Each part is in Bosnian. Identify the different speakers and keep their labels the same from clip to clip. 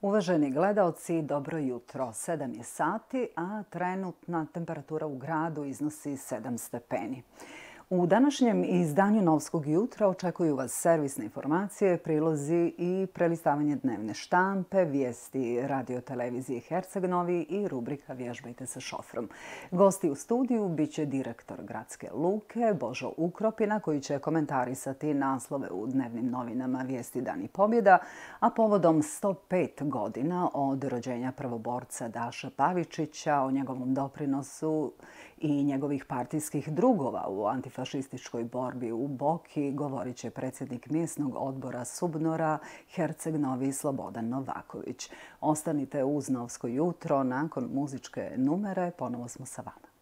Speaker 1: Uvaženi gledaoci, dobro jutro. 7 je sati, a trenutna temperatura u gradu iznosi 7 stepeni. U današnjem izdanju Novskog jutra očekuju vas servisne informacije, prilozi i prelistavanje dnevne štampe, vijesti radiotelevizije Herceg Novi i rubrika Vježbajte sa šofrom. Gosti u studiju bit će direktor gradske luke Božo Ukropina, koji će komentarisati naslove u dnevnim novinama Vijesti, Dan i pobjeda, a povodom 105 godina od rođenja prvoborca Daša Pavičića, o njegovom doprinosu i njegovih partijskih drugova u antifašističkoj borbi u Boki govorit će predsjednik mjesnog odbora Subnora Herceg Novi Slobodan Novaković. Ostanite uz Novsko jutro, nakon muzičke numere ponovo smo sa vama.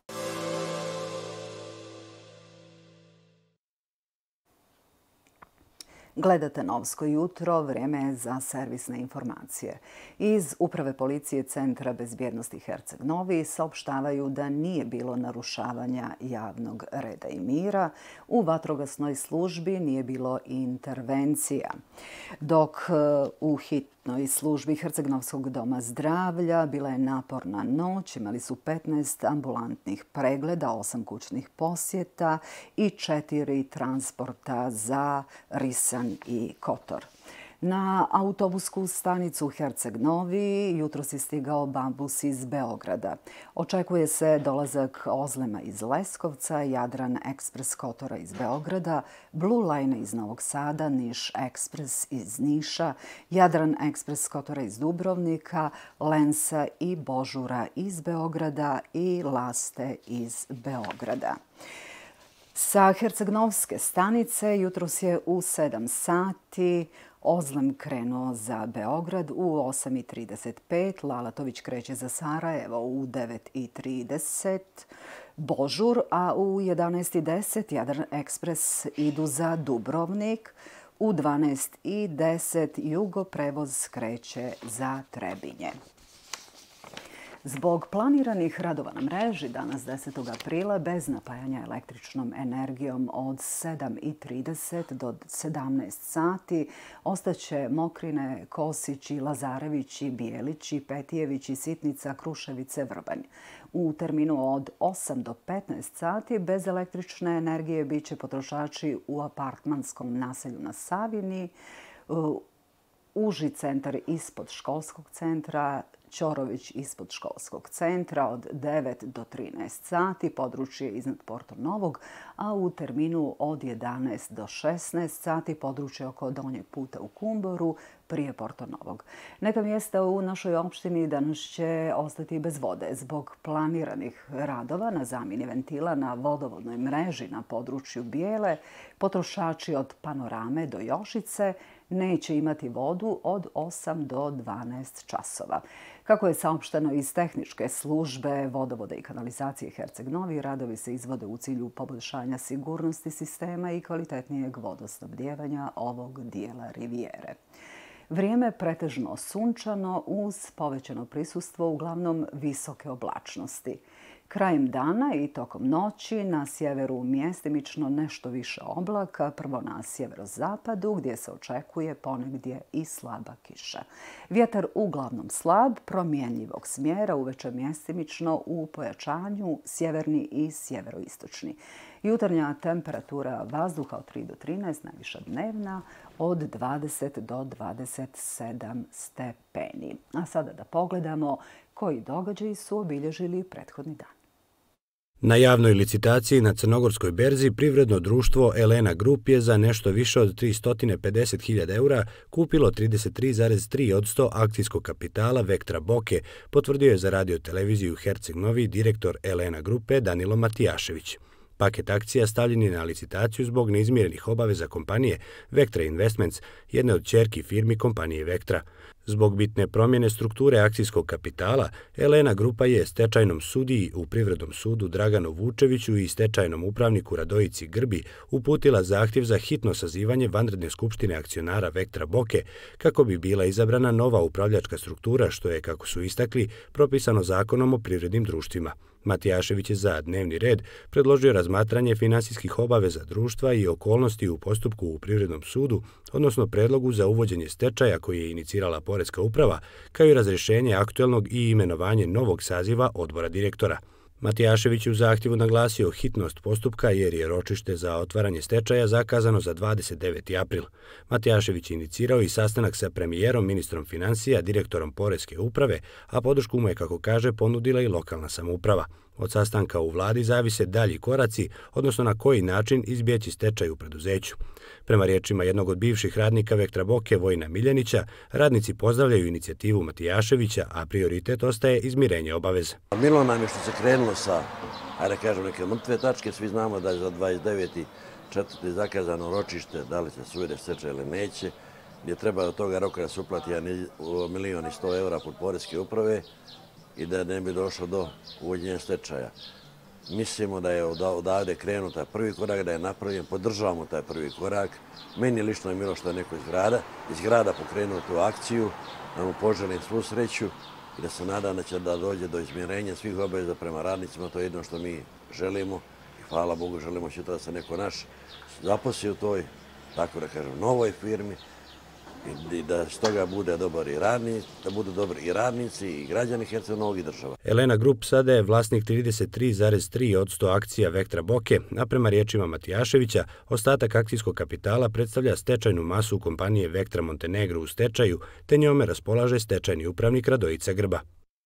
Speaker 1: Gledate Novsko jutro, vrijeme je za servisne informacije. Iz Uprave policije Centra bezbjednosti Herceg Novi saopštavaju da nije bilo narušavanja javnog reda i mira. U vatrogasnoj službi nije bilo intervencija. Dok u hitnoj službi Herceg-Novskog doma zdravlja bila je naporna noć, imali su 15 ambulantnih pregleda, 8 kućnih posjeta i 4 transporta za Risanj i Kotor. Na autobusku stanicu Herceg Novi jutros je stigao bambus iz Beograda. Očekuje se dolazak Ozlema iz Leskovca, Jadran Ekspres Kotora iz Beograda, Blue Line iz Novog Sada, Niš Ekspres iz Niša, Jadran Ekspres Kotora iz Dubrovnika, Lensa i Božura iz Beograda i Laste iz Beograda. Sa Herceg-Novske stanice jutros je u 7 sati Ozlem krenuo za Beograd, u 8:35 Lalatović kreće za Sarajevo, u 9:30 Božur, a u 11:10 Jadran Ekspres idu za Dubrovnik, u 12:10 Jugo prevoz kreće za Trebinje. Zbog planiranih radova na mreži danas 10. aprila bez napajanja električnom energijom od 7:30 do 17 sati ostaće Mokrine, Kosići, Lazarevići, Bijelići, Petijevići, Sitnica, Kruševice, Vrbanj. U terminu od 8 do 15 sati bez električne energije bit će potrošači u apartmanskom naselju na Savini, Uži centar ispod školskog centra, Ćorović ispod školskog centra od 9 do 13 sati, područje iznad Porto Novog, a u terminu od 11 do 16 sati područje oko Donjeg puta u Kumboru prije Porto Novog. Neka mjesta u našoj opštini danas će ostati bez vode zbog planiranih radova na zamjeni ventila na vodovodnoj mreži na području Bijele. Potrošači od Panorame do Jošice neće imati vodu od 8 do 12 časova. Kako je saopšteno iz tehničke službe vodovoda i kanalizacije Herceg Novi, radovi se izvode u cilju poboljšanja sigurnosti sistema i kvalitetnijeg vodosnabdijevanja ovog dijela rivijere. Vrijeme pretežno sunčano uz povećano prisustvo uglavnom visoke oblačnosti. Krajem dana i tokom noći na sjeveru mjestimično nešto više oblaka, prvo na sjeverozapadu gdje se očekuje ponegdje i slaba kiša. Vjetar uglavnom slab, promjenjivog smjera, uveče mjestimično u pojačanju sjeverni i sjeveroistočni. Jutarnja temperatura vazduha od 3 do 13, najviša dnevna od 20 do 27 stepeni. A sada da pogledamo koji događaji su obilježili prethodni dan.
Speaker 2: Na javnoj licitaciji na Crnogorskoj berzi privredno društvo Elena Group je za nešto više od 350.000 eura kupilo 33,3% akcijskog kapitala Vektra Boke, potvrdio je za radioteleviziju Herceg Novi direktor Elena Grupe Danilo Matijašević. Paket akcija stavljen je na licitaciju zbog neizmirenih obaveza kompanije Vektra Investments, jedne od ćerki firmi kompanije Vektra. Zbog bitne promjene strukture akcijskog kapitala, Elena Grupa je stečajnom sudiji u Privrednom sudu Draganu Vučeviću i stečajnom upravniku Radojici Grbi uputila zahtjev za hitno sazivanje vanredne skupštine akcionara Vektra Boke kako bi bila izabrana nova upravljačka struktura, što je, kako su istakli, propisano Zakonom o privrednim društvima. Matijašević je za dnevni red predložio razmatranje finansijskih obaveza društva i okolnosti u postupku u Privrednom sudu, odnosno predlogu za uvođenje stečaja koji je inicirala Poreska uprava, kao i razrješenje aktuelnog i imenovanje novog saziva odbora direktora. Matijašević je u zahtjevu naglasio hitnost postupka jer je ročište za otvaranje stečaja zakazano za 29. april. Matijašević je inicirao i sastanak sa premijerom, ministrom financija, direktorom Poreske uprave, a podršku mu je, kako kaže, ponudila i lokalna samouprava. Od sastanka u vladi zavise dalji koraci, odnosno na koji način izbjeći stečaj u preduzeću. Prema riječima jednog od bivših radnika Vektra Boke, Vojina Miljanića, radnici pozdravljaju inicijativu Matijaševića, a prioritet ostaje izmirenje obaveze.
Speaker 3: Milo nam je što se krenulo sa, ajde kažem, neke mrtve tačke. Svi znamo da je za 29.4. zakazano ročište, da li se uvede stečaj ili neće, gdje treba do toga roka da se uplati 1.100.000 eura pod Poreske uprave i da ne bi došlo do uvođenja stečaja. Mislimo da je odavde krenuo taj prvi korak, da je napravljen, podržavamo taj prvi korak. Meni lično je milo što je neko iz grada pokrenuo tu akciju, da mu poželim svu sreću i da se nadam da će da dođe do izmirenja svih obaveza prema radnicima. To je jedno što mi želimo i hvala Bogu želimo sutra da se neko naš zaposli u toj, tako da kažem, novoj firmi i da s toga bude dobar i radnici, da budu dobri i radnici i građani Herceg-Novog i država.
Speaker 2: Elena Group sada je vlasnik 33,3% akcija Vektra Boke, a prema riječima Matijaševića, ostatak akcijskog kapitala predstavlja stečajnu masu kompanije Vektra Montenegro u stečaju, te njome raspolaže stečajni upravnik Radojica Grba.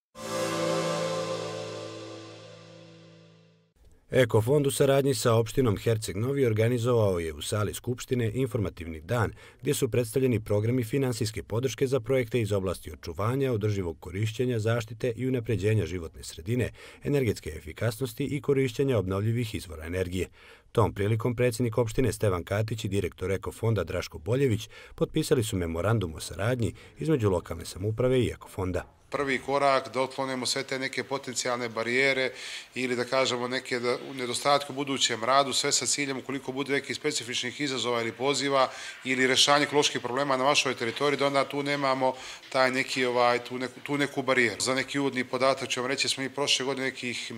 Speaker 2: Ekofond u saradnji sa opštinom Herceg-Novi organizovao je u sali Skupštine informativni dan gdje su predstavljeni programi finansijske podrške za projekte iz oblasti očuvanja, održivog korišćenja, zaštite i unapređenja životne sredine, energetske efikasnosti i korišćenja obnovljivih izvora energije. Tom prilikom predsjednik opštine Stevan Katić i direktor Ekofonda Draško Boljević potpisali su memorandum o saradnji između lokalne samouprave i Ekofonda.
Speaker 4: Prvi korak da otklonimo sve te neke potencijalne barijere ili da kažemo neke nedostatke u budućem radu, sve sa ciljem ukoliko bude nekih specifičnih izazova ili poziva ili rješanje ekoloških problema na vašoj teritoriji, da onda tu nemamo taj neki, tu neku barijeru. Za neki uvodni podatak ću vam reći, smo mi prošle godine nekih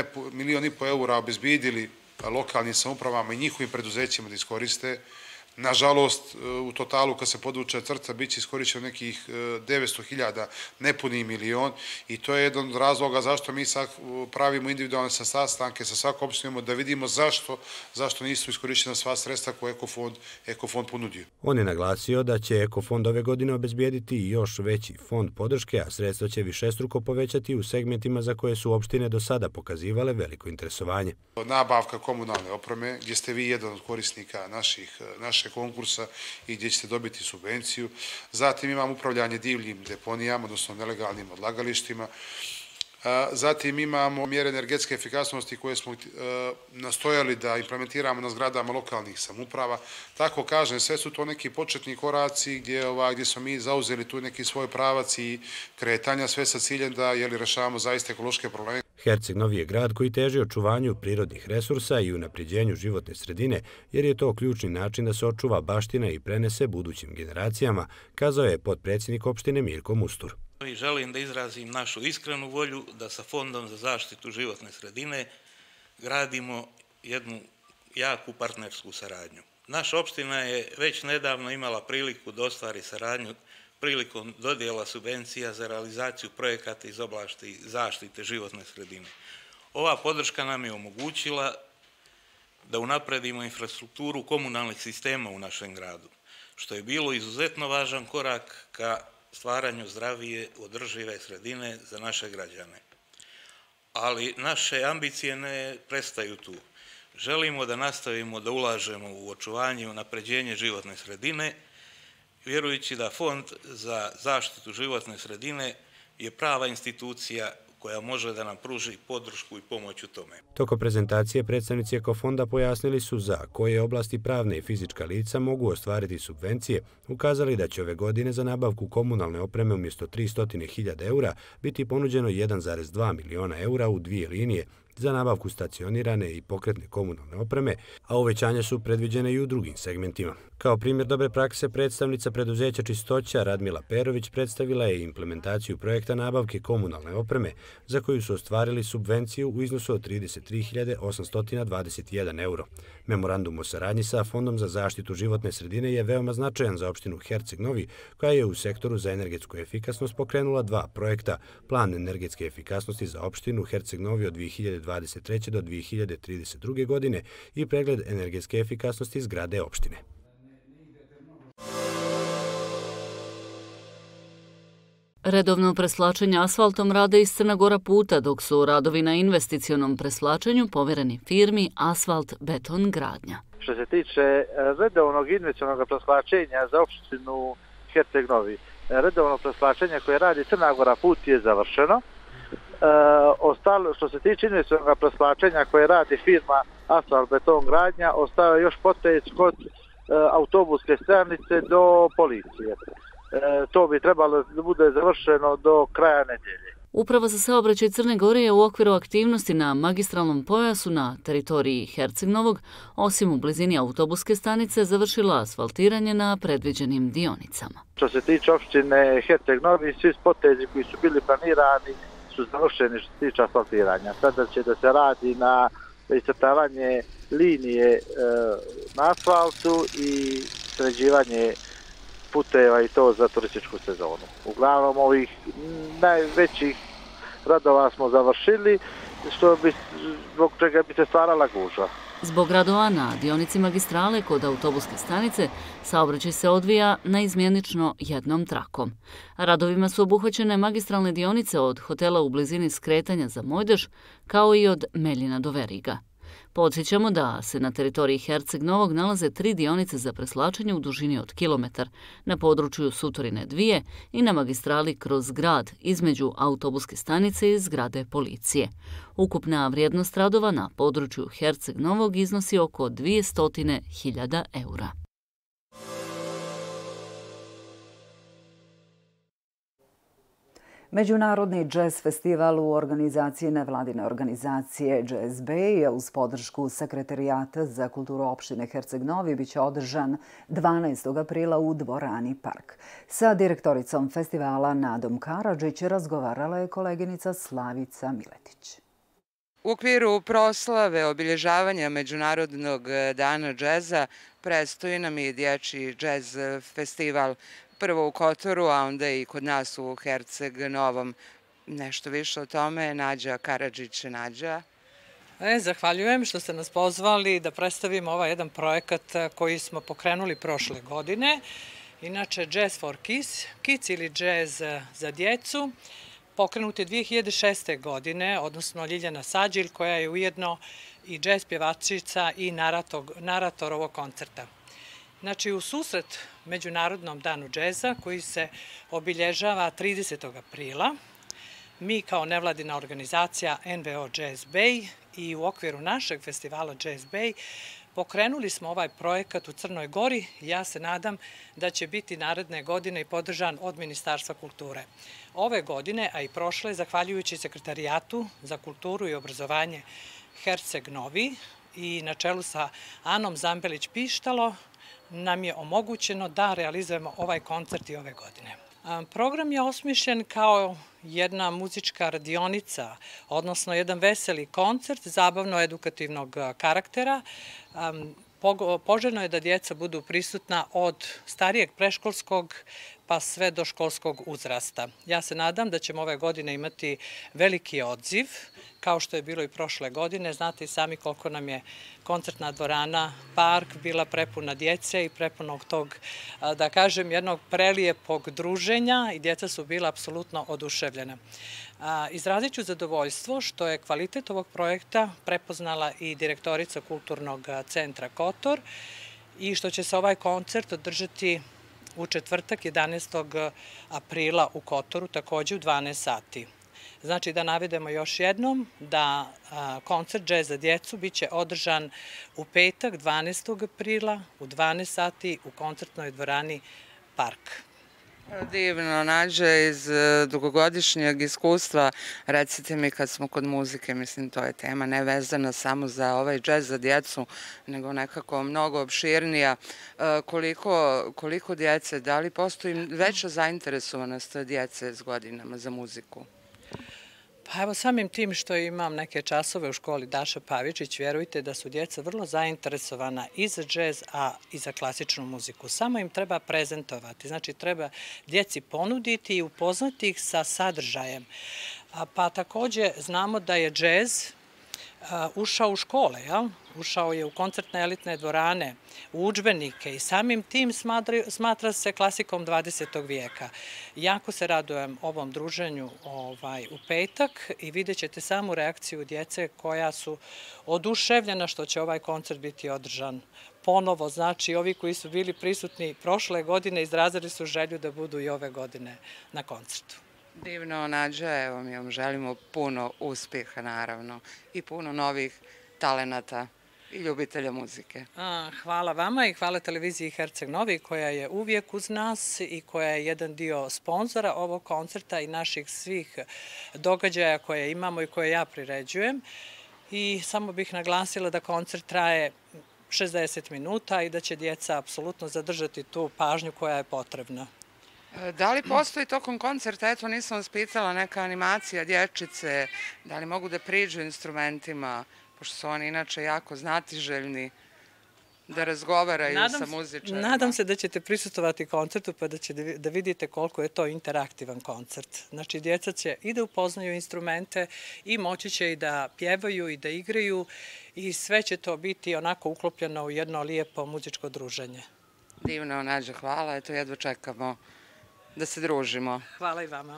Speaker 4: 1,5 eura obezbidili lokalnim samoupravama i njihovim preduzećima da iskoriste. Nažalost, u totalu kad se podvuče crta biće iskorišćeno nekih 900.000, nepuni milion i to je jedan od razloga zašto mi sad pravimo individualne sastanke sa svakom opštinom da vidimo zašto nisu iskorišćena sva sredstva koje Ekofond ponudio.
Speaker 2: On je naglasio da će Ekofond ove godine obezbijediti još veći fond podrške, a sredstva će višestruko povećati u segmentima za koje su opštine do sada pokazivale veliko interesovanje.
Speaker 4: Nabavka komunalne opreme, gdje ste vi jedan od korisnika naše konkursa i gdje ćete dobiti subvenciju. Zatim imamo upravljanje divljim deponijama, odnosno nelegalnim odlagalištima. Zatim imamo mjere energetske efikasnosti koje smo nastojali da implementiramo na zgradama lokalnih samouprava. Tako kažem, sve su to neki početni koraci gdje smo mi zauzeli tu neki svoj pravac i kretanja, sve sa ciljem da rešavamo zaista ekološke probleme.
Speaker 2: Herceg-Novi je grad koji teži očuvanju prirodnih resursa i unapređenju životne sredine, jer je to ključni način da se očuva baština i prenese budućim generacijama, kazao je potpredsjednik opštine Mirko Mustur.
Speaker 5: I želim da izrazim našu iskrenu volju da sa Fondom za zaštitu životne sredine gradimo jednu jaku partnersku saradnju. Naša opština je već nedavno imala priliku da ostvari saradnju prilikom dodjela subvencija za realizaciju projekata iz oblasti zaštite životne sredine. Ova podrška nam je omogućila da unapredimo infrastrukturu komunalnih sistema u našem gradu, što je bilo izuzetno važan korak ka stvaranju zdravije, održive sredine za naše građane. Ali naše ambicije ne prestaju tu. Želimo da nastavimo da ulažemo u očuvanje i unapređenje životne sredine, vjerujući da Fond za zaštitu životne sredine je prava institucija koja može da nam pruži podršku i pomoć u tome.
Speaker 2: Tokom prezentacije predstavnici Ekofonda pojasnili su za koje oblasti pravne i fizička lica mogu ostvariti subvencije, ukazali da će ove godine za nabavku komunalne opreme umjesto 300.000 eura biti ponuđeno 1,2 miliona eura u dvije linije, za nabavku stacionirane i pokretne komunalne opreme, a uvećanja su predviđene i u drugim segmentima. Kao primjer dobre prakse, predstavnica preduzeća Čistoća Radmila Perović predstavila je implementaciju projekta nabavke komunalne opreme za koju su ostvarili subvenciju u iznosu od 33.821 euro. Memorandum o saradnji sa Fondom za zaštitu životne sredine je veoma značajan za opštinu Herceg Novi, koja je u sektoru za energetsku efikasnost pokrenula 2 projekta: plan energetske efikasnosti za opštinu Herceg Novi od 2023. do 2032. godine i pregled energetske efikasnosti zgrade opštine.
Speaker 6: Redovno preslačenje asfaltom rade iz Crna Gora puta, dok su radovi na investicionom preslačenju povereni firmi Asfalt Beton Gradnja.
Speaker 7: Što se tiče redovnog investicionog preslačenja za opštinu Herceg Novi, redovno preslačenje koje radi Crna Gora put je završeno. Ostalo, što se tiče investicionog preslačenja koje radi firma Asfalt Beton Gradnja, ostao je još potez kod autobuske stanice do policije. To bi trebalo da bude završeno do kraja nedelje.
Speaker 6: Uprava za saobraćaj Crne Gore je u okviru aktivnosti na magistralnom pojasu na teritoriji Herceg Novog, osim u blizini autobuske stanice, završila asfaltiranje na predviđenim dionicama.
Speaker 7: Što se tiče opštine Herceg Novi, svi potezi koji su bili planirani su završeni što se tiče asfaltiranja. Sada će da se radi na iscrtavanje linije na asfaltu i sređivanje puteva i to za turističku sezonu. Uglavnom ovih najvećih radova smo završili, zbog čega bi se stvarala gužva.
Speaker 6: Zbog radova na dionici magistrale kod autobuske stanice saobraćaj se odvija naizmjenično jednom trakom. Radovima su obuhvaćene magistralne dionice od hotela u blizini skretanja za Mojdež, kao i od Meljina do Veriga. Podsjećamo da se na teritoriji Herceg Novog nalaze 3 dionice za preslačenje u dužini od kilometar, na području Sutorine 2 i na magistrali kroz grad između autobuske stanice i zgrade policije. Ukupna vrijednost radova na području Herceg Novog iznosi oko 200.000 eura.
Speaker 1: Međunarodni džez festival u organizaciji nevladine organizacije Jazz Bay uz podršku Sekretarijata za kulturu opštine Herceg Novi biće održan 12. aprila u dvorani Park. Sa direktoricom festivala Nadom Karadžić razgovarala je koleginica Slavica Miletić.
Speaker 8: U okviru proslave obilježavanja Međunarodnog dana džeza predstoji nam i dječji džez festival, prvo u Kotoru, a onda i kod nas u Herceg Novom. Nešto više o tome, Nađa Karadžić. Nađa.
Speaker 9: Zahvaljujem što ste nas pozvali da predstavimo ovaj jedan projekat koji smo pokrenuli prošle godine. Inače, Jazz for Kids ili Jazz za djecu. Pokrenut je 2006. godine, odnosno Ljiljana Sađilj, koja je ujedno i džez pjevačica i narator ovog koncerta. Znači, u susret Međunarodnom danu džeza, koji se obilježava 30. aprila, mi kao nevladina organizacija NVO Jazz Bay i u okviru našeg festivala Jazz Bay pokrenuli smo ovaj projekat u Crnoj Gori. Ja se nadam da će biti naredne godine i podržan od Ministarstva kulture. Ove godine, a i prošle, zahvaljujući Sekretarijatu za kulturu i obrazovanje Herceg Novi i na čelu sa Anom Zambelić-Pištalo, nam je omogućeno da realizujemo ovaj koncert i ove godine. Program je osmišljen kao jedna muzička radionica, odnosno jedan veseli koncert zabavno-edukativnog karaktera. Poželjno je da djeca budu prisutna od starijeg predškolskog pa sve do školskog uzrasta. Ja se nadam da ćemo ove godine imati veliki odziv, kao što je bilo i prošle godine. Znate i sami koliko nam je koncertna dvorana Park bila prepuna djece i prepunog tog, da kažem, jednog prelijepog druženja i djeca su bila apsolutno oduševljena. Izrazit ću zadovoljstvo što je kvalitet ovog projekta prepoznala i direktorica Kulturnog centra Kotor i što će se ovaj koncert održati u četvrtak 11. aprila u Kotoru, također u 12 sati. Znači da navedemo još jednom da koncert Jazz za djecu biće održan u petak 12. aprila u 12 sati u koncertnoj dvorani Park.
Speaker 8: Divno, Nađa, iz dugogodišnjeg iskustva, recite mi kad smo kod muzike, mislim to je tema nevezana samo za ovaj džez za djecu, nego nekako mnogo opširnija. Koliko djece, da li postoji veća zainteresovanost djece s godinama za muziku?
Speaker 9: Pa evo samim tim što imam neke časove u školi Daša Pavičić, vjerujte da su djeca vrlo zainteresovana i za džez, a i za klasičnu muziku. Samo im treba prezentovati, znači treba djeci ponuditi i upoznati ih sa sadržajem. Pa također znamo da je džez ušao u škole, ušao je u koncertne elitne dvorane, u udžbenike i samim tim smatra se klasikom 20. vijeka. Jako se radujem ovom druženju u petak i vidjet ćete samu reakciju djece koja su oduševljena što će ovaj koncert biti održan ponovo. Znači, ovi koji su bili prisutni prošle godine izrazili su želju da budu i ove godine na koncertu.
Speaker 8: Divno, Nađa, evo mi vam želimo puno uspjeha, naravno, i puno novih talenata i ljubitelja muzike.
Speaker 9: Hvala vama i hvala televiziji Herceg Novi koja je uvijek uz nas i koja je jedan dio sponzora ovog koncerta i naših svih događaja koje imamo i koje ja priređujem. I samo bih naglasila da koncert traje 60 minuta i da će djeca apsolutno zadržati tu pažnju koja je potrebna.
Speaker 8: Da li postoji tokom koncerta, eto nisam vas pitala, neka animacija dječice, da li mogu da priđu instrumentima, pošto su oni inače jako znatiželjni, da razgovaraju sa muzičarima?
Speaker 9: Nadam se da ćete prisustvovati koncertu pa da vidite koliko je to interaktivan koncert. Znači, djeca će i da upoznaju instrumente i moći će i da pjevaju i da igraju i sve će to biti onako uklopljeno u jedno lijepo muzičko druženje.
Speaker 8: Divno, Nađa, hvala. Eto, jedva čekamo da se družimo.
Speaker 9: Hvala i vama.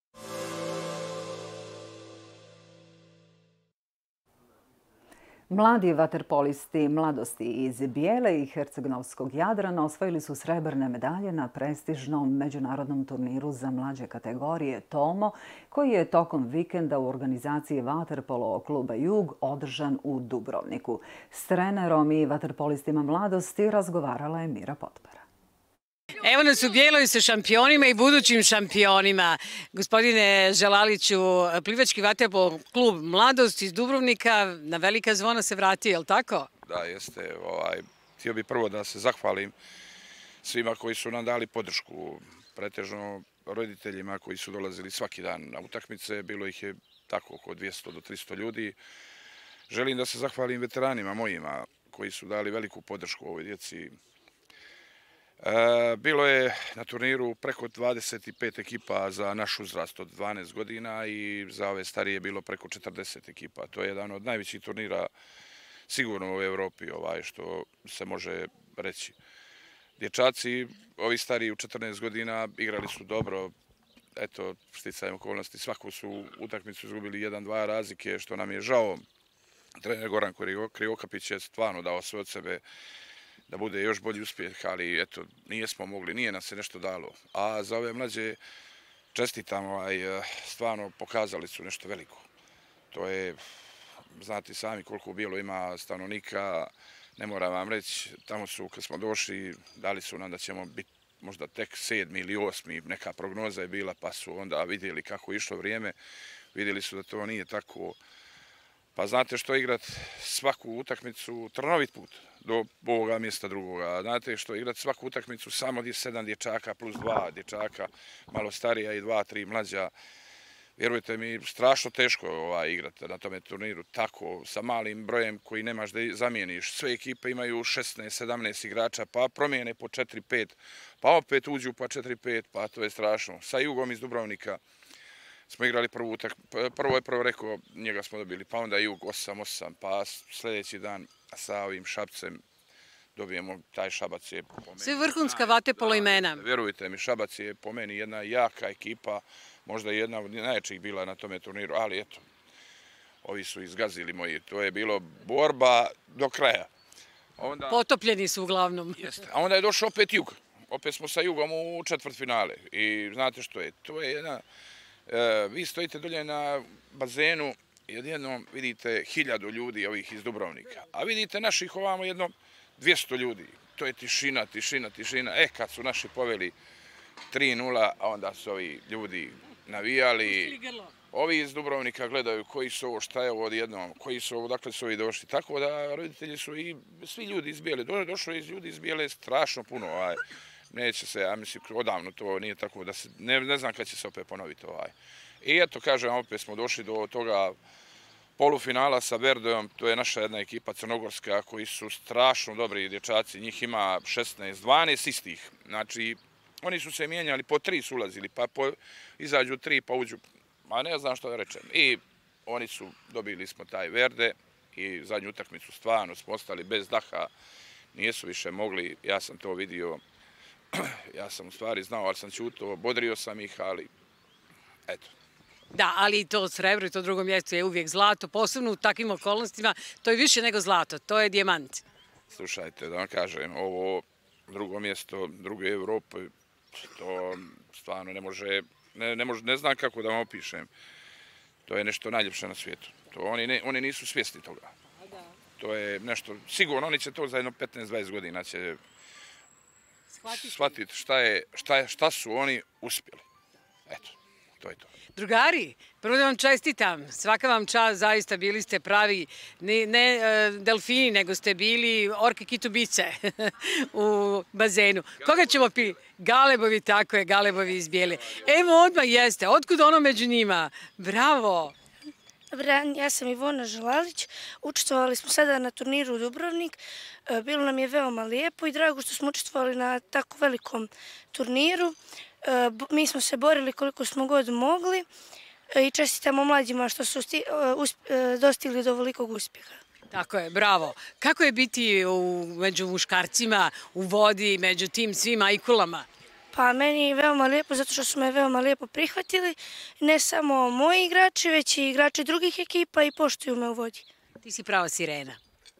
Speaker 1: Mladi vaterpolisti mladosti iz Bijele i Herceg-Novskog Jadrana osvojili su srebrne medalje na prestižnom međunarodnom turniru za mlađe kategorije TOMO, koji je tokom vikenda u organizaciji Vaterpolo kluba Jug održan u Dubrovniku. S trenerom i vaterpolistima mladosti razgovarala je Mira Potpara.
Speaker 10: Evo nas u Bijeloj sa šampionima i budućim šampionima. Gospodine Želaliću, plivački vaterpolo klub Mladost iz Dubrovnika na velika zvona se vrati, je li tako?
Speaker 11: Da, jeste. Htio bih prvo da se zahvalim svima koji su nam dali podršku, pretežno roditeljima koji su dolazili svaki dan na utakmice, bilo ih je tako oko 200 do 300 ljudi. Želim da se zahvalim veteranima mojima koji su dali veliku podršku ovoj djeci. Bilo je na turniru preko 25 ekipa za naš uzrast od 12 godina i za ove starije je bilo preko 40 ekipa. To je jedan od najvećih turnira sigurno u Evropi, što se može reći. Dječaci, ovi stariji u 14 godina, igrali su dobro. Eto, sticajem okolnosti, svaku su utakmicu izgubili 1-2 razlike, što nam je žao. Trener Goran Krivokapić je stvarno dao sve od sebe da bude još bolji uspjeh, ali eto, nijesmo mogli, nije nam se nešto dalo. A za ove mlađe čestitam, stvarno pokazali su nešto veliko. To je, znate sami koliko u Bijelo ima stanovnika, ne moram vam reći, tamo su, kad smo došli, dali su nam da ćemo biti možda tek 7. ili 8. neka prognoza je bila, pa su onda vidjeli kako je išlo vrijeme, vidjeli su da to nije tako. Pa znate što igrat svaku utakmicu trnovit put do ovoga mjesta drugoga. Znate što igrat svaku utakmicu samo 7 dječaka plus 2 dječaka, malo starija i 2-3 mlađa. Vjerujte mi, strašno teško je igrati na tome turniru tako, sa malim brojem koji nemaš da zamijeniš. Sve ekipe imaju 16-17 igrača, pa promijene po 4-5, pa opet uđu pa 4-5, pa to je strašno. Sa Jugom iz Dubrovnika smo igrali prvo je rekao, njega smo dobili, pa onda Jug 8-8, pa sljedeći dan sa ovim Šapcem dobijemo, taj Šabac je po meni.
Speaker 10: Sve vrhunska vaterpolo imena.
Speaker 11: Vjerujte mi, Šabac je po meni jedna jaka ekipa, možda jedna od najjačih bila na tome turniru, ali eto, ovi su izgazili moji, to je bilo borba do kraja.
Speaker 10: Potopljeni su uglavnom.
Speaker 11: Jeste, a onda je došao opet Jug, opet smo sa Jugom u četvrtfinale i znate što je, to je jedna... Vi stojite dolje na bazenu i odjednom vidite 1000 ljudi ovih iz Dubrovnika, a vidite naših ovamo jedno 200 ljudi. To je tišina, tišina, tišina. Kad su naši poveli 3:0, a onda su ovi ljudi navijali. Ovi iz Dubrovnika gledaju koji su ovo, šta je ovo odjednom, koji su ovo, dakle su ovi došli. Tako da roditelji su i svi ljudi iz Bijele. Došlo je ljudi iz Bijele strašno puno. Neće se, ja mislim, odavno to nije tako da se, ne znam kad će se opet ponoviti . I eto, kažem, opet smo došli do toga polufinala sa Verdeom, to je naša jedna ekipa crnogorska koji su strašno dobri dječaci, njih ima 16, 12 istih. Znači, oni su se mijenjali, po 3 su ulazili, pa izađu 3, pa uđu, ma ne znam što da rečem. I oni su, dobili smo taj Verde i zadnju utakmicu stvarno smo ostali bez daha, nisu više mogli, ja sam to vidio, ja sam u stvari znao, ali sam ćutao, bodrio sam ih, ali eto.
Speaker 10: Da, ali to srebro i to drugo mjesto je uvijek zlato, posebno u takvim okolnostima, to je više nego zlato, to je dijamant.
Speaker 11: Slušajte, da vam kažem, ovo drugo mjesto, druge Evrope, to stvarno ne znam kako da vam opišem. To je nešto najljepše na svijetu. Oni nisu svjesni toga. To je nešto, sigurno oni će to za jedno 15-20 godina će shvatiti šta su oni uspjeli. Eto, to je to.
Speaker 10: Drugari, prvo da vam čestitam, svaka vam čast, zaista bili ste pravi, ne delfini, nego ste bili orke kitubice u bazenu. Koga ćemo pi? Galebovi, tako je, Galebovi iz Bijele. Evo odmah jeste, otkud ono među njima? Bravo!
Speaker 12: Dobar dan, ja sam Ivona Želalić. Učestvovali smo sada na turniru u Dubrovnik. Bilo nam je veoma lijepo i drago što smo učestvovali na tako velikom turniru. Mi smo se borili koliko smo god mogli i čestitamo mlađima što su dostigli do velikog uspjeha.
Speaker 10: Tako je, bravo. Kako je biti među muškarcima, u vodi, među tim svim ajkulama?
Speaker 12: Pa meni je veoma lijepo zato što su me veoma lijepo prihvatili. Ne samo moji igrači, već i igrači drugih ekipa i poštuju me u vodi.
Speaker 10: Ti si prava sirena.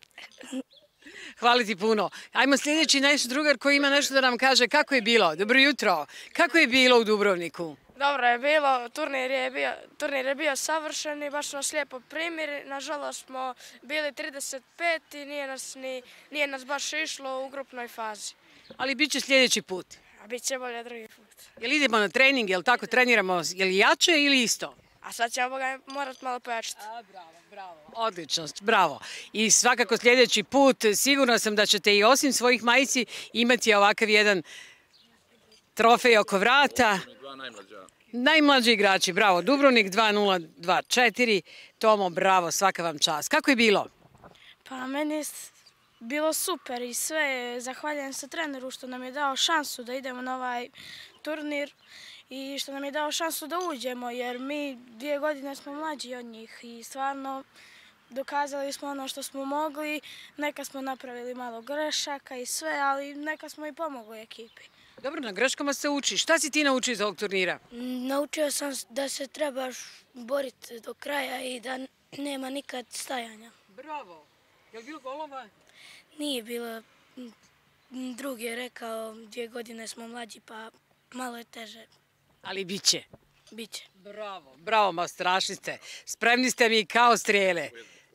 Speaker 10: Hvala ti puno. Ajmo sljedeći naš drugar koji ima nešto da nam kaže kako je bilo. Dobro jutro. Kako je bilo u Dubrovniku?
Speaker 13: Dobro je bilo. Turnir je bio savršen i baš su nas lijepo primili. Nažalost smo bili 35 i nije nas baš išlo u grupnoj fazi.
Speaker 10: Ali bit će sljedeći put.
Speaker 13: A bit će bolje drugi put.
Speaker 10: Jel idemo na trening, jel tako treniramo, jel jače ili isto?
Speaker 13: A sad ćemo ga morati malo pojačati.
Speaker 10: Bravo. Odlično, bravo. I svakako sljedeći put sigurno sam da ćete i osim svojih majici imati ovakav jedan trofej oko vrata. Najmlađi igrači, bravo. Dubrovnik 2024. Tomo, bravo, svaka vam čast. Kako je bilo?
Speaker 13: Pa meni je bilo super i sve. Zahvaljujem se treneru što nam je dao šansu da idemo na ovaj turnir i što nam je dao šansu da uđemo, jer mi 2 godine smo mlađi od njih i stvarno dokazali smo ono što smo mogli. Neka smo napravili malo grešaka i sve, ali neka smo i pomogli ekipi.
Speaker 10: Dobro, na greškama se uči. Šta si ti naučio iz ovog turnira?
Speaker 12: Naučio sam da se trebaš boriti do kraja i da nema nikad stajanja.
Speaker 10: Bravo. Je li bilo golova?
Speaker 12: Nije bilo. Drugi je rekao 2 godine smo mlađi pa malo je teže.
Speaker 10: Ali bit će.
Speaker 12: Biće.
Speaker 10: Bravo, ma strašni ste. Spremni ste mi kao strijele.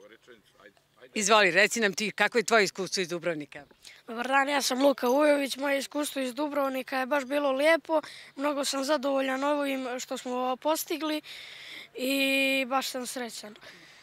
Speaker 10: Izvoli, reci nam ti kako je tvoje iskustvo iz Dubrovnika.
Speaker 13: Dobar dan, ja sam Luka Ujović. Moje iskustvo iz Dubrovnika je baš bilo lijepo. Mnogo sam zadovoljan ovim što smo postigli i baš sam srećan.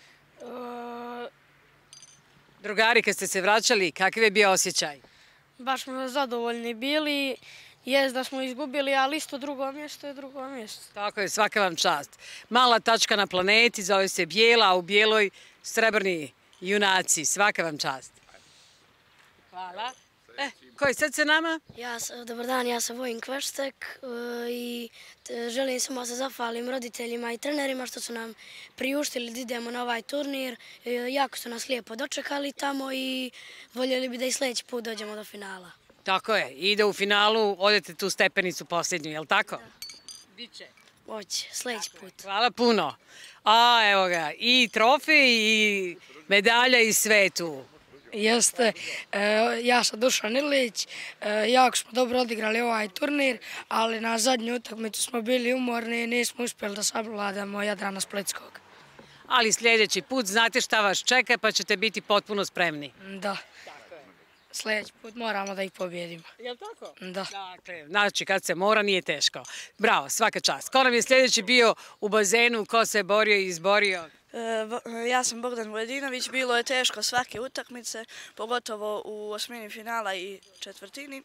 Speaker 10: Drugari, kad ste se vraćali, kakav je bio osjećaj?
Speaker 13: Baš smo zadovoljni bili. Jest da smo izgubili, ali isto drugo mjesto je drugo mjesto.
Speaker 10: Tako je, svaka vam čast. Mala tačka na planeti, zove se Bijela, a u Bijeloj srebrni junaci. Svaka vam čast. Hvala. Ko je sad sa nama?
Speaker 12: Dobar dan, ja sam Vojin Kveštek i želim samo da se zahvalim roditeljima i trenerima što su nam priuštili da idemo na ovaj turnir. Jako su nas lijepo dočekali tamo i voljeli bi da i sljedeći put dođemo do finala.
Speaker 10: Tako je, i da u finalu odete tu stepenicu posljednju, je li tako? Biće.
Speaker 12: Hoće, sljedeći put.
Speaker 10: Hvala puno. A, evo ga, i trofej i medalja i sve tu.
Speaker 13: Jeste, ja sam Dušan Ilić, jako smo dobro odigrali ovaj turnir, ali na zadnju utakmicu smo bili umorni i nismo uspjeli da savladamo Jadrana Splitskog.
Speaker 10: Ali sljedeći put znate šta vas čeka pa ćete biti potpuno spremni.
Speaker 13: Da. sljedeći put moramo da ih pobjedimo.
Speaker 10: Jel' tako?
Speaker 13: Da.
Speaker 10: Dakle, znači kad se mora nije teško. Bravo, svaka čast. Ko nam je sljedeći bio u bazenu, ko se borio i izborio?
Speaker 14: Ja sam Bogdan Vojadinović, bilo je teško svake utakmice, pogotovo u osmini finala i četvrtini.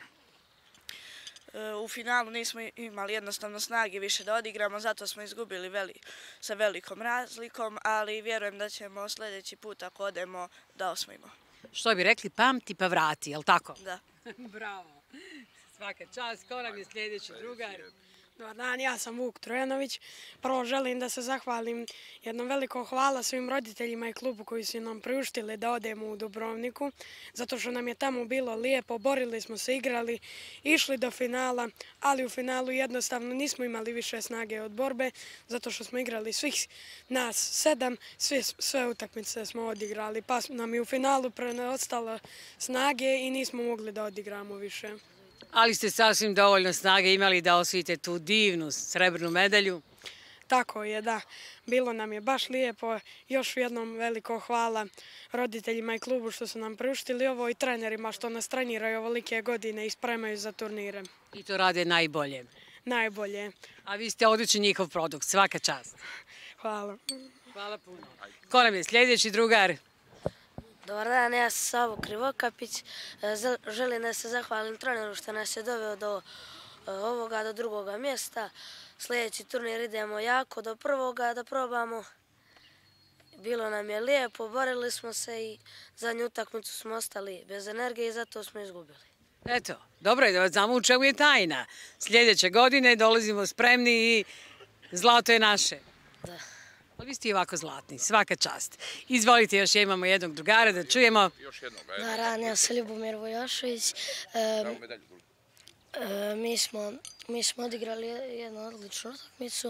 Speaker 14: U finalu nismo imali jednostavno snage više da odigramo, zato smo izgubili sa velikom razlikom, ali vjerujem da ćemo sljedeći put ako odemo da osvojimo.
Speaker 10: Što bi rekli, pamti pa vrati, jel' tako?
Speaker 14: Da.
Speaker 10: Bravo. Svaka čast. Ko nam je sljedeći drugar?
Speaker 15: Dobar dan, ja sam Vuk Trojanović. Prvo želim da se zahvalim jednom veliko hvala svim roditeljima i klubu koji su nam priuštili da odemo u Dubrovniku, zato što nam je tamo bilo lijepo, borili smo se, igrali, išli do finala, ali u finalu jednostavno nismo imali više snage od borbe, zato što smo igrali svih nas 7, sve utakmice smo odigrali, pa nam je u finalu preostalo snage i nismo mogli da odigramo više.
Speaker 10: Ali ste sasvim dovoljno snage imali da osvojite tu divnu srebrnu medalju.
Speaker 15: Tako je, da. Bilo nam je baš lijepo. Još jednom veliko hvala roditeljima i klubu što su nam priuštili ovo i trenerima što nas treniraju ovolike godine i spremaju za turnire.
Speaker 10: I to rade najbolje.
Speaker 15: Najbolje.
Speaker 10: A vi ste odličan njihov produkt. Svaka čast.
Speaker 15: Hvala.
Speaker 10: Hvala puno. Ko nam je sljedeći drugar?
Speaker 16: Dobar dan, ja sam Savo Krivokapić. Želim da se zahvalim treneru što nas je doveo do ovoga, do drugoga mjesta. Sljedeći turnir idemo jako do prvoga da probamo. Bilo nam je lijepo, borili smo se i zadnju utakmicu smo ostali bez energije i zato smo izgubili.
Speaker 10: Eto, dobro je da vas znamo u čemu je tajna. Sljedeće godine dolazimo spremni i zlato je naše.
Speaker 16: Da.
Speaker 10: Ali vi ste i ovako zlatni, svaka čast. Izvolite, još imamo jednog drugara da čujemo.
Speaker 16: Dobar dan, ja sam Ljubomir Vojošević. Mi smo odigrali jednu odličnu utakmicu.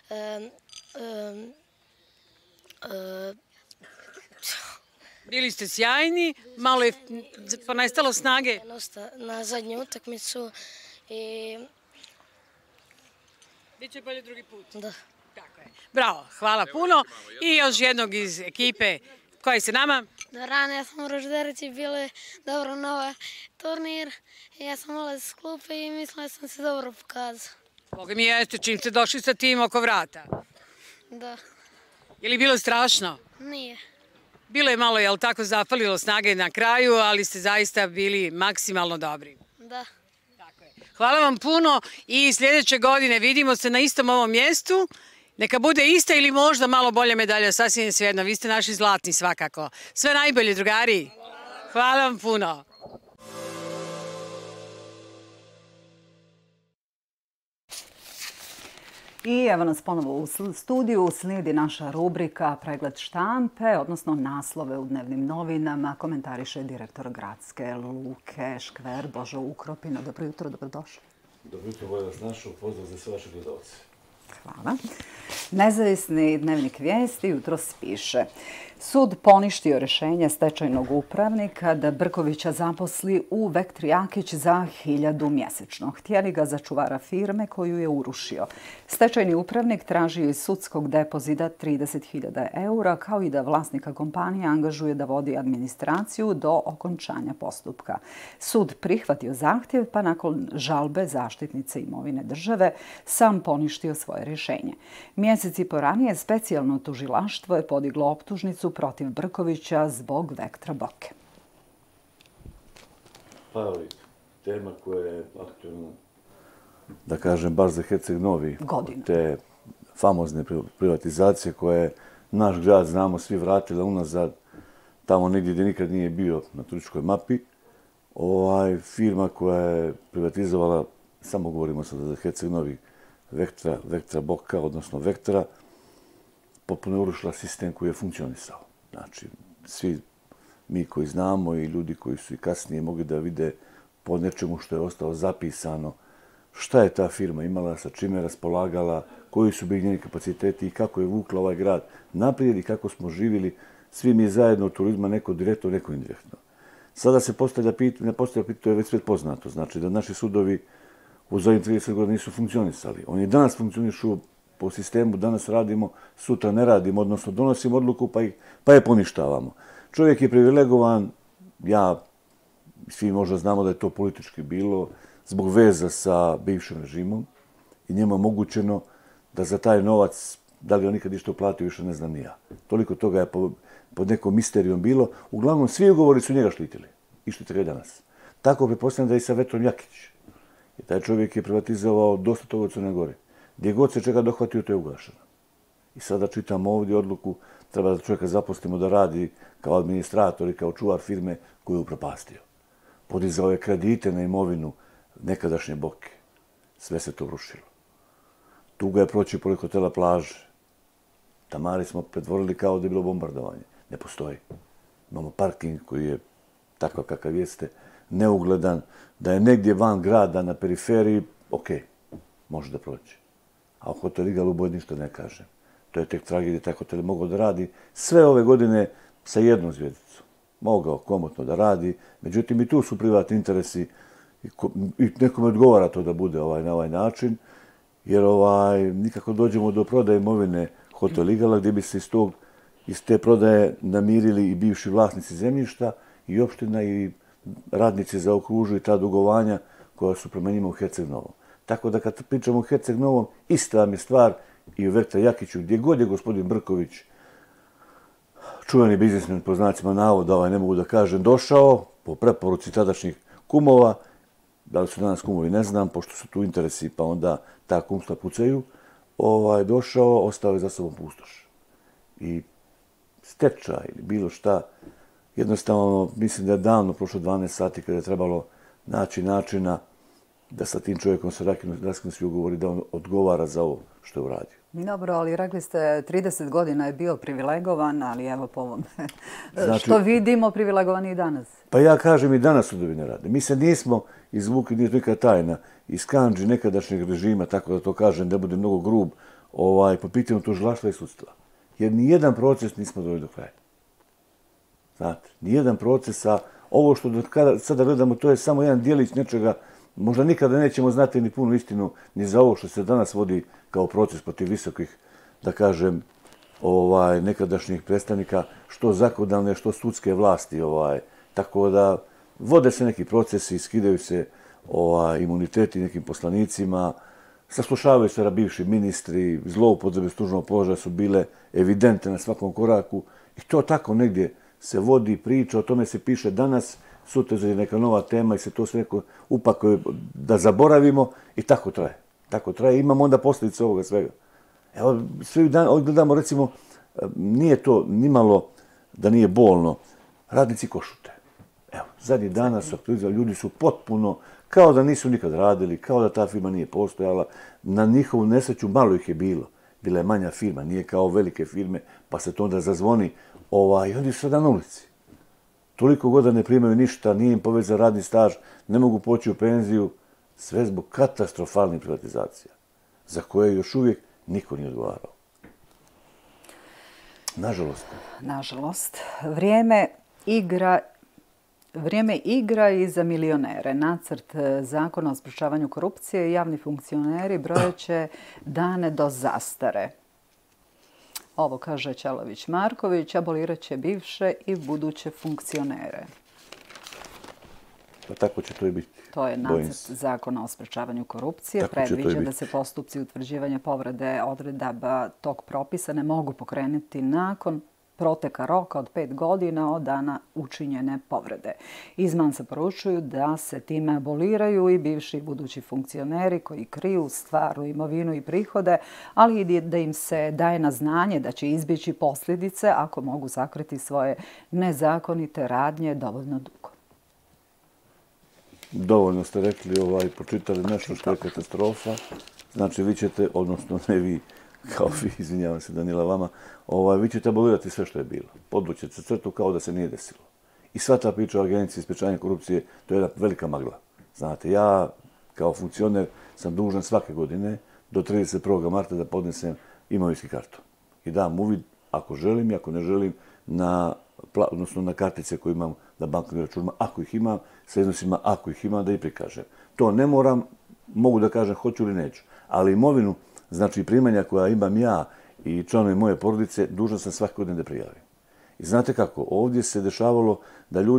Speaker 10: Bili ste sjajni, malo je ponestalo snage.
Speaker 16: Na zadnju utakmicu i...
Speaker 10: Biće bolje drugi put.
Speaker 16: Da.
Speaker 10: Bravo, hvala puno. I još jednog iz ekipe koji se nama.
Speaker 17: Dobar dan, ja sam Uroš Derić i bilo je dobro na ovaj turnir. Ja sam ulaz s klupe i mislim da sam se dobro pokazao.
Speaker 10: Boga mi jeste, čim ste došli sa tim oko vrata.
Speaker 17: Da.
Speaker 10: Je li bilo strašno?
Speaker 17: Nije.
Speaker 10: Bilo je malo, jel tako, zafalilo snage na kraju, ali ste zaista bili maksimalno dobri.
Speaker 17: Da.
Speaker 10: Hvala vam puno i sljedeće godine vidimo se na istom ovom mjestu. Neka bude ista ili možda malo bolja medalja, sasvim svejedno. Vi ste naši zlatni svakako. Sve najbolje, drugari. Hvala vam puno.
Speaker 1: I evo nas ponovo u studiju, slijedi naša rubrika Pregled štampe, odnosno naslove u dnevnim novinama, komentariše direktor gradske luke Škver, Božo Ukropina. Dobro jutro, dobrodošli.
Speaker 18: Dobro jutro, bolje vas našao, pozdrav za sve vaše gledalce.
Speaker 1: Hvala. Nezavisni dnevnik vijesti jutros piše: sud poništio rješenje stečajnog upravnika da Brkovića zaposli u Vektri Jakić za 1.000 mjesečno. Htjeli ga za čuvara firme koju je urušio. Stečajni upravnik tražio iz sudskog depozita 30.000 eura, kao i da vlasnika kompanije angažuje da vodi administraciju do okončanja postupka. Sud prihvatio zahtjev, pa nakon žalbe zaštitnice imovine države sam poništio svoje rješenje. Mjeseci poranije specijalno tužilaštvo je podiglo optužnicu protiv Brkovića zbog Vektra Boke.
Speaker 18: Pa evo, tema koja je aktualna, da kažem, baš za Herceg Novi. Te famozne privatizacije koje naš grad, znamo, svi vratila unazad, tamo negdje gdje nikad nije bio na turističkoj mapi. Firma koja je privatizovala, samo govorimo sada za Herceg Novi, Vektra Boka, odnosno Vektra, potpuno je urušila sistem koji je funkcionisao. Znači, svi mi koji znamo i ljudi koji su i kasnije mogli da vide po nečemu što je ostalo zapisano šta je ta firma imala, sa čime je raspolagala, koji su bili njeni kapaciteti i kako je vukla ovaj grad naprijed i kako smo živjeli svi mi zajedno od turizma, neko direktno, neko indirektno. Sada se postavlja pitanje, to je već sve poznato, znači da naši sudovi u zadnjih 30 godina nisu funkcionisali. Oni danas funkcionišu po sistemu, danas radimo, sutra ne radimo, odnosno donosimo odluku pa je poništavamo. Čovjek je privilegovan, ja svi možda znamo da je to politički bilo, zbog veza sa bivšim režimom i njemu omogućeno da za taj novac, da li on nikad išto platio, više ne znam ni ja. Toliko toga je pod nekom misterijom bilo. Uglavnom, svi ugovori su njega štitili. I štite ga i danas. Tako pretpostavljam da je i sa Vetrom Jakić. I taj čovjek je privatizovao dosta toga u Crnoj Gori. Gdje god se čega dohvatio, to je ugašeno. I sada čitamo ovdje odluku, treba da čovjeka zaposlimo da radi kao administrator i kao čuvar firme koju je upropastio. Podizao je kredite na imovinu nekadašnje Boke. Sve se to rušilo. Tuga je proći pored hotela Plaže. Tamari smo pretvorili kao da je bilo bombardovanje. Ne postoji. Imamo parking koji je takav kakav jeste, neugledan, da je negdje van grada na periferiji, ok, može da proći. A o hotel Galuboj ništa ne kažem. To je tek tragedija, taj hotel je mogao da radi sve ove godine sa jednom zvijezdicom. Mogao komotno da radi, međutim i tu su privatni interesi i nekome odgovara to da bude na ovaj način, jer nikako dođemo do prodaje imovine hotel Igala gdje bi se iz te prodaje namirili i bivši vlasnici zemljišta i opština i radnici zaokružuju ta dugovanja koja su prema njima u Herceg Novom. Tako da kad pričamo o Herceg Novom, ista vam je stvar i u Vetra Jakiću, gdje god je gospodin Brković, čuveni biznismen po znacima navoda, ne mogu da kažem, došao po preporuci tadašnjih kumova, da li su danas kumovi ne znam, pošto su tu interesi pa onda ta kumstva pucaju, došao, ostao je za sobom pustoš. I stečaj ili bilo šta, jednostavno mislim da je davno prošlo 12 sati kada je trebalo naći načina da sa tim čovjekom se raskinu svi ugovori, da on odgovara za ovo što je uradio.
Speaker 1: Dobro, ali rekli ste 30 godina je bio privilegovan, ali evo po ovom. Što vidimo, privilegovan i danas.
Speaker 18: Pa ja kažem i danas sudovi ne rade. Mi se nismo izvukli, nije to nikada tajna, iz kandži nekadašnjeg režima, tako da to kažem, da bude mnogo grub, po pitanju tužilaštva i sudstva. Jer nijedan proces nismo doveli do kraja. Znate, nijedan proces, a ovo što sada gledamo, to je samo jedan dijelić nečega. Možda nikada nećemo znati ni punu istinu ni za ovo što se danas vodi kao proces protiv visokih, da kažem, nekadašnjih predstavnika, što zakonodavne, što sudske vlasti. Tako da vode se neki procesi, skidaju se imuniteti nekim poslanicima, saslušavaju se bivši ministri, zloupotrebe službenog položaja su bile evidentne na svakom koraku i to tako negdje se vodi, priča, o tome se piše danas, sutra je neka nova tema i se to sve neko upakuje da zaboravimo i tako traje. Tako traje. Imamo onda posljedice ovoga svega. Evo, svi dan gledamo, recimo, nije to nimalo da nije bolno. Radnici Košute. Evo, zadnjih dana su aktualizali, ljudi su potpuno, kao da nisu nikad radili, kao da ta firma nije postojala. Na njihovu nesreću malo ih je bilo. Bila je manja firma, nije kao velike firme, pa se to onda zazvoni. I oni su sada na ulici. Toliko godina ne primaju ništa, nije im povezan radni staž, ne mogu poći u penziju, sve zbog katastrofalnih privatizacija, za koje još uvijek niko nije odgovarao. Nažalost.
Speaker 1: Nažalost. Vrijeme igra i za milionere. Nacrt zakona o sprečavanju korupcije i javni funkcioneri brojeće dane do zastare. Ovo kaže Ćelović Marković, abolirat će bivše i buduće funkcionere.
Speaker 18: Pa tako će to i biti.
Speaker 1: To je nacrt zakona o sprečavanju korupcije. Predviđa da se postupci utvrđivanja povrede odredaba tog propisa ne mogu pokrenuti nakon proteka roka od 5 godina od dana učinjene povrede. Izmance poručuju da se time aboliraju i bivši i budući funkcioneri koji kriju stvarnu imovinu i prihode, ali i da im se daje na znanje da će izbjeći posljedice ako mogu sakriti svoje nezakonite radnje dovoljno dugo.
Speaker 18: Dovoljno ste rekli, pročitali nešto što je katastrofa. Znači vi ćete, odnosno ne vi, kao vi, izvinjavam se Danila vama, vi ćete abolirati sve što je bilo. Podvućete crtu kao da se nije desilo. I sva ta priča o agenciji sprečavanja korupcije, to je jedna velika magla. Znate, ja kao funkcioner sam dužan svake godine do 31. marta da podnesem imovinski karton. I dam uvid, ako želim i ako ne želim, odnosno na kartice koje imam na bankovnim računima, ako ih imam, sa iznosima, ako ih imam, da ih prikažem. To ne moram, mogu da kažem hoću ili neću. Ali imovinu, znači primanja koja imam ja i članovi moje porodice, dužan sam svake godine da prijavim. I znate kako, ovdje se dešavalo da ljudi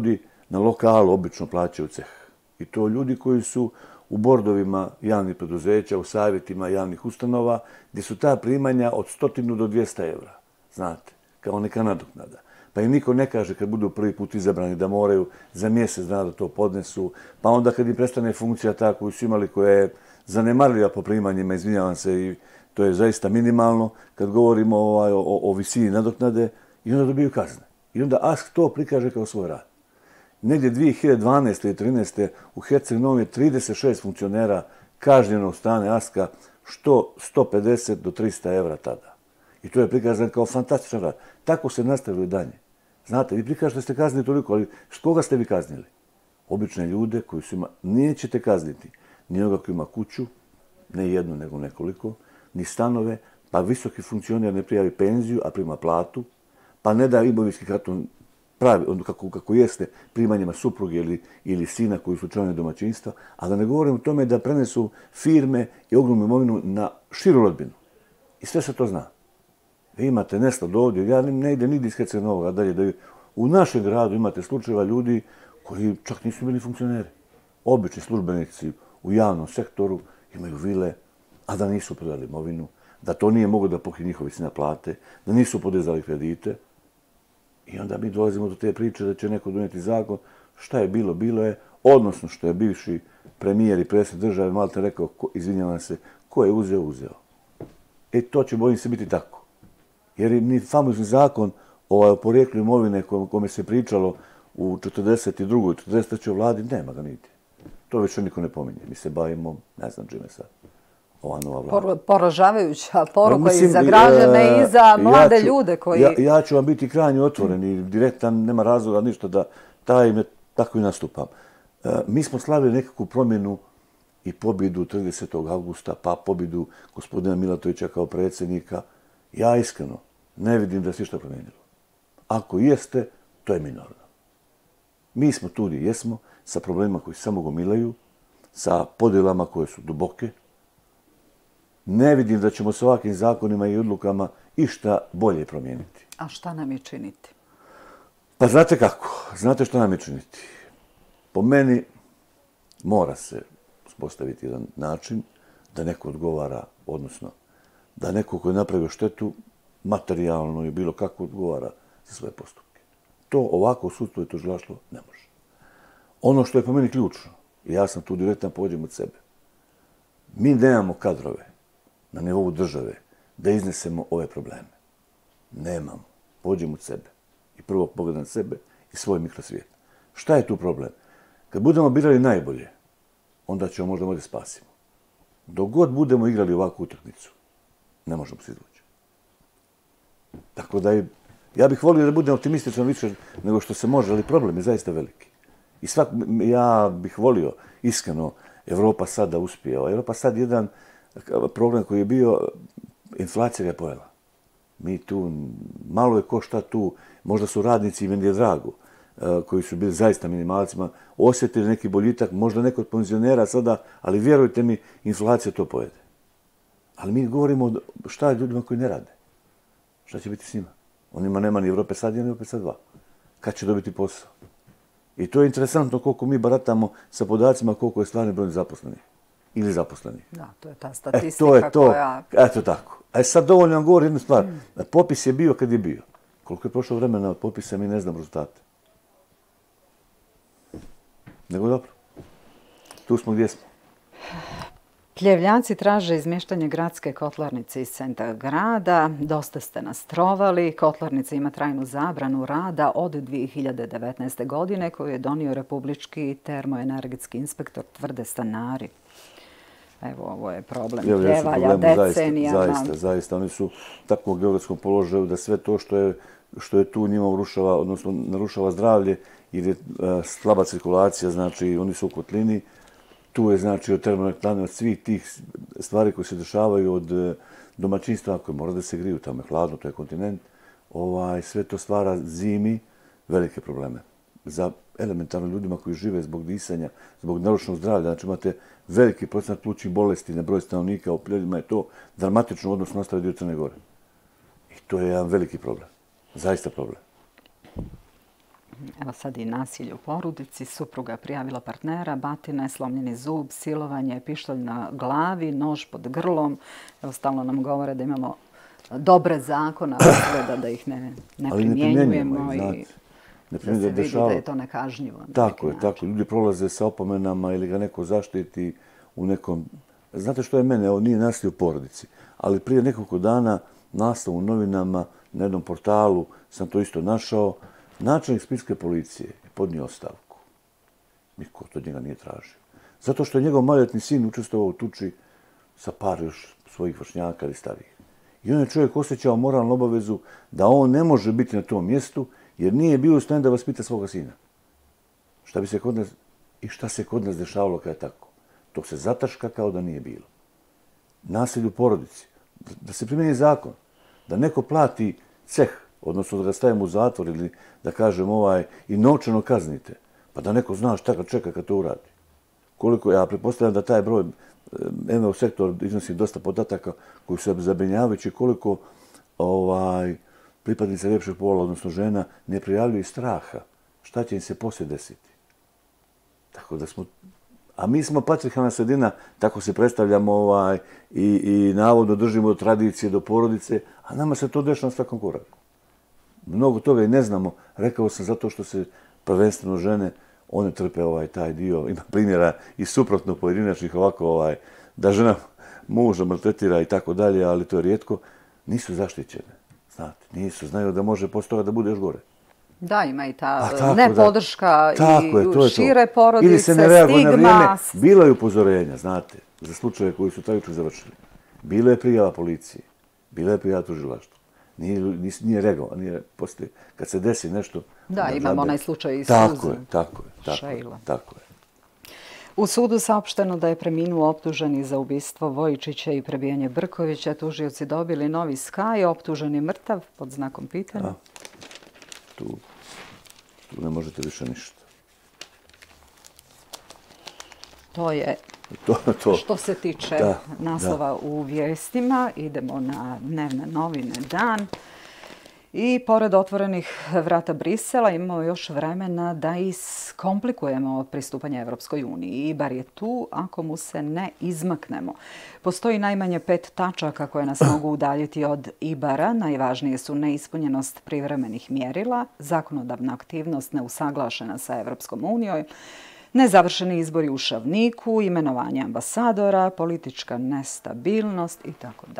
Speaker 18: na lokalu obično plaćaju ceh. I to ljudi koji su u bordovima javnih preduzeća, u savjetima javnih ustanova, gdje su ta primanja od 100 do 200 evra, znate, kao neka nadoknada. Pa im niko ne kaže kad budu prvi put izabrani da moraju za mjesec dana da to podnesu, pa onda kad im prestane funkcija ta koju su imali, koja je zanemarljiva po primanjima, izvinjavam se, i to je zaista minimalno, kad govorimo o visini nadoknade, i onda dobiju kazne. I onda ASK to prikaže kao svoj rad. Negdje 2012. i 2013. u Herceg-Novom je 36 funkcionera kažnjeno od strane ASK-a, što 150 do 300 evra tada. I to je prikazano kao fantastičan rad. Tako se nastavilo dalje. Znate, vi prikažete da ste kaznili toliko, ali s koga ste vi kaznili? Obične ljude koji su ima, nećete kazniti. Ni onoga koji ima kuću, ne jednu, nego nekoliko, ni stanove, pa visoki funkcioner ne prijavi penziju, a prima platu, pa ne da imovinski karton pravi, kako jeste, primanjima supruge ili sina koji su članovi domaćinstva, a da ne govorim o tome da prenesu firme i ogromnu imovinu na širu rodbinu. I sve se to zna. Vi imate nešto do ovdje, ja ne idem nigdje iz Herceg-Novoga dalje, u našem gradu imate slučajeva ljudi koji čak nisu bili funkcioneri. Obični službenici u javnom sektoru imaju vile, a da nisu prodali imovinu, da to nije moglo da pokrije njihovi sina plate, da nisu podizali kredite. I onda mi dolazimo do te priče da će neko donijeti zakon. Šta je bilo, bilo je, odnosno što je bivši premijer i predsjednik države malte rekao, izvinjavam se, ko je uzeo, uzeo. To će, bojim se, biti tako. Jer ni famozni zakon o porijeklu imovine kome se pričalo u 42. i 43. vladi, nema ga niti. To već niko ne pominje. Mi se bavimo, ne znam čime sad, ova nova vlada.
Speaker 1: Poražavajuća poruka i za građane i za mlade ljude koji...
Speaker 18: Ja ću vam biti krajnje otvoren i direktan, nema razloga ništa da tako i nastupam. Mi smo slavili nekakvu promjenu i pobjedu 30. augusta, pa pobjedu gospodina Milatovića kao predsjednika. Ja iskreno ne vidim da se išta promijenilo. Ako jeste, to je minorno. Mi smo tu gdje jesmo, sa problemima koji samo gomilaju, sa podjelama koje su duboke. Ne vidim da ćemo s ovakvim zakonima i odlukama išta bolje promijeniti.
Speaker 1: A šta nam je činiti?
Speaker 18: Pa znate kako? Znate što nam je činiti? Po meni mora se uspostaviti jedan način da neko odgovara, odnosno da neko koji je napravio štetu materijalno i bilo kako odgovara za svoje postupke. To ovako sudstvo i tužilaštvo ne može. Ono što je po meni ključno, i ja sam tu direktno pođem od sebe, mi nemamo kadrove na nivou države da iznesemo ove probleme. Nemamo. Pođem od sebe. I prvo pogledam sebe i svoj mikrosvijet. Šta je tu problem? Kad budemo birali najbolje, onda ćemo možda ovdje spasimo. Dok god budemo igrali ovakvu utakmicu, ne možemo se izvući. Tako da ja bih volio da budem optimističan više nego što se može, ali problem je zaista veliki. I ja bih volio, iskreno, Evropa sad da uspije. Evropa sad jedan program koji je bio, inflacija ga je pojela. Mi tu, malo je ko šta tu, možda su radnici, i meni je drago, koji su bili zaista minimalcima, osjetili neki boljitak, možda neko od penzionera sada, ali vjerujte mi, inflacija to pojede. Ali mi govorimo šta je ljudima koji ne rade. Šta će biti s njima? Onima nema ni Evrope sad 1, ni Evrope sad 2. Kad će dobiti posao? I to je interesantno koliko mi baratamo sa podacima koliko je stvarni broj zaposlenih. Ili zaposlenih.
Speaker 1: Da, to je ta statistika koja...
Speaker 18: Eto tako. A sad dovoljno vam govori jednu stvar. Popis je bio kad je bio. Koliko je prošlo vremena od popisa, mi ne znamo rezultate. Nego dobro. Tu smo gdje smo.
Speaker 1: Pljevljanci traže izmještanje gradske kotlarnice iz centra grada. Dosta ste nas trovali. Kotlarnica ima trajnu zabranu rada od 2019. godine koju je donio republički termoenergetski inspektor, tvrde stanari. Evo, ovo je problem pljevalja decenijama.
Speaker 18: Zaista. Oni su tako u geografskom položaju da sve to što je tu njima urušava, odnosno narušava zdravlje jer je slaba cirkulacija, znači oni su u kotlini. Tu je, znači, od termoelektrane, od svih tih stvari koje se dešavaju od domaćinstva koje mora da se griju, tamo je hladno, to je kontinent, sve to stvara zimi velike probleme. Za elementarno ljudima koji žive zbog disanja, zbog narušenog zdravlja, znači imate veliki procenat plućnih bolesti na broj stanovnika, u Pljevljima je to dramatično odnosno ostale dio Crne Gore. I to je jedan veliki problem. Zaista problem.
Speaker 1: Evo sad i nasilje u porodici, supruga prijavila partnera, batine, slomljeni zub, silovanje, pištolj na glavi, nož pod grlom. Evo stalno nam govore da imamo dobre zakona, da ih ne primjenjujemo i da se vidi da je to nekažnjivo.
Speaker 18: Tako je, tako. Ljudi prolaze sa opomenama ili ga neko zaštiti u nekom... Znate što je mene? Ovo nije nasilje u porodici, ali prije nekoliko dana naslov u novinama na jednom portalu sam to isto našao. Načelnik Splitske policije je podnio ostavku. Niko to od njega nije tražio. Zato što je njegov maloljetni sin učestvovao u tuči sa par još svojih vršnjaka ili starijih. I on je čovjek osjećao moralnu obavezu da on ne može biti na tom mjestu jer nije bio u stanju da vaspita svoga sina. Šta se kod nas dešavalo kada je tako? To se zataška kao da nije bilo. Nasilje u porodici. Da se primjeni zakon. Da neko plati ceh, odnosno da ga stavimo u zatvor ili da kažem i novčano kaznite. Pa da neko zna šta ga čeka kad to uradi. Koliko, ja pretpostavljam da taj broj MVO sektor iznosi dosta podataka koji su zabrinjavajući koliko pripadnice ljepšeg pola, odnosno žena, ne prijavljuju straha. Šta će im se poslije desiti? Tako da smo... A mi smo patriarhalna sredina, tako se predstavljamo i navodno držimo od tradicije do porodice, a nama se to dešava na svakom koraku. Mnogo toga i ne znamo. Rekao sam zato što se prvenstveno žene, one trpe taj dio. Ima primjera i suprotno pojedinačnih ovako, da žena muža maltretira i tako dalje, ali to je rijetko. Nisu zaštićene. Znate, nisu. Znaju da može posle toga da bude još gore.
Speaker 1: Da, ima i ta nepodrška i šire porodice,
Speaker 18: ili se ne reaguje na vrijeme. Bilo je upozorenja, znate, za slučaje koji su tragično završili. Bilo je prijava policiji, bilo je prijava tužilaštvu. Nije reagovao, nije poslije. Kad se desi nešto...
Speaker 1: Da, imamo onaj slučaj iz Suze.
Speaker 18: Tako je.
Speaker 1: U sudu saopšteno da je preminuo optuženi za ubistvo Vojičića i prebijanje Brkovića. Tužioci dobili novi skaj, optuženi mrtav, pod znakom pitanja.
Speaker 18: Tu ne možete više ništa.
Speaker 1: To je što se tiče naslova u vijestima. Idemo na dnevne novine Dan. I pored otvorenih vrata Brisela imamo još vremena da iskomplikujemo pristupanje Evropskoj uniji. Ibar je tu ako mu se ne izmaknemo. Postoji najmanje 5 tačaka koje nas mogu udaljiti od Ibara. Najvažnije su neispunjenost privremenih mjerila, zakonodavna aktivnost neusaglašena sa Evropskom unijom, nezavršeni izbori u Šavniku, imenovanje ambasadora, politička nestabilnost itd.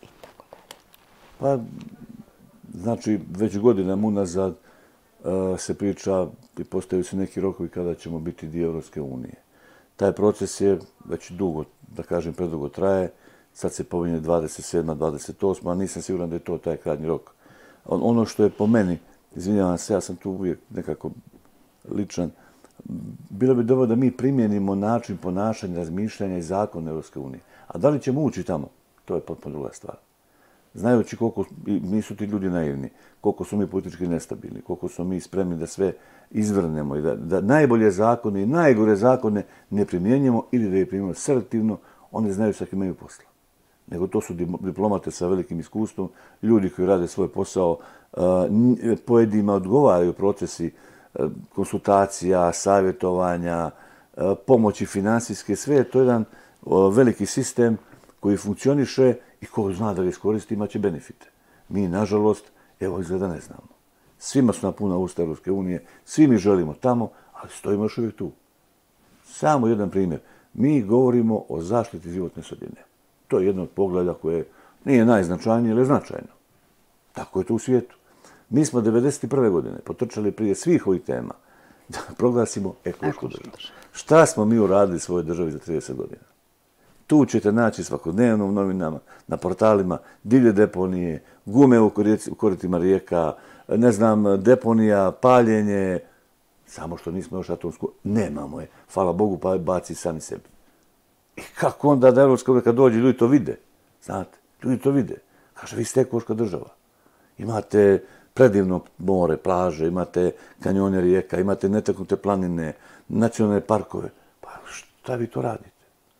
Speaker 18: Pa, znači, već godinama unazad se priča i postavljaju se neki rokovi kada ćemo biti dio Evropske unije. Taj proces je već dugo, da kažem, predugo traje. Sad se pominje 27. 28. a nisam siguran da je to taj krajnji rok. Ono što je po meni, izvinjavam se, ja sam tu uvijek nekako ličan, bilo bi dobro da mi primjenimo način ponašanja, razmišljanja i zakona Evropske unije. A da li ćemo ući tamo? To je potpuno druga stvar. Znajući koliko nisu ti ljudi naivni, koliko su mi politički nestabilni, koliko su mi spremni da sve izvrnemo i da najbolje zakone i najgore zakone ne primjenjujemo ili da ih primjenjujemo selektivno, oni znaju sa kim imaju posla. Nego to su diplomate sa velikim iskustvom, ljudi koji rade svoj posao, pojedinima odgovaraju procesi konsultacija, savjetovanja, pomoći finansijske, sve je to jedan veliki sistem koji funkcioniše i ko zna da ga iskoristi imaće benefite. Mi, nažalost, evo izgleda ne znamo. Svima su na puna usta Evropske unije, svi mi želimo tamo, ali stojimo još uvijek tu. Samo jedan primjer. Mi govorimo o zaštiti životne sredine. To je jedno od poglavlja koje nije najznačajnije, ali je značajno. Tako je to u svijetu. Mi smo 1991. godine potrčali prije svih ovih tema da proglasimo ekološku državu. Šta smo mi uradili svojoj državi za 30 godina? Tu ćete naći svakodnevno u novinama, na portalima, divlje deponije, gume u koritima rijeka, ne znam, deponija, paljenje, samo što nismo još atomsku, nemamo je. Hvala Bogu, pa baci sami sebi. I kako onda da Evropska unija kad dođe, ljudi to vide? Znate, ljudi to vide. Kaže, vi ste ekološka država. Imate predivno more, plaže, imate kanjone rijeka, imate netaknute planine, nacionalne parkove. Pa šta vi to radite?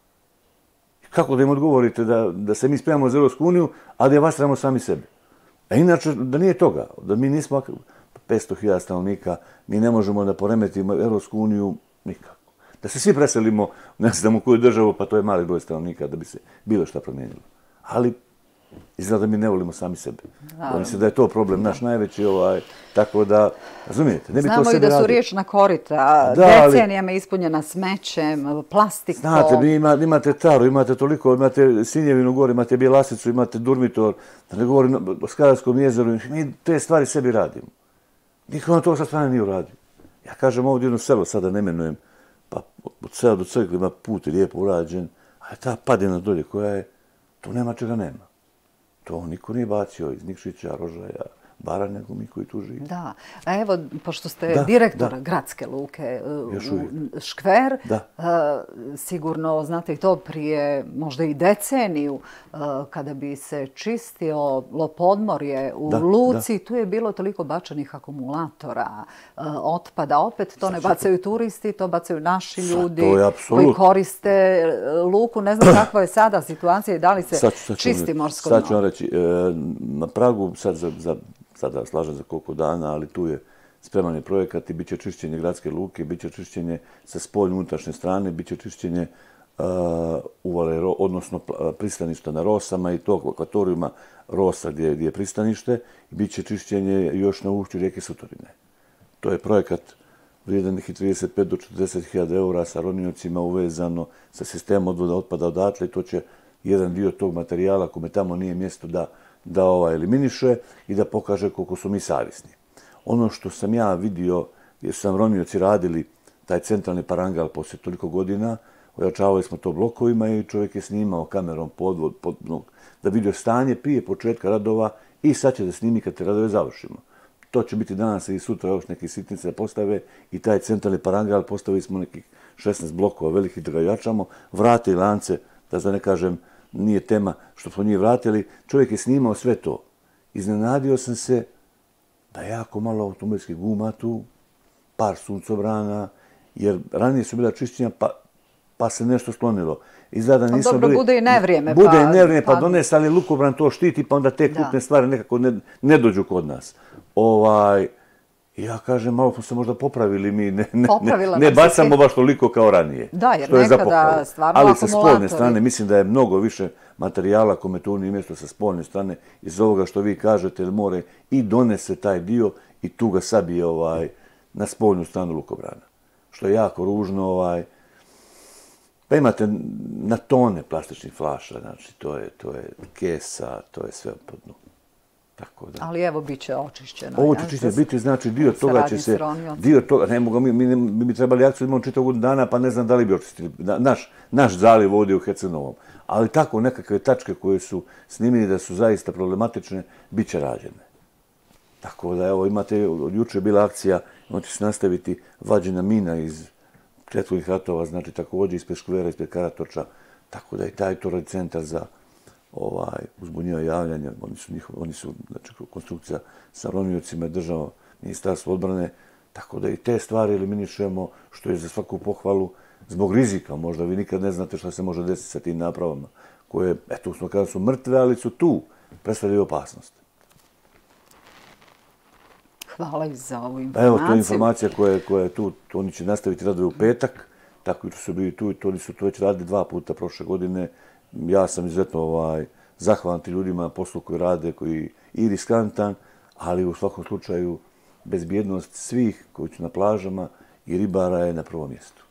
Speaker 18: Kako da im odgovorite da se mi spremamo za Evropsku uniju, a da je vas trebamo sami sebe? A inače, da nije toga, da mi nismo 500.000 stanovnika, mi ne možemo da poremetimo Evropsku uniju nikako. Da se svi preselimo, ne znam u koju državu, pa to je mali broj stanovnika da bi se bilo šta promijenilo. Ali izgleda da mi ne volimo sami sebe. Mislim da je to problem naš najveći, tako da, razumijete, ne bi to
Speaker 1: Znamo i
Speaker 18: sebi
Speaker 1: da su
Speaker 18: radili.
Speaker 1: riječna korita decenijama ispunjena smećem, plastikom.
Speaker 18: Znate, vi imate Taru, imate toliko, imate Sinjevinu gore, imate Bjelasicu, imate Durmitor, da ne govorim o Skadarskom jezeru, mi te stvari sebi radimo. Niko nam to sa strane nije uradio. Ja kažem ovdje jedno selo, sada ne menujem, pa od sela do crkve ima put lijepo urađen, a ta padina dolje koja je, tu nema čega nema. To niko nije bacio iz Nikšića, Rožaja, Bara, nego mi koji tu živi.
Speaker 1: Da. A evo, pošto ste direktor gradske luke Škver, sigurno znate i to prije možda i deceniju, kada bi se čistilo podmorje u luci, tu je bilo toliko bačenih akumulatora, otpada. Opet to ne bacaju turisti, to bacaju naši ljudi koji koriste luku. Ne znam kakva je sada situacija i da li se čisti morsko dno.
Speaker 18: Sad ću vam reći, na Pragu sada slažem za koliko dana, ali tu je spreman je projekat i bit će čišćenje gradske luke, bit će čišćenje sa spoljne unutrašnje strane, bit će čišćenje uvale, odnosno pristaništa na Rosama i tog akvatorijuma Rosa gdje je pristanište i bit će čišćenje još na ušću rijeke Sutorine. To je projekat vrijedan nekih 35 do 40.000 eura sa ronioцima uvezano sa sistemom odvoda otpada odatle i to će jedan dio tog materijala kome tamo nije mjesto da eliminiše i da pokaže koliko su mi savjesni. Ono što sam ja vidio, jer su sam ronioci radili taj centralni parangal poslije toliko godina, ojačavali smo to blokovima i čovjek je snimao kamerom da vidio stanje prije početka radova i sad će da snimi kad te radove završimo. To će biti danas i sutra još neke sitnice da postave i taj centralni parangal postavili smo nekih 16 blokova velikih da ga jačamo, vrate lance, da ne kažem, nije tema što smo njih vratili, čovjek je snimao sve to. Iznenadio sam se da je jako malo automobilskih guma tu, par suncobrana, jer ranije su bila čišćenja pa se nešto sklonilo.
Speaker 1: Dobro, bude i nevrijeme.
Speaker 18: Bude i nevrijeme, pa donesali lukobran to štiti, pa onda te krupne stvari nekako ne dođu kod nas. Ja kažem, malo smo se možda popravili mi, ne bacamo baš toliko kao ranije.
Speaker 1: Da, jer nekada stvarno
Speaker 18: ali sa spoljne strane, mislim da je mnogo više materijala kome tu nije mjesto sa spoljne strane iz ovoga što vi kažete, jer more i donese taj dio i tu ga sabije na spoljnu stranu lukobrana. Što je jako ružno. Pa imate na tone plastičnih flaša, znači to je kesa, to je sve pod dnu.
Speaker 1: Ali evo, bit će očišćeno.
Speaker 18: Ovo će čišćeno biti, znači dio toga će se... Dio toga, ne mogu, mi bi trebali akciju, imamo čitav godinu dana, pa ne znam da li bi očistili. Naš zaliv ovdje u Herceg-Novom. Ali tako nekakve tačke koje su snimili da su zaista problematične, bit će rađene. Tako da, evo, imate, od juče je bila akcija, on će se nastaviti vađena mina iz prethodnih ratova, znači također ispred Škvera, ispred Karatoča, tako da i taj to radi centar za uzbunjivanje javljanja, oni su, znači, konstrukcija sa roniocima država, ministarstvo odbrane, tako da i te stvari eliminišemo, što je za svaku pohvalu, zbog rizika, možda vi nikad ne znate šta se može desiti sa tim napravama, koje, eto, smo kada su mrtve, ali su tu, predstavljaju opasnost.
Speaker 1: Hvala i za ovu informaciju.
Speaker 18: Evo, to je informacija koja je tu, oni će nastaviti radove u petak, tako što su bili tu i oni su to već radili 2 puta prošle godine. Ja sam izuzetno zahvalan ti ljudima na poslu koji rade, koji i riskantan, ali u svakom slučaju bezbjednost svih koji su na plažama i ribara je na prvom mjestu.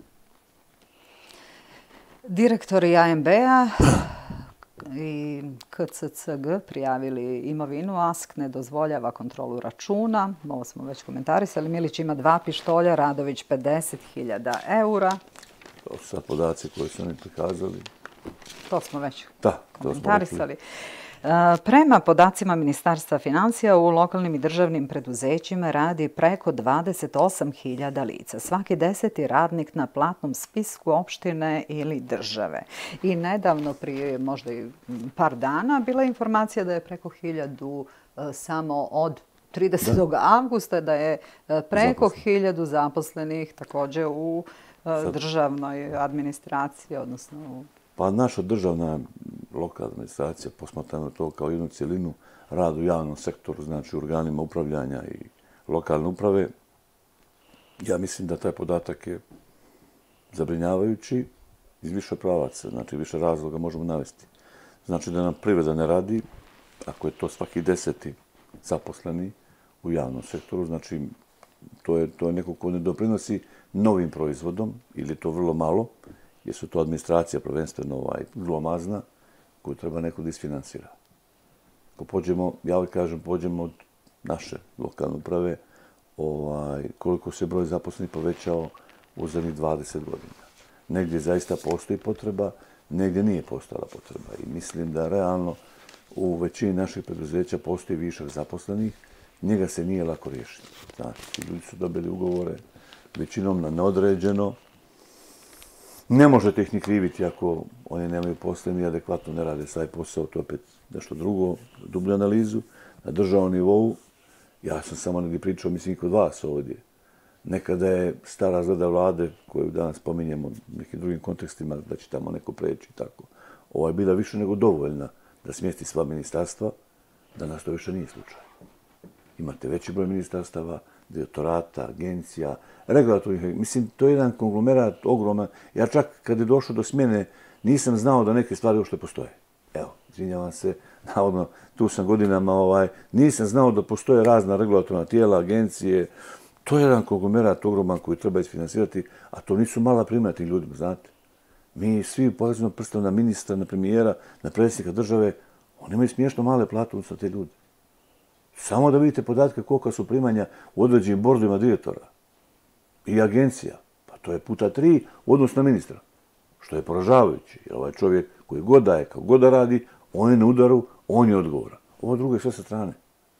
Speaker 1: Direktori AMB-a i KCCG prijavili imovinu. ASK ne dozvoljava kontrolu računa. Ovo smo već komentarisali. Milić ima 2 pištolja, Radović 50.000 eura.
Speaker 18: To su sad podaci koji su oni prikazali.
Speaker 1: To smo već
Speaker 18: komentarisali.
Speaker 1: Prema podacima Ministarstva financija u lokalnim i državnim preduzećima radi preko 28.000 lica. Svaki 10. radnik na platnom spisku opštine ili države. I nedavno, prije možda i par dana, bila je informacija da je preko 1.000 samo od 30. avgusta, da je preko 1.000 zaposlenih također u državnoj administraciji, odnosno u...
Speaker 18: Pa naša državna lokalna administracija, posmatramo to kao jednu cjelinu, rad u javnom sektoru, znači u organima upravljanja i lokalne uprave, ja mislim da taj podatak je zabrinjavajući iz više pravaca, znači više razloga možemo navesti. Znači da nam privreda ne radi, ako je to svaki 10. zaposleni u javnom sektoru, znači to je neko ko ne doprinosi novim proizvodom, ili je to vrlo malo, jer su to administracija prvenstveno glomazna, koju treba neko da isfinansira. Ako pođemo, ja uvijek kažem, pođemo od naše lokalne uprave, koliko se broj zaposlenih povećao u zadnjih 20 godina. Negdje zaista postoji potreba, negdje nije postojala potreba. I mislim da realno u većini naših preduzeća postoji višak zaposlenih, njega se nije lako riješiti. Znači, ljudi su dobili ugovore većinom na neodređeno. Ne možete ih ni kriviti ako oni nemaju posle ni adekvatno ne rade svoj posao, to je opet nešto drugo, dublju analizu. Na državnom nivou, ja sam samo negdje pričao, mislim i kod vas ovdje. Nekada je stara zgrada vlade, koju danas spominjemo u nekim drugim kontekstima, da će tamo neko preći i tako, ovo je bila više nego dovoljna da smjesti sva ministarstva, danas to više nije slučaj. Imate veći broj ministarstava, direktorata, agencija, regulatornih, mislim, to je jedan konglomerat ogroman. Ja čak kad je došlo do smjene nisam znao da neke stvari uopšte postoje. Evo, izvinjavam se, navodno, tu sam godinama, nisam znao da postoje razna regulatorna tijela, agencije. To je jedan konglomerat ogroman koji treba isfinansirati, a to nisu mala primanja tih ljudima, znate. Mi svi pokazujemo prstom na ministra, na premijera, na predsjednika države, oni imaju smiješno male plate odnosno te ljudi. Samo da vidite podatke kolika su primanja u određenim bordovima direktora i agencija. Pa to je puta 3 u odnosu na ministra. Što je poražavajući. Jer ovaj čovjek koji god daje, kako god da radi, on je na udaru, on je odgovoran. Ovo drugo je sve sa strane.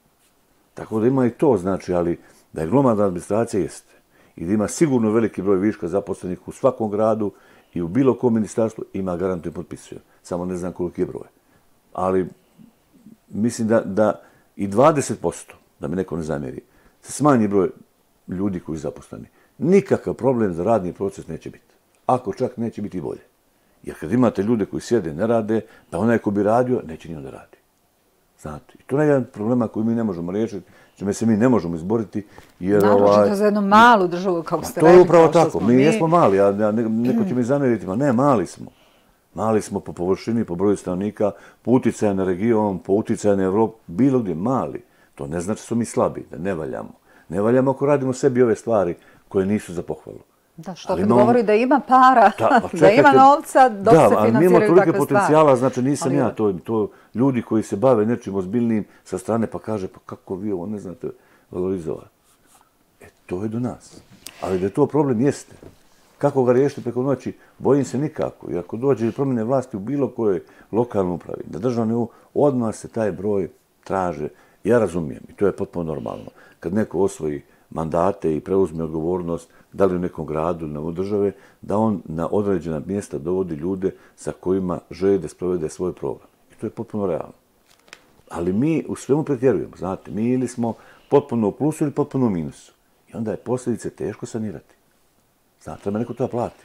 Speaker 18: Tako da ima i to, znači, ali da je glomazna administracija jeste. I da ima sigurno veliki broj viška zaposlenih u svakom gradu i u bilo kom ministarstvu, ima garantu i potpisuje. Samo ne znam koliki je broj. Ali mislim da i 20%, da mi neko ne zamjeri, se smanji broj ljudi koji su zaposleni. Nikakav problem za radni proces neće biti. Ako čak neće biti i bolje. Jer kad imate ljude koji sjede ne rade, da onaj ko bi radio, neće ni onda radi. Znate, i to je jedan problema koji mi ne možemo riješiti, čime se mi ne možemo izboriti.
Speaker 1: Naročito za jednu malu državu, kako ste rekli.
Speaker 18: To je upravo tako. Mi jesmo mali, a neko će mi zamjeriti, ma ne, mali smo. Mali smo po površini, po broju stanovnika, po utjecaju na region, po utjecaju na Evropu, bilo gdje mali. To ne znači da smo mi slabi, da ne valjamo. Ne valjamo ako radimo sebi ove stvari koje nisu za pohvalu.
Speaker 1: Da, što kad govori da ima para, da ima novca, dok se financiraju takve stvari. Da, ali mi imamo toliko potencijala, znači nisam ja, to ljudi koji se bave nečim ozbiljnim sa strane pa kaže, pa kako vi ovo ne znate valorizovati. To je do nas. Ali da je to problem jeste. Kako ga riješiti preko noći, bojim se nikako. I ako dođe promjene vlasti u bilo kojoj lokalnoj upravi, na državnom nivou, odmah se taj broj traže. Ja razumijem i to je potpuno normalno. Kad neko osvoji mandate i preuzme odgovornost, da li u nekom gradu ili u države, da on na određena mjesta dovodi ljude sa kojima želi da sprovede svoj program. I to je potpuno realno. Ali mi u svemu pretjerujemo, znate, mi ili smo potpuno u plusu ili potpuno u minusu. I onda je posljedice teško sanirati. Znate, treba neko to plati.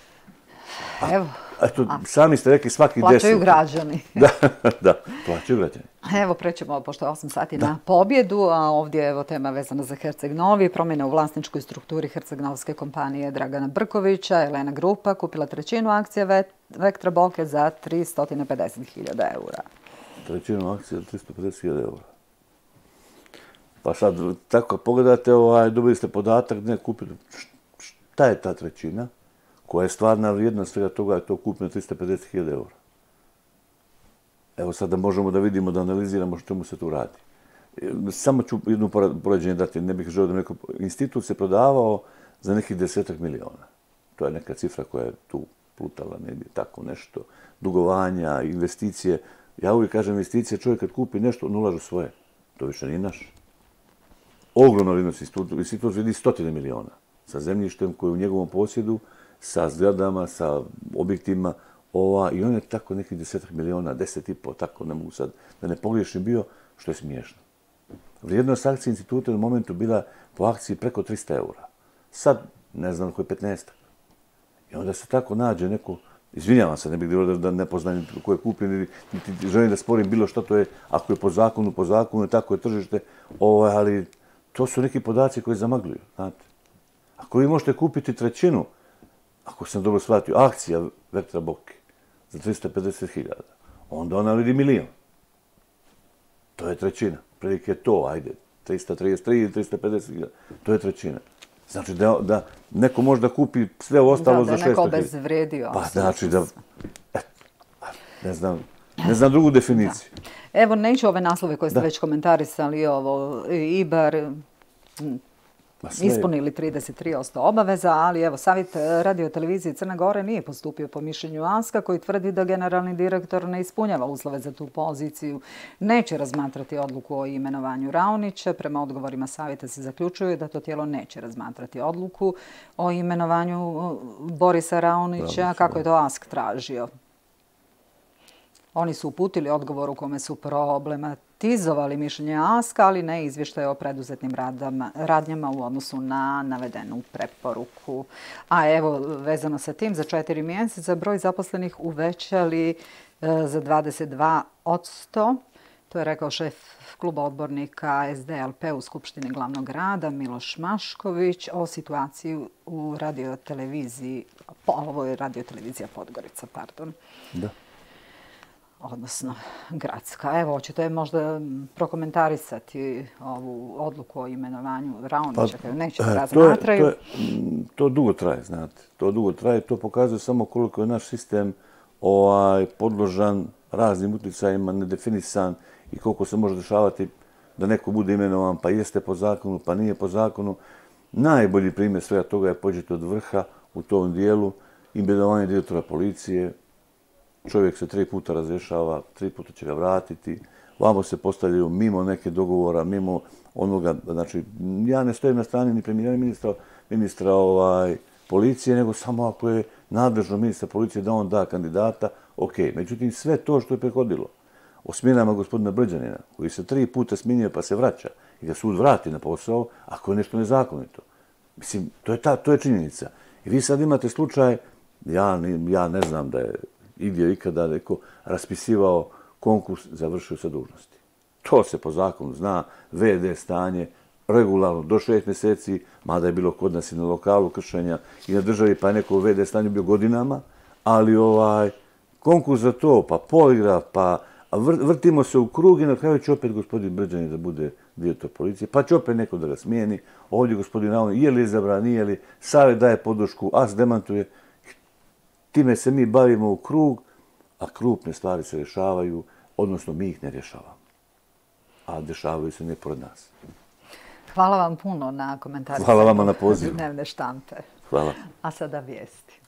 Speaker 1: Evo.
Speaker 18: Eto, sami ste rekli svaki 10.
Speaker 1: Plaćaju građani.
Speaker 18: Da, plaćaju građani.
Speaker 1: Evo, prećemo, pošto je 8 sati na pobjedu, a ovdje je tema vezana za Herceg Novi. Promjena u vlasničkoj strukturi hercegnovske kompanije Dragana Brkovića. Elena Grupa kupila trećinu akcije Vektra Boke za 350.000 eura.
Speaker 18: Trećinu akcije za 350.000 eura. Pa sad, tako pogledate, dobili ste podatak, ne kupili. Šta je ta trećina? Koja je stvarna vrijednost svega toga je to kupno 350.000 eura. Evo sada možemo da vidimo, da analiziramo što mu se tu radi. Samo ću jednu poređenje dati, ne bih želio da neko... Institut se prodavao za nekih 10 miliona. To je neka cifra koja je tu plutala negdje, tako nešto. Dugovanja, investicije. Ja uvijek kažem investicije, čovjek kad kupi nešto, on ulaže svoje. To više nije naš. Ogromna vrijednost institut vidi 100 miliona. Sa zemljištem koji je u njegovom posjedu, sa zgradama, sa objektima, i on je tako nekih 10 miliona, 10,5, tako ne mogu sad, da ne pogriješim bio, što je smiješno. Vrijednost akcije instituta u momentu bila po akciji preko 300 eura. Sad, ne znam, koji 15. I onda se tako nađe neko, izvinjavam se, ne bih bilo da ne poznam ko je kupljen, niti želim da sporim bilo što to je, ako je po zakonu, tako je tržište, ali To su neki podaci koji zamagljuju, znate. Ako vi možete kupiti trećinu, ako sam dobro shvatio, akcija Vektra Boki za 350.000, onda ona vidi 1 milion. To je trećina. Prilike je to, ajde, 333 ili 350.000. To je trećina. Znači da neko može da kupi sve ostalo za 600.000.
Speaker 1: Da neko obezvredio.
Speaker 18: Pa znači da... Ne znam drugu definiciju.
Speaker 1: Evo, neću ove naslove koje ste već komentarisali, ovo Ibar, ispunili 33% obaveza, ali evo, Savjet radiotelevizije Crne Gore nije postupio po mišljenju ASK-a koji tvrdi da generalni direktor ne ispunjava uslove za tu poziciju. Neće razmatrati odluku o imenovanju Raonića. Prema odgovorima Savjeta se zaključuje da to tijelo neće razmatrati odluku o imenovanju Borisa Raonića, kako je to ASK tražio. Oni su uputili odgovor u kome su problematizovali mišljenje ASK-a, ali ne izvještaje o preduzetnim radnjama u odnosu na navedenu preporuku. A evo, vezano sa tim, za 4 mjeseca broj zaposlenih uvećali za 22%. To je rekao šef kluba odbornika SDLP u Skupštini glavnog grada Miloš Mašković o situaciji u radioteleviziji, ovo je radiotelevizija Podgorica, pardon. Da. Odnosno gradska. Evo, hoćete je možda prokomentarisati ovu odluku o imenovanju Raonića, koju neće da razmatraju?
Speaker 18: To dugo traje, znate. To dugo traje. To pokazuje samo koliko je naš sistem podložan raznim utjecajima, nedefinisan i koliko se može dešavati da neko bude imenovan pa jeste po zakonu, pa nije po zakonu. Najbolji primjer svega toga je pođeti od vrha u tom dijelu, imenovanje direktora policije. Čovjek se 3 puta razrješava, 3 puta će ga vratiti. Vamo se postavljaju mimo neke dogovora, mimo onoga, znači, ja ne stojim na strani ni premijera ministra policije, nego samo ako je nadležno ministra policije da on da kandidata, ok. Međutim, sve to što je prehodilo o smjenama gospodina Brđanina, koji se 3 puta smjenjuje pa se vraća i ga sud vrati na posao, ako je nešto nezakonito. Mislim, to je činjenica. I vi sad imate slučaj, ja ne znam da je Igdje ikada neko raspisivao konkurs, završio sa dužnosti. To se po zakonu zna, VD stanje, regularno do 6 mjeseci, mada je bilo kod nas i na lokalu kršenja i na državi, pa je neko u VD stanju bio godinama, ali konkurs za to, pa poligraf, pa vrtimo se u krug i na kraju će opet gospodin Brđanin da bude direktor policije, pa će opet neko da ga smijeni, ovdje gospodin Raonić, je li izabran, nije li, savjet daje podršku, AS demantuje. Time se mi bavimo u krug, a krupne stvari se rješavaju, odnosno mi ih ne rješavamo. A dešavaju se ne pored nas.
Speaker 1: Hvala vam puno na komentarima.
Speaker 18: Hvala vama na pozivu.
Speaker 1: Dnevne štampe.
Speaker 18: Hvala.
Speaker 1: A sada vijesti.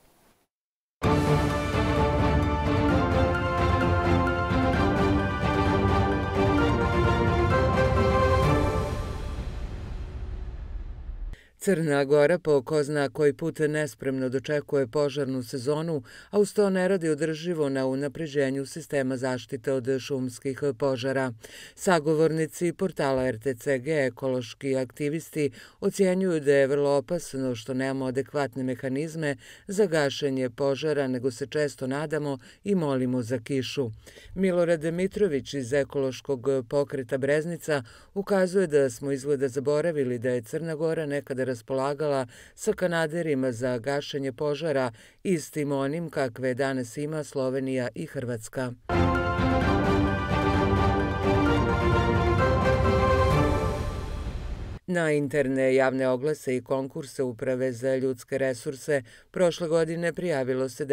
Speaker 19: Crna Gora po ko zna koji put nespremno dočekuje požarnu sezonu, a uz to ne radi održivo na unapređenju sistema zaštite od šumskih požara. Sagovornici portala RTCG, ekološki aktivisti, ocjenjuju da je vrlo opasno što nemamo adekvatne mehanizme za gašenje požara, nego se često nadamo i molimo za kišu. Milorad Mitrović iz ekološkog pokreta Breznica ukazuje da smo izgleda zaboravili da je Crna Gora nekada raspolagala sa kanaderima za gašenje požara istim onim kakve danas ima Slovenija i Hrvatska. Na interne javne oglase i konkurse Uprave za ljudske resurse prošle godine prijavilo se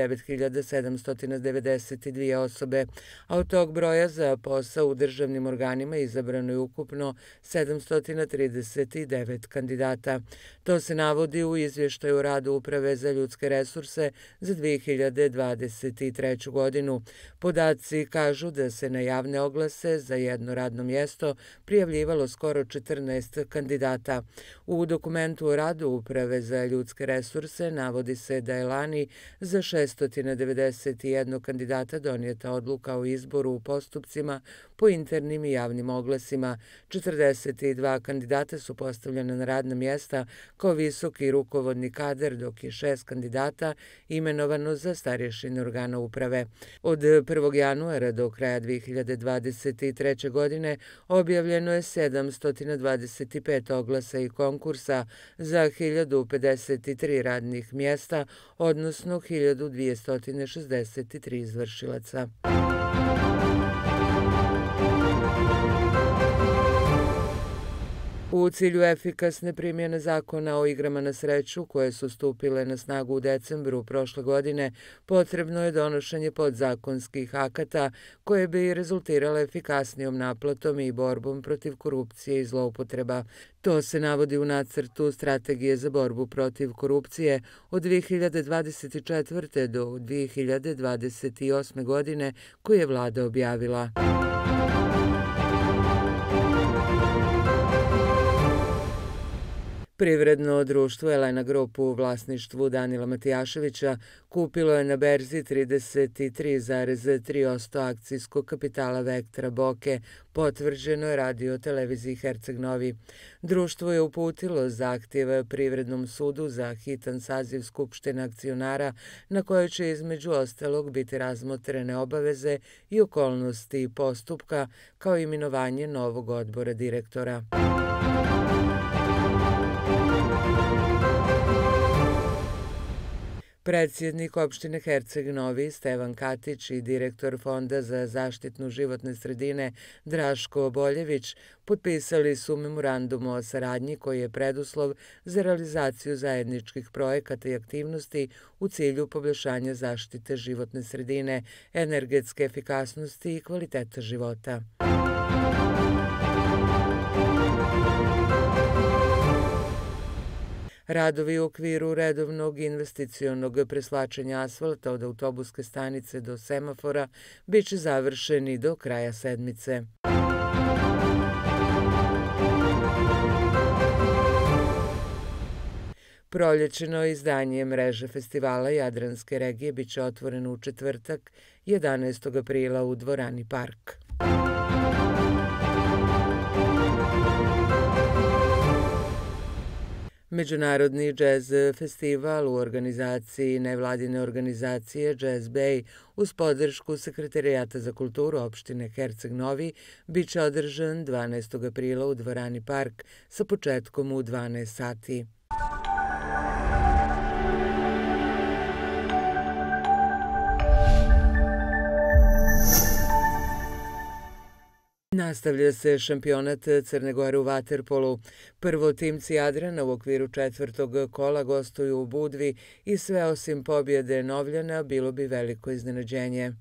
Speaker 19: 9.792 osobe, a od tog broja za posao u državnim organima izabrano je ukupno 739 kandidata. To se navodi u izvještaju o radu Uprave za ljudske resurse za 2023. godinu. Podaci kažu da se na javne oglase za jedno radno mjesto prijavljivalo skoro 14 kandidata. U dokumentu o radu Uprave za ljudske resurse navodi se da je lani za 691 kandidata donijeta odluka o izboru u postupcima po internim i javnim oglasima. 42 kandidata su postavljena na radna mjesta kao visoki rukovodni kadar, dok je 6 kandidata imenovano za starješine organa uprave. Od 1. januara do kraja 2023. godine objavljeno je 725 10 oglasa i konkursa za 1053 radnih mjesta, odnosno 1263 izvršilaca. U cilju efikasne primjene zakona o igrama na sreću, koje su stupile na snagu u decembru prošle godine, potrebno je donošenje podzakonskih akata koje bi rezultirale efikasnijom naplatom i borbom protiv korupcije i zloupotreba. To se navodi u nacrtu Strategije za borbu protiv korupcije od 2024. do 2028. godine koju je vlada objavila. Privredno društvo Elena Group u vlasništvu Danila Matijaševića kupilo je na berzi 33,3% akcijskog kapitala Vektora Boke, potvrđeno je radio televiziji Herceg Novi. Društvo je uputilo zahtjev Privrednom sudu za hitan saziv Skupštine akcionara na kojoj će između ostalog biti razmotrene obaveze i okolnosti postupka kao i imenovanje novog odbora direktora. Predsjednik opštine Herceg Novi Stevan Katić i direktor Fonda za zaštitnu životne sredine Draško Boljević potpisali su memorandum o saradnji koji je preduslov za realizaciju zajedničkih projekata i aktivnosti u cilju poboljšanja zaštite životne sredine, energetske efikasnosti i kvaliteta života. Radovi u okviru redovnog investicionog preslačenja asfalta od autobuske stanice do semafora biće završeni do kraja sedmice. Proljećeno izdanje mreže festivala Jadranske regije biće otvoreno u četvrtak, 11. aprila u dvorani Park. Međunarodni džez festival u organizaciji nevladine organizacije Jazz Bay uz podršku Sekretarijata za kulturu opštine Herceg Novi biće održan 12. aprila u dvorani Park sa početkom u 12 sati. Nastavlja se šampionat Crne Gore u vaterpolu. Prvotimci Jadrana u okviru četvrtog kola gostuju u Budvi i sve osim pobjede Novljana bilo bi veliko iznenađenje.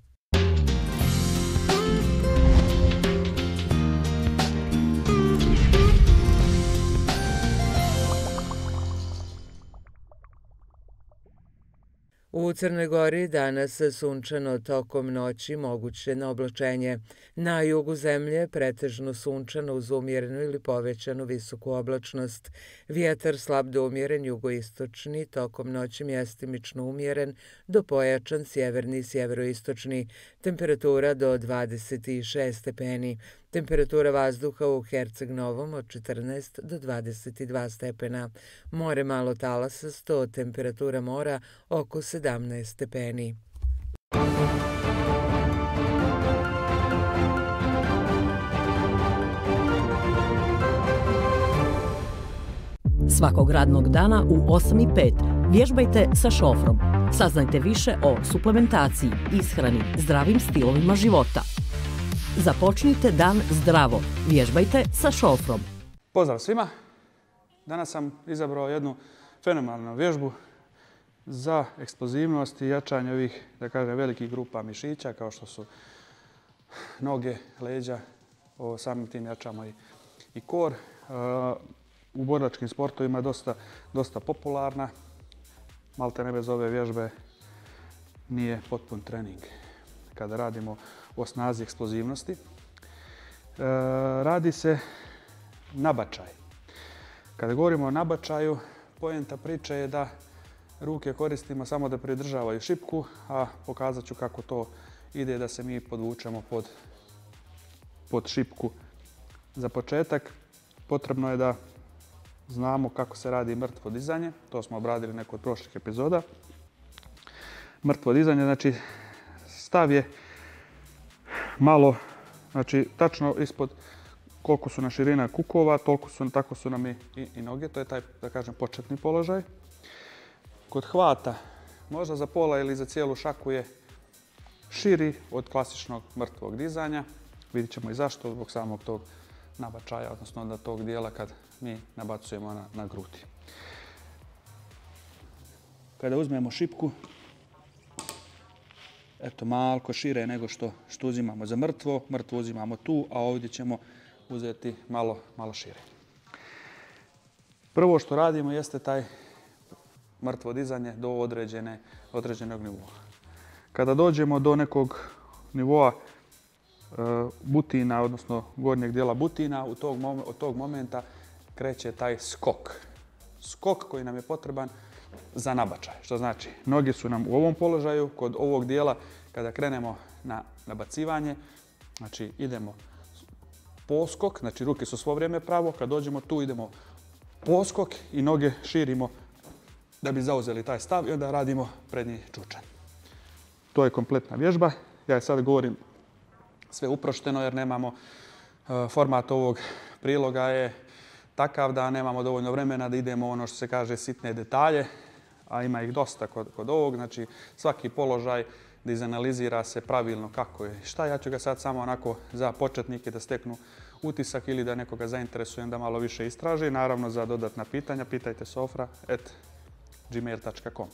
Speaker 19: U Crnoj Gori danas sunčano, tokom noći moguće na oblačenje. Na jugu zemlje pretežno sunčano uz umjerenu ili povećanu visoku oblačnost. Vjetar slab do umjeren jugoistočni, tokom noći mjestimično umjeren do pojačan sjeverni i sjeveroistočni. Temperatura do 26 stepeni. Temperatura vazduha u Herceg Novom od 14 do 22 stepena. More malo talasa 100, temperatura mora oko 17 stepeni.
Speaker 20: Svakog radnog dana u 8:05 vježbajte sa Šofrom. Saznajte više o suplementaciji, ishrani, zdravim stilovima života. Započnite dan zdravo. Vježbajte sa Šofrom.
Speaker 21: Pozdrav svima. Danas sam izabrao jednu fenomenalnu vježbu za eksplozivnost i jačanje ovih, da kažem, velikih grupa mišića kao što su noge, leđa. Samim tim jačamo i kor. U borilačkim sportovima je dosta popularna. Malte ne bez ove vježbe nije potpun trening. Kada radimo o snazi eksplozivnosti, radi se nabačaj. Kada govorimo o nabačaju, poenta priče je da ruke koristimo samo da pridržavaju šipku, a pokazat ću kako to ide da se mi podvučemo pod šipku. Za početak potrebno je da znamo kako se radi mrtvo dizanje. To smo obradili neko od prošlih epizoda. Mrtvo dizanje, znači stav je malo, znači tačno ispod koliko su na širina kukova, tako su nam i noge. To je taj, da kažem, početni položaj. Kod hvata, možda za pola ili za cijelu šaku je širi od klasičnog mrtvog dizanja. Vidjet ćemo i zašto, zbog samog tog nabačaja, odnosno da tog dijela kad mi nabacujemo na grudi. Kada uzmemo šipku, eto, malko šire nego što uzimamo za mrtvo. Mrtvo uzimamo tu, a ovdje ćemo uzeti malo šire. Prvo što radimo jeste taj mrtvo dizanje do određenog nivoa. Kada dođemo do nekog nivoa butina, odnosno gornjeg dijela butina, od tog momenta kreće taj skok. Skok koji nam je potreban za nabačaj. Što znači, noge su nam u ovom položaju, kod ovog dijela kada krenemo na nabacivanje, znači idemo poskok, znači ruke su svo vrijeme pravo, kad dođemo tu idemo poskok i noge širimo da bi zauzeli taj stav i onda radimo prednji čučanj. To je kompletna vježba. Ja sad govorim sve uprošteno jer nemamo format ovog priloga je takav da nemamo dovoljno vremena da idemo ono što se kaže sitne detalje, a ima ih dosta kod ovog. Znači svaki položaj da izanalizira se pravilno kako je šta. Ja ću ga sad samo onako za početnike da steknu utisak ili da nekoga zainteresujem da malo više istraži. Naravno za dodatna pitanja pitajte sofra@gmail.com.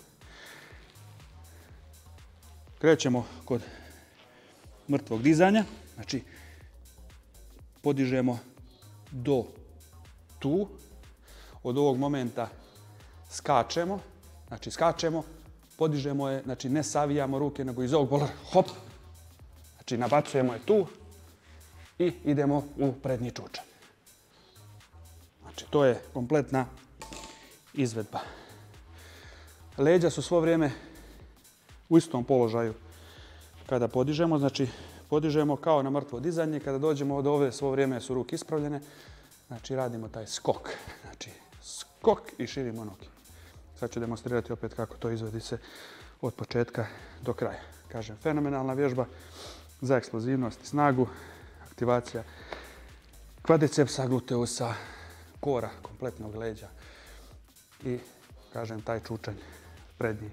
Speaker 21: Krećemo kod mrtvog dizanja. Znači podižemo do tu. Od ovog momenta skačemo. Znači skačemo, podižemo je, znači ne savijamo ruke nego iz ovog položaja, hop. Znači nabacujemo je tu i idemo u prednji čučanj. Znači to je kompletna izvedba. Leđa su svo vrijeme u istom položaju kada podižemo, znači podižemo kao na mrtvo dizanje. Kada dođemo od ove svo vrijeme su ruke ispravljene, znači radimo taj skok. Znači skok i širimo noge. Sad ću demonstrirati opet kako to izvodi se od početka do kraja. Kažem, fenomenalna vježba za eksplozivnost i snagu, aktivacija kvadricepsa, gluteusa, kora, kompletnog leđa i, kažem, taj čučanj prednji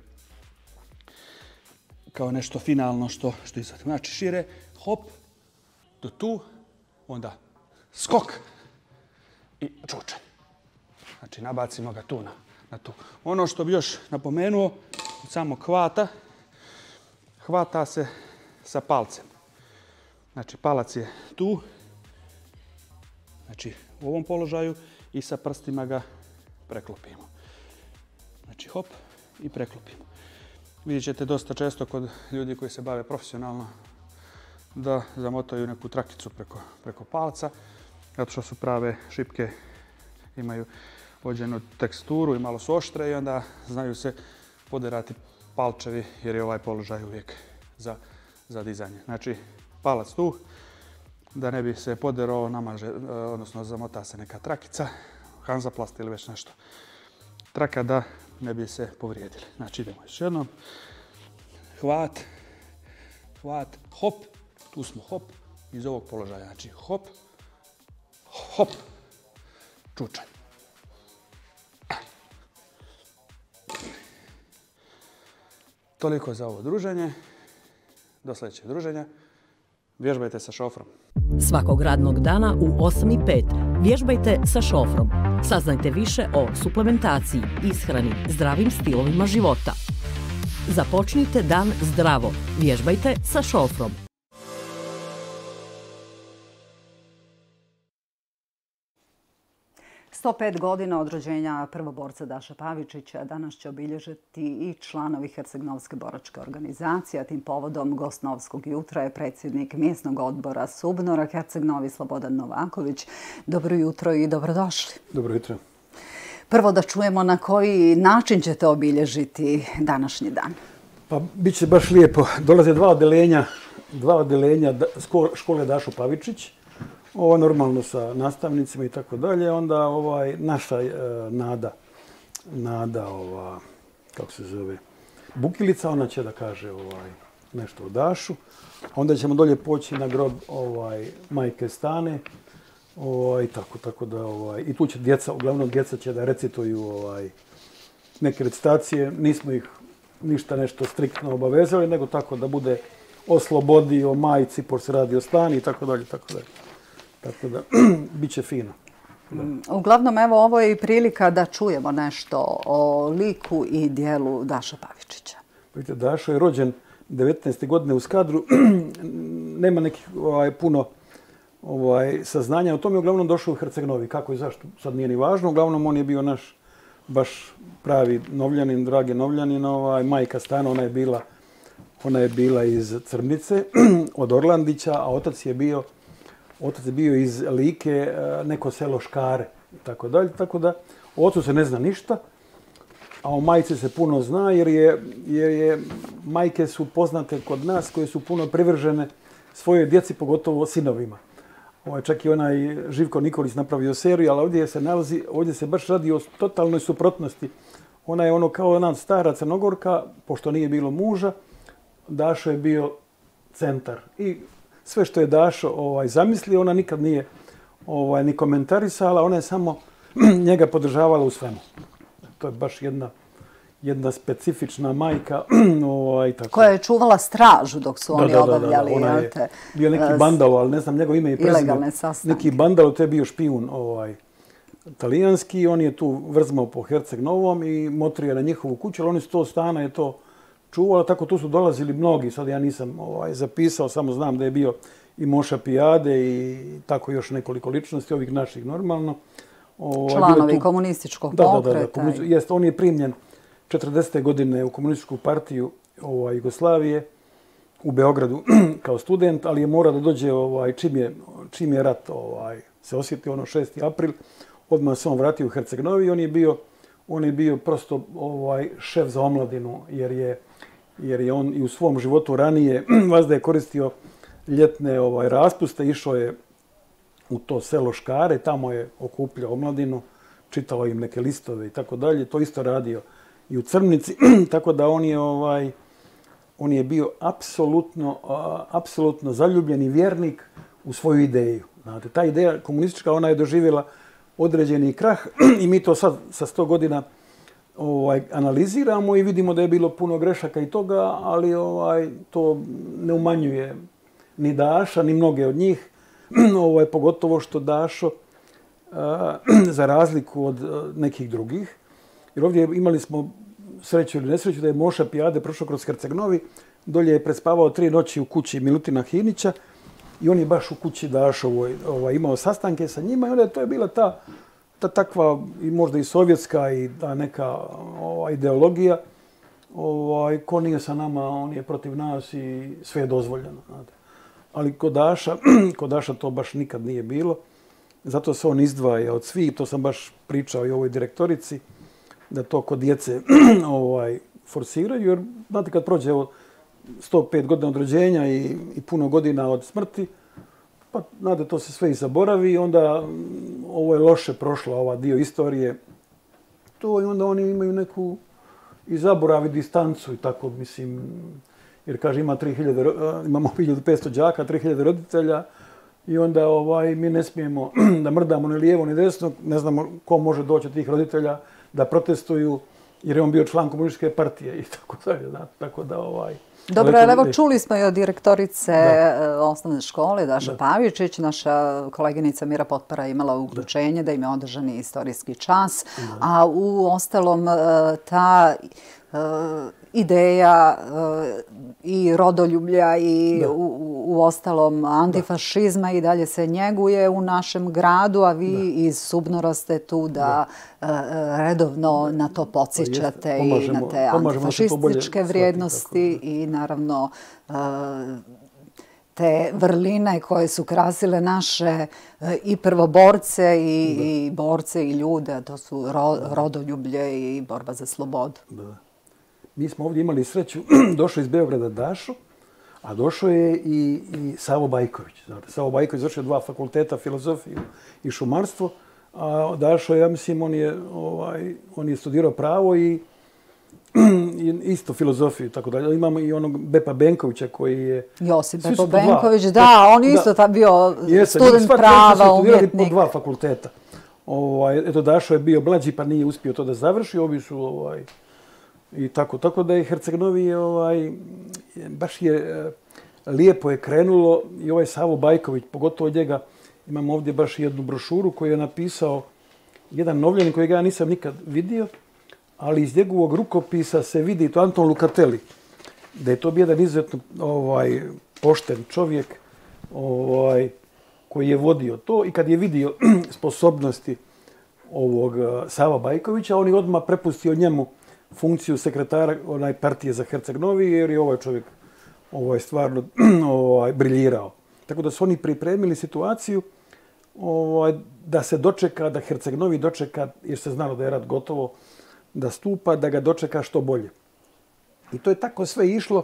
Speaker 21: kao nešto finalno što izvodi. Znači šire, hop, do tu, onda skok i čučanj. Znači nabacimo ga tu na tu. Ono što bi još napomenuo, od samog hvata se sa palcem. Znači palac je tu, znači u ovom položaju i sa prstima ga preklopimo. Znači hop i preklopimo. Vidjet ćete dosta često kod ljudi koji se bave profesionalno da zamotaju neku trakicu preko palca, zato što su prave šipke, imaju ođenu teksturu i malo su oštre i onda znaju se poderati palčevi jer je ovaj položaj uvijek za dizanje. Znači palac tu, da ne bi se poderao, namaže, odnosno zamota se neka trakica, hanzaplast ili već nešto. Traka da ne bi se povrijedili. Znači idemo još jednom. Hvat, hop, tu smo hop, iz ovog položaja. Znači hop, hop, čučanj. Toliko za ovo druženje. Do sljedećeg druženja. Vježbajte sa šofrom.
Speaker 20: Svakog radnog dana u 8:05 vježbajte sa šofrom. Saznajte više o suplementaciji, ishrani, zdravim stilovima života. Započnite dan zdravo. Vježbajte sa šofrom.
Speaker 1: "105 godina od rođenja prvoborca Daša Pavičića danas će obilježiti i članovi Herceg-Novske boračke organizacije. Tim povodom gost Novskog jutra je predsjednik mjesnog odbora Subnora Herceg-Novi Slobodan Novaković. Dobro jutro i dobrodošli.
Speaker 3: Dobro jutro.
Speaker 1: Prvo da čujemo na koji način ćete obilježiti današnji dan.
Speaker 3: Pa bit će baš lijepo. Dolaze dva odeljenja škole Dašo Pavičić. Ovo normalno sa nastavnicima i tako dalje. Onda naša Nada, kako se zove, Bukilica, ona će da kaže nešto o Dašu. Onda ćemo dolje poći na grob majke Stane, Tako da, i tu će djeca, uglavnom djeca će da recituju neke recitacije. Nismo ih ništa nešto striktno obavezali, nego tako da bude o slobodi, o majci, pošto se radi o stani i tako dalje. Tako da, bit će fino.
Speaker 1: Uglavnom, evo, ovo je i prilika da čujemo nešto o liku i dijelu Daša Pavičića.
Speaker 3: Vidite, Dašo je rođen 19. godine u Skadru. Nema nekih puno saznanja o tome. Uglavnom došao u Herceg-Novi. Kako i zašto, sad nije ni važno. Uglavnom, on je bio naš baš pravi Novljanin, dragi Novljanin. Majka Stana, ona je bila iz Crnice, od Orlandića, a otac je bio iz Like, neko selo Škare i tako dalje. Tako da o ocu se ne zna ništa, a o majci se puno zna jer majke su poznate kod nas koje su puno privržene svojoj djeci, pogotovo sinovima. Čak i onaj Živko Nikolić napravio seriju, ali ovdje se baš radi o totalnoj suprotnosti. Ona je kao ona stara Crnogorka, pošto nije bilo muža, Dašo je bio centar. I sve što je Dašo zamislio, ona nikad nije ni komentarisala, ona je samo njega podržavala u svemu. To je baš jedna specifična majka.
Speaker 1: Koja je čuvala stražu dok su oni obavljali.
Speaker 3: Ona je bio neki bandalo, ali ne znam njegov ime i prezime. Neki bandalo, to je bio špijun talijanski. On je tu vrzmao po Herceg-Novom i motrio na njihovu kuću, ali oni su to stana je to čuvalo. Tako tu su dolazili mnogi. Sad ja nisam zapisao, samo znam da je bio i Moša Pijade i tako još nekoliko ličnosti, ovih naših normalno.
Speaker 1: Članovi komunističkog pokreta.
Speaker 3: Jest, on je primljen 40. godine u komunističku partiju Jugoslavije u Beogradu kao student, ali je morao da dođe čim je rat se osjetio, 6. april, odmah se on vratio u Herceg-Novi i on je bio prosto šef za omladinu, jer je on i u svom životu ranije vazda je koristio ljetne raspuste, išao je u to selo Škare, tamo je okupljao omladinu, čitao im neke listove i tako dalje. To isto radio i u Crnici, tako da on je bio apsolutno zaljubljeni vjernik u svoju ideju. Znate, ta ideja komunistička, ona je doživjela određeni krah i mi to sad sa 100 godina analiziramo i vidimo da je bilo puno grešaka i toga, ali to ne umanjuje ni Daša, ni mnoge od njih. Pogotovo što Dašo, za razliku od nekih drugih, jer ovdje imali smo sreću ili nesreću da je Moša Pijade prošao kroz Herceg-Novi, dolje je prespavao 3 noći u kući Milutina Hinića i on je baš u kući Dašovoj imao sastanke sa njima i onda to je bila ta takva i možda i sovjetska i ta neka ideologija, ko nije sa nama, on je protiv nas i sve je dozvoljeno. Znate. Ali kod Daša to baš nikad nije bilo. Zato se on izdvaja od svih. To sam baš pričao i ovoj direktorici, da to kod djece forsiraju. Jer, znate, kad prođe 105 godina od rođenja i puno godina od smrti, pa, znate, to se sve i zaboravi. Onda ovo je loše prošlo, ova dio istorije. To i onda oni imaju neku i zaborav i distancu i tako, mislim. Jer kaže imamo 1500 đaka, 3000 roditelja i onda mi ne smijemo da mrdamo ni lijevo ni desno, ne znamo ko može doći od tih roditelja da protestuju jer je on bio član komunističke partije i tako dalje. Tako da
Speaker 1: Dobro, ali evo čuli smo i od direktorice osnovne škole Daša Pavičić, naša koleginica Mira Potpara imala uključenje da im je održani istorijski čas, a u ostalom ta ideja i rodoljublja i u ostalom antifašizma i dalje se njeguje u našem gradu, a vi iz Subnora ste tu da redovno na to podsjećate i na te antifašističke vrijednosti i naravno te vrline koje su krasile naše i prvoborce i borce i ljude, to su rodoljublje i borba za slobodu.
Speaker 3: Mi smo ovdje imali sreću, došao iz Beograda Dašo, a došao je i Savo Bajković. Znate, Savo Bajković završio 2 fakulteta, filozofiju i šumarstvo, a Dašo, ja mislim, on je studirao pravo i isto filozofiju i tako dalje. Imamo i onog Bepa Benkovića koji je...
Speaker 1: Josip Bepa Benković, da, on je isto bio student prava, umjetnik.
Speaker 3: Po 2 fakulteta. Eto, Dašo je bio mlađi pa nije uspio to da završi, ovi su i tako. Tako da je Herceg-Novi baš je lijepo je krenulo i ovaj Savo Bajković, pogotovo od njega, imam ovdje baš jednu brošuru koju je napisao jedan novljanin kojeg ja nisam nikad vidio, ali iz njegovog rukopisa se vidi, to Anton Lukatelli, da je to bio jedan izuzetno pošten čovjek koji je vodio to i kad je vidio sposobnosti ovog Sava Bajkovića, on je odmah prepustio njemu funkciju sekretara partije za Herceg-Novi jer je ovaj čovjek stvarno briljirao. Tako da su oni pripremili situaciju da se dočeka, da Herceg-Novi dočeka, jer se znalo da je rat gotovo, da stupa, da ga dočeka što bolje. I to je tako sve išlo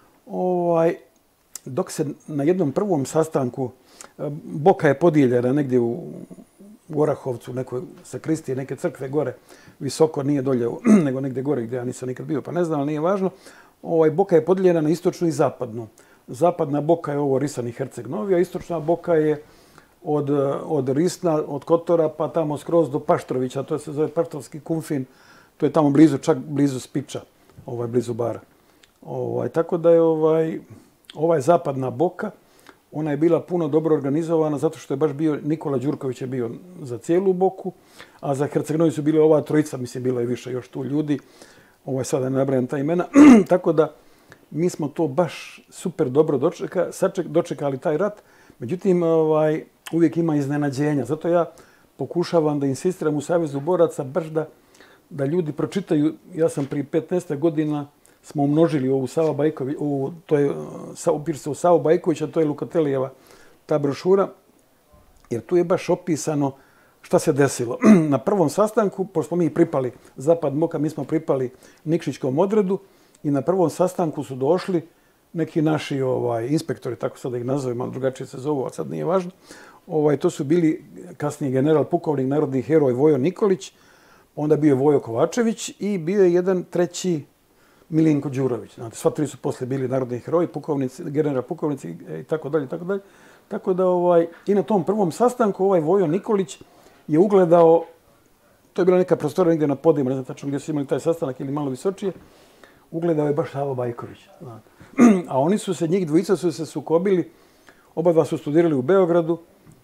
Speaker 3: dok se na jednom prvom sastanku Boka je podijeljena negdje u Orahovcu, nekoj sakristije, neke crkve gore, visoko, nije dolje, nego negdje gore gdje ja nisam nikad bio, pa ne znam, ali nije važno. Boka je podijeljena na istočnu i zapadnu. Zapadna Boka je ovo Risani Herceg-Novi, a istočna Boka je od Risna, od Kotora, pa tamo skroz do Paštrovića, to se zove Paštrovski Kumfin, to je tamo blizu, čak blizu Spiča, blizu Bara. Tako da je ovaj zapadna Boka, ona je bila puno dobro organizovana zato što je baš bio, Nikola Đurković je bio za cijelu Boku, a za Herceg-Novi su bile ova trojica, mislim, bilo je više još tu ljudi, sada ne nabrajam ta imena, tako da mi smo to baš super dobro dočekali taj rat, međutim, uvijek ima iznenađenja, zato ja pokušavam da insistiram u Savezu boraca baš da ljudi pročitaju, ja sam prije 15 godina smo umnožili ovu Sava Bajković, to je u Savu Bajkovića, to je Lukatelijeva ta brošura, jer tu je baš opisano šta se desilo. Na prvom sastanku, pošto smo mi pripali Zapad Boka, mi smo pripali Nikšićkom odredu i na prvom sastanku su došli neki naši inspektori, tako sad da ih nazovemo, drugačije se zovu, a sad nije važno. To su bili kasnije general pukovnik, narodni heroj Vojo Nikolić, onda bio je Vojo Kovačević i bio je jedan treći Milinko Đurović. Znate, sva tri su poslije bili narodni heroji, pukovnici, general pukovnici i tako dalje, tako dalje. Tako da i na tom prvom sastanku ovaj Vojo Nikolić je ugledao, to je bila neka prostora negdje na podijemu, ne znam tačno gdje su imali taj sastanak ili malo visočije, ugledao je baš Savo Bajković. A oni su se, njih dvojica su se sukobili, oba dva su studirali u Beogradu,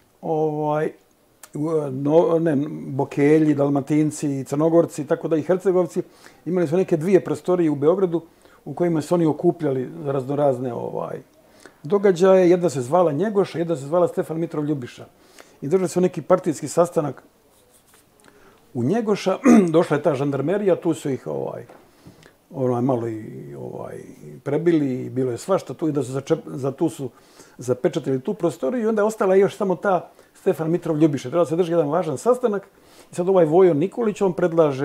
Speaker 3: Bokelji, Dalmatinci, Crnogorci, tako da i Hercegovci, imali su neke 2 prostorije u Beogradu u kojima su oni okupljali raznorazne događaje. Jedna se zvala Njegoša, jedna se zvala Stefan Mitrov Ljubiša. I držali su neki partijski sastanak u Njegoša, došla je ta žandarmerija, tu su ih malo i prebili i bilo je svašta tu i tu su zapečatili tu prostoriju i onda je ostala još samo ta Stefan Mitrov Ljubiša. Treba se drži jedan važan sastanak i sad ovaj Vojo Nikolić, on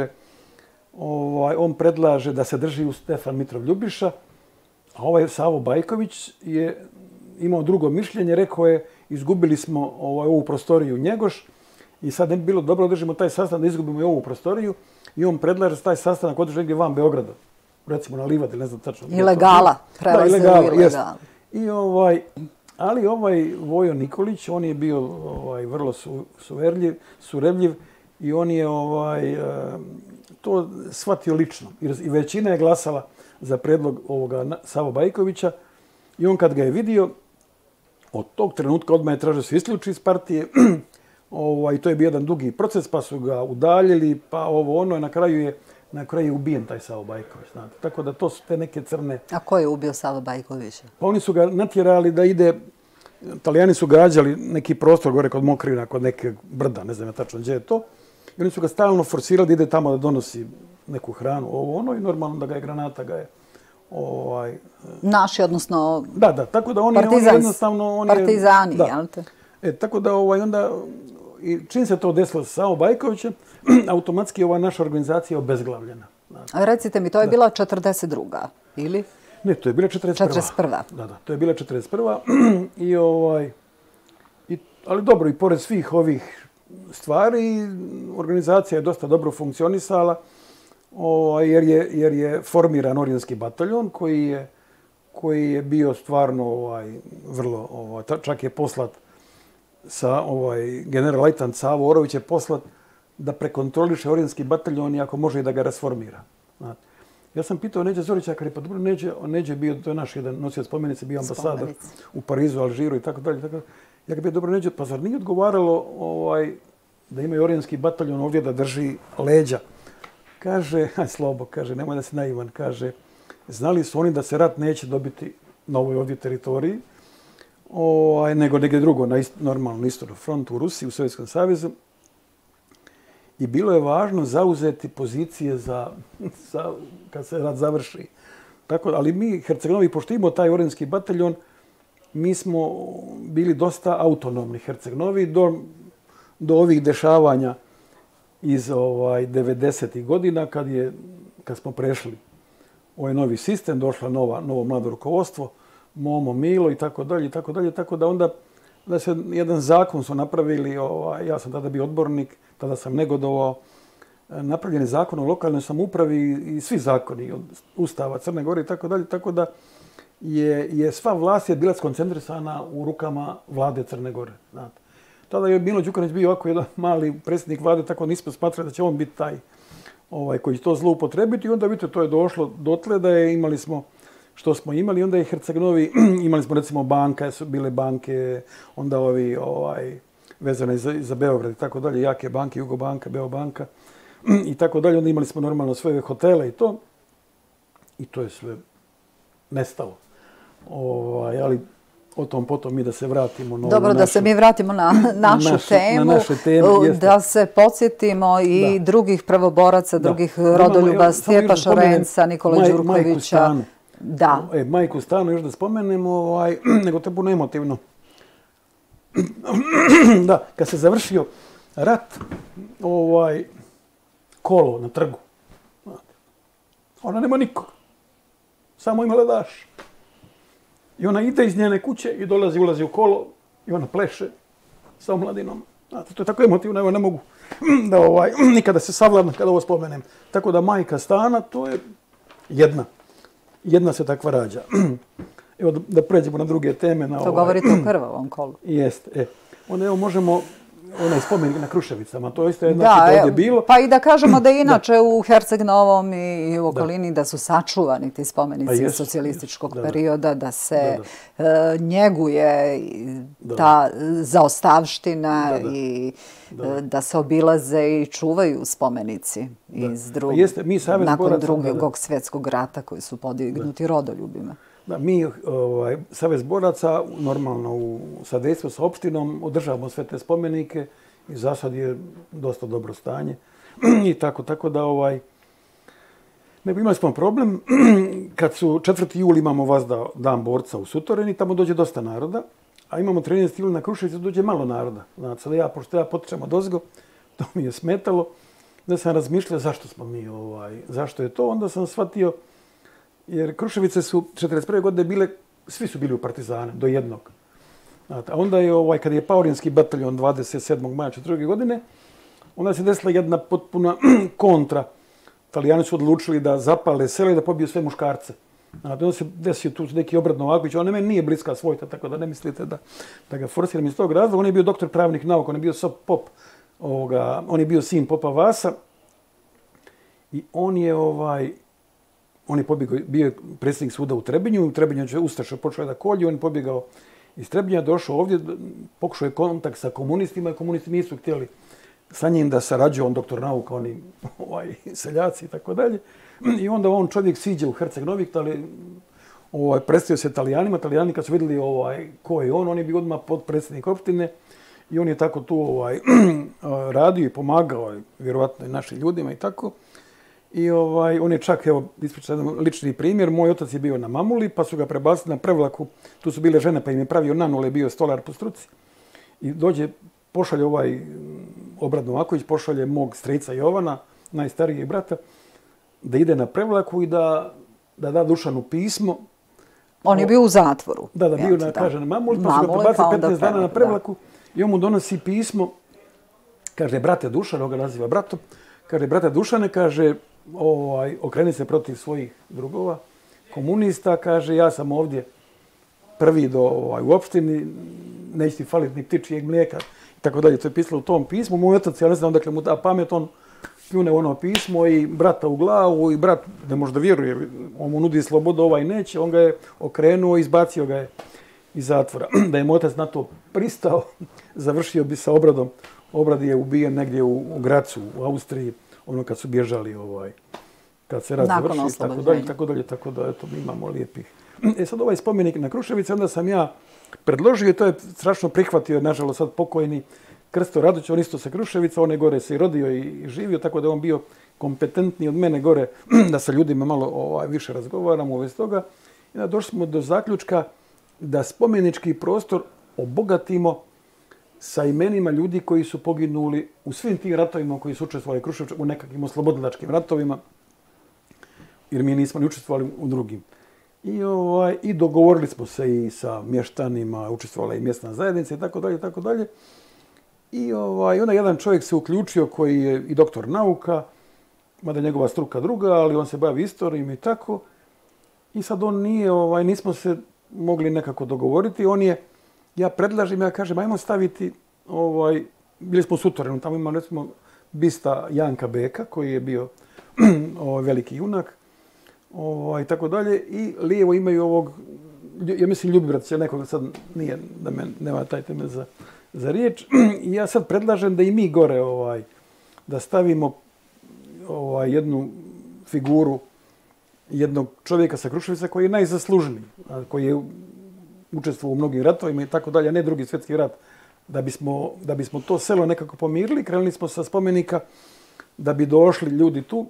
Speaker 3: predlaže da se drži u Stefan Mitrov Ljubiša, a ovaj Savo Bajković je imao drugo mišljenje, rekao je izgubili smo ovu prostoriju Njegoš i sad ne bi bilo dobro da držimo taj sastanak, da izgubimo i ovu prostoriju i on predlaže da taj sastanak održi negdje van Beograda, recimo na Livadi, ne znam tačno.
Speaker 1: Ilegala, prelaze u ilegal.
Speaker 3: Ali ovaj Vojo Nikolić, on je bio vrlo surevljiv i on je to shvatio lično. I većina je glasala za predlog ovoga Savo Bajkovića i on kad ga je vidio, od tog trenutka odmah je tražio se isključi iz partije. To je bio jedan dugi proces, pa su ga udaljili, pa i na kraju je ubijen taj Savo Bajković. Znate. Tako da to su te neke crne...
Speaker 1: A ko je ubio Savo Bajkovića?
Speaker 3: Pa oni su ga natjerali da ide... Italijani su gađali neki prostor gore kod Mokrina, kod neke brda, ne znam ja tačno gdje je to. I oni su ga stalno forsirali da ide tamo da donosi neku hranu, i normalno da ga je granata
Speaker 1: Naši, odnosno...
Speaker 3: Da, tako da on je jednostavno...
Speaker 1: Partizani, jel te?
Speaker 3: Tako da onda... I čim se to desilo sa Savo Bajkovićem, automatski ova naša organizacija je obezglavljena.
Speaker 1: Recite mi, to je bila 42. ili?
Speaker 3: Ne, to je bila 41. Da, to je bila 41. Ali dobro, i pored svih ovih stvari, organizacija je dosta dobro funkcionisala. jer je formiran Orionski bataljon koji je bio stvarno vrlo, čak je poslat general-lejtenant Savo Orović je poslat da prekontroliše Orionski bataljon i ako može i da ga rasformira. Ja sam pitao Neđe Zorića, kad je pa dobro Neđe bio, to je naš jedan nosioc spomenice, bio ambasador u Parizu, Alžiru i tako dalje. Ja ga bio dobro Neđe, pa zar nije odgovaralo da imaju Orionski bataljon ovdje da drži leđa? Kaže, Slobo, kaže, nemoj da si naivan, kaže, znali su oni da se rat neće dobiti na ovoj ovdje teritoriji, nego negdje drugo, normalno na istočnom frontu u Rusiji, u Sovjetskom savezu. I bilo je važno zauzeti pozicije kad se rat završi. Ali mi, Herceg-Novi, pošto imamo taj Orionski bataljon, mi smo bili dosta autonomni Herceg-Novi do ovih dešavanja iz 90. godina kad smo prešli ovaj novi sistem, došlo novo mlado rukovodstvo, Momo, Milo i tako dalje, tako da onda da se jedan zakon su napravili, ja sam tada bio odbornik, tada sam negodovao, napravljen je zakon o lokalnoj samoupravi i svi zakoni od Ustava Crne Gore i tako da je sva vlast je bila skoncentrisana u rukama vlade Crne Gore. Znate. Tada je Milo Đukanović bio ovako jedan mali predsjednik vlade, tako nismo smatrali da će on biti taj koji će to zloupotrebiti i onda vidite to je došlo dotle da je imali smo što smo imali, onda je Herceg-Novi, imali smo recimo banka, su bile banke, onda vezane za Beograd i tako dalje, jake banke, Jugobanka, Beobanka i tako dalje, onda imali smo normalno svoje hotele i to je sve nestalo. Ali o tom potom mi da se vratimo na
Speaker 1: Dobro, da se mi vratimo na našu temu, da se podsjetimo i drugih pravoboraca, drugih rodoljuba, Stjepa Šorenca, Nikole Đurkovića. Da.
Speaker 3: Majku Stanu još da spomenemo, nego to je puno emotivno. Da, kad se završio rat, kolo na trgu. Ona nema nikog. Samo ima ledaš. I ona ide iz njene kuće i ulazi u kolo i ona pleše sa omladinom. Znate, to je tako emotivno, evo ne mogu da nikada se savladam kada ovo spomenem. Tako da majka Stana, to je jedna se takva rađa. Evo da pređemo na druge teme.
Speaker 1: To govorite o krvavom kolu.
Speaker 3: Jeste. Onda evo možemo onaj spomenik na Kruševicama, to isto je ovdje bilo.
Speaker 1: Pa i da kažemo da inače u Herceg-Novom i u okolini da su sačuvani ti spomenici iz socijalističkog perioda, da se njeguje ta zaostavština i da se obilaze i čuvaju spomenici iz nakon drugog svjetskog rata koji su podignuti rodoljubima.
Speaker 3: Da, mi, Savez boraca, normalno sa dejstvom, sa opštinom, održavamo sve te spomenike i za sad je dosta dobro stanje. I tako da, nego imali smo problem, kad su 4. juli imamo vazda Dan borca u Sutoreni, tamo dođe dosta naroda, a imamo 13. juli na Kruševicu, dođe malo naroda. Znači, sada pošto ja potičem odozgo, to mi je smetalo, da sam razmišljao zašto smo mi, zašto je to, onda sam shvatio. Jer Kruševice su 1941. godine bile, svi su bili u partizane, do jednog. A onda je, kad je pao Orionski bataljon 27. maja 1942. godine, onda se desila jedna potpuna kontra. Italijani su odlučili da zapale selo i da pobiju sve muškarce. Onda se desio tu neki Obrat Novaković, on meni nije bliska svojta, tako da ne mislite da ga forsiram iz tog razloga. On je bio doktor pravnih nauka, on je bio pop, on je bio sin popa Vasa i on je pobjegao, bio je predsjednik suda u Trebinju je ustaša počeo da kolje, on je pobjegao iz Trebinja, došao ovdje, pokušao je kontakt sa komunistima i komunisti nisu htjeli sa njim da sarađuje, on doktor nauka, oni seljaci i tako dalje. I onda on čovjek siđe u Herceg-Novi, predstavio se Italijanima, Italijani kad su vidjeli ko je on je bio odmah potpredsjednik opštine i on je tako tu radio i pomagao, vjerovatno i našim ljudima i tako. I on je čak, evo, ispričao jedan lični primjer, moj otac je bio na Mamuli, pa su ga prebacili na Prevlaku, tu su bile žene, pa im je pravio nanule, bio stolar po struci. I pošalje Obrat Novaković, pošalje mog strica Jovana, najstarijeg brata, da ide na Prevlaku i da da Dušanu pismo.
Speaker 1: On je bio u zatvoru.
Speaker 3: Da, bio na Mamuli, pa su ga prebacili 15 dana na Prevlaku i on mu donosi pismo, kaže, brate Dušan, on ga naziva bratom, kaže, brate Dušane, kaže, okreni se protiv svojih drugova, komunista, kaže, ja sam ovdje prvi u opštini, neće ti faliti ni ptičijeg mlijeka, i tako dalje. To je pisalo u tom pismu. Moj otac, ja ne znam odakle mu da pamet, on pljune ono pismo i brata u glavu i brat ne može da vjeruje, on mu nudi slobodu, ovaj neće, on ga je okrenuo i izbacio ga je iz zatvora. Da je moj otac na to pristao, završio bi sa obradom. Obrad je ubijen negdje u Gracu, u Austriji, ono kad su bježali, kad se rat završi, tako da, eto, mi imamo lijepih. Sad ovaj spomenik na Kruševici, onda sam ja predložio i to je strašno prihvatio, nažalost sad pokojni Krsto Radović, on isto sa Kruševica, on je gore se i rodio i živio, tako da on bio kompetentniji od mene gore, da sa ljudima malo više razgovaramo u vezi toga. I onda došli smo do zaključka da spomenički prostor obogatimo sa imenima ljudi koji su poginuli u svim tim ratovima koji su učestvovali u Kruševcu, u nekakvim oslobodilačkim ratovima, jer mi nismo ni učestvovali u drugim. I dogovorili smo se i sa mještanima, učestvovala i mjesna zajednica i tako dalje, tako dalje. I onda jedan čovjek se uključio koji je i doktor nauka, mada je njegova struka druga, ali on se bavi istorijom i tako. I sad on nije, nismo se mogli nekako dogovoriti. Ja predlažem, ja kažem, ajmo staviti, bili smo u Sutorenu, tamo ima recimo bista Janka Beka, koji je bio veliki junak, i tako dalje. I lijevo imaju ovog, ja mislim Ljubibrat će nekog sad nije, da me nema taj teme za riječ. I ja sad predlažem da i mi gore, da stavimo jednu figuru jednog čovjeka sa Kruševica koji je najzaslužniji, koji je učestvovao u mnogim ratovima i tako dalje, a ne Drugi svjetski rat. Da bismo to selo nekako pomirili, krenuli smo sa spomenika da bi došli ljudi tu.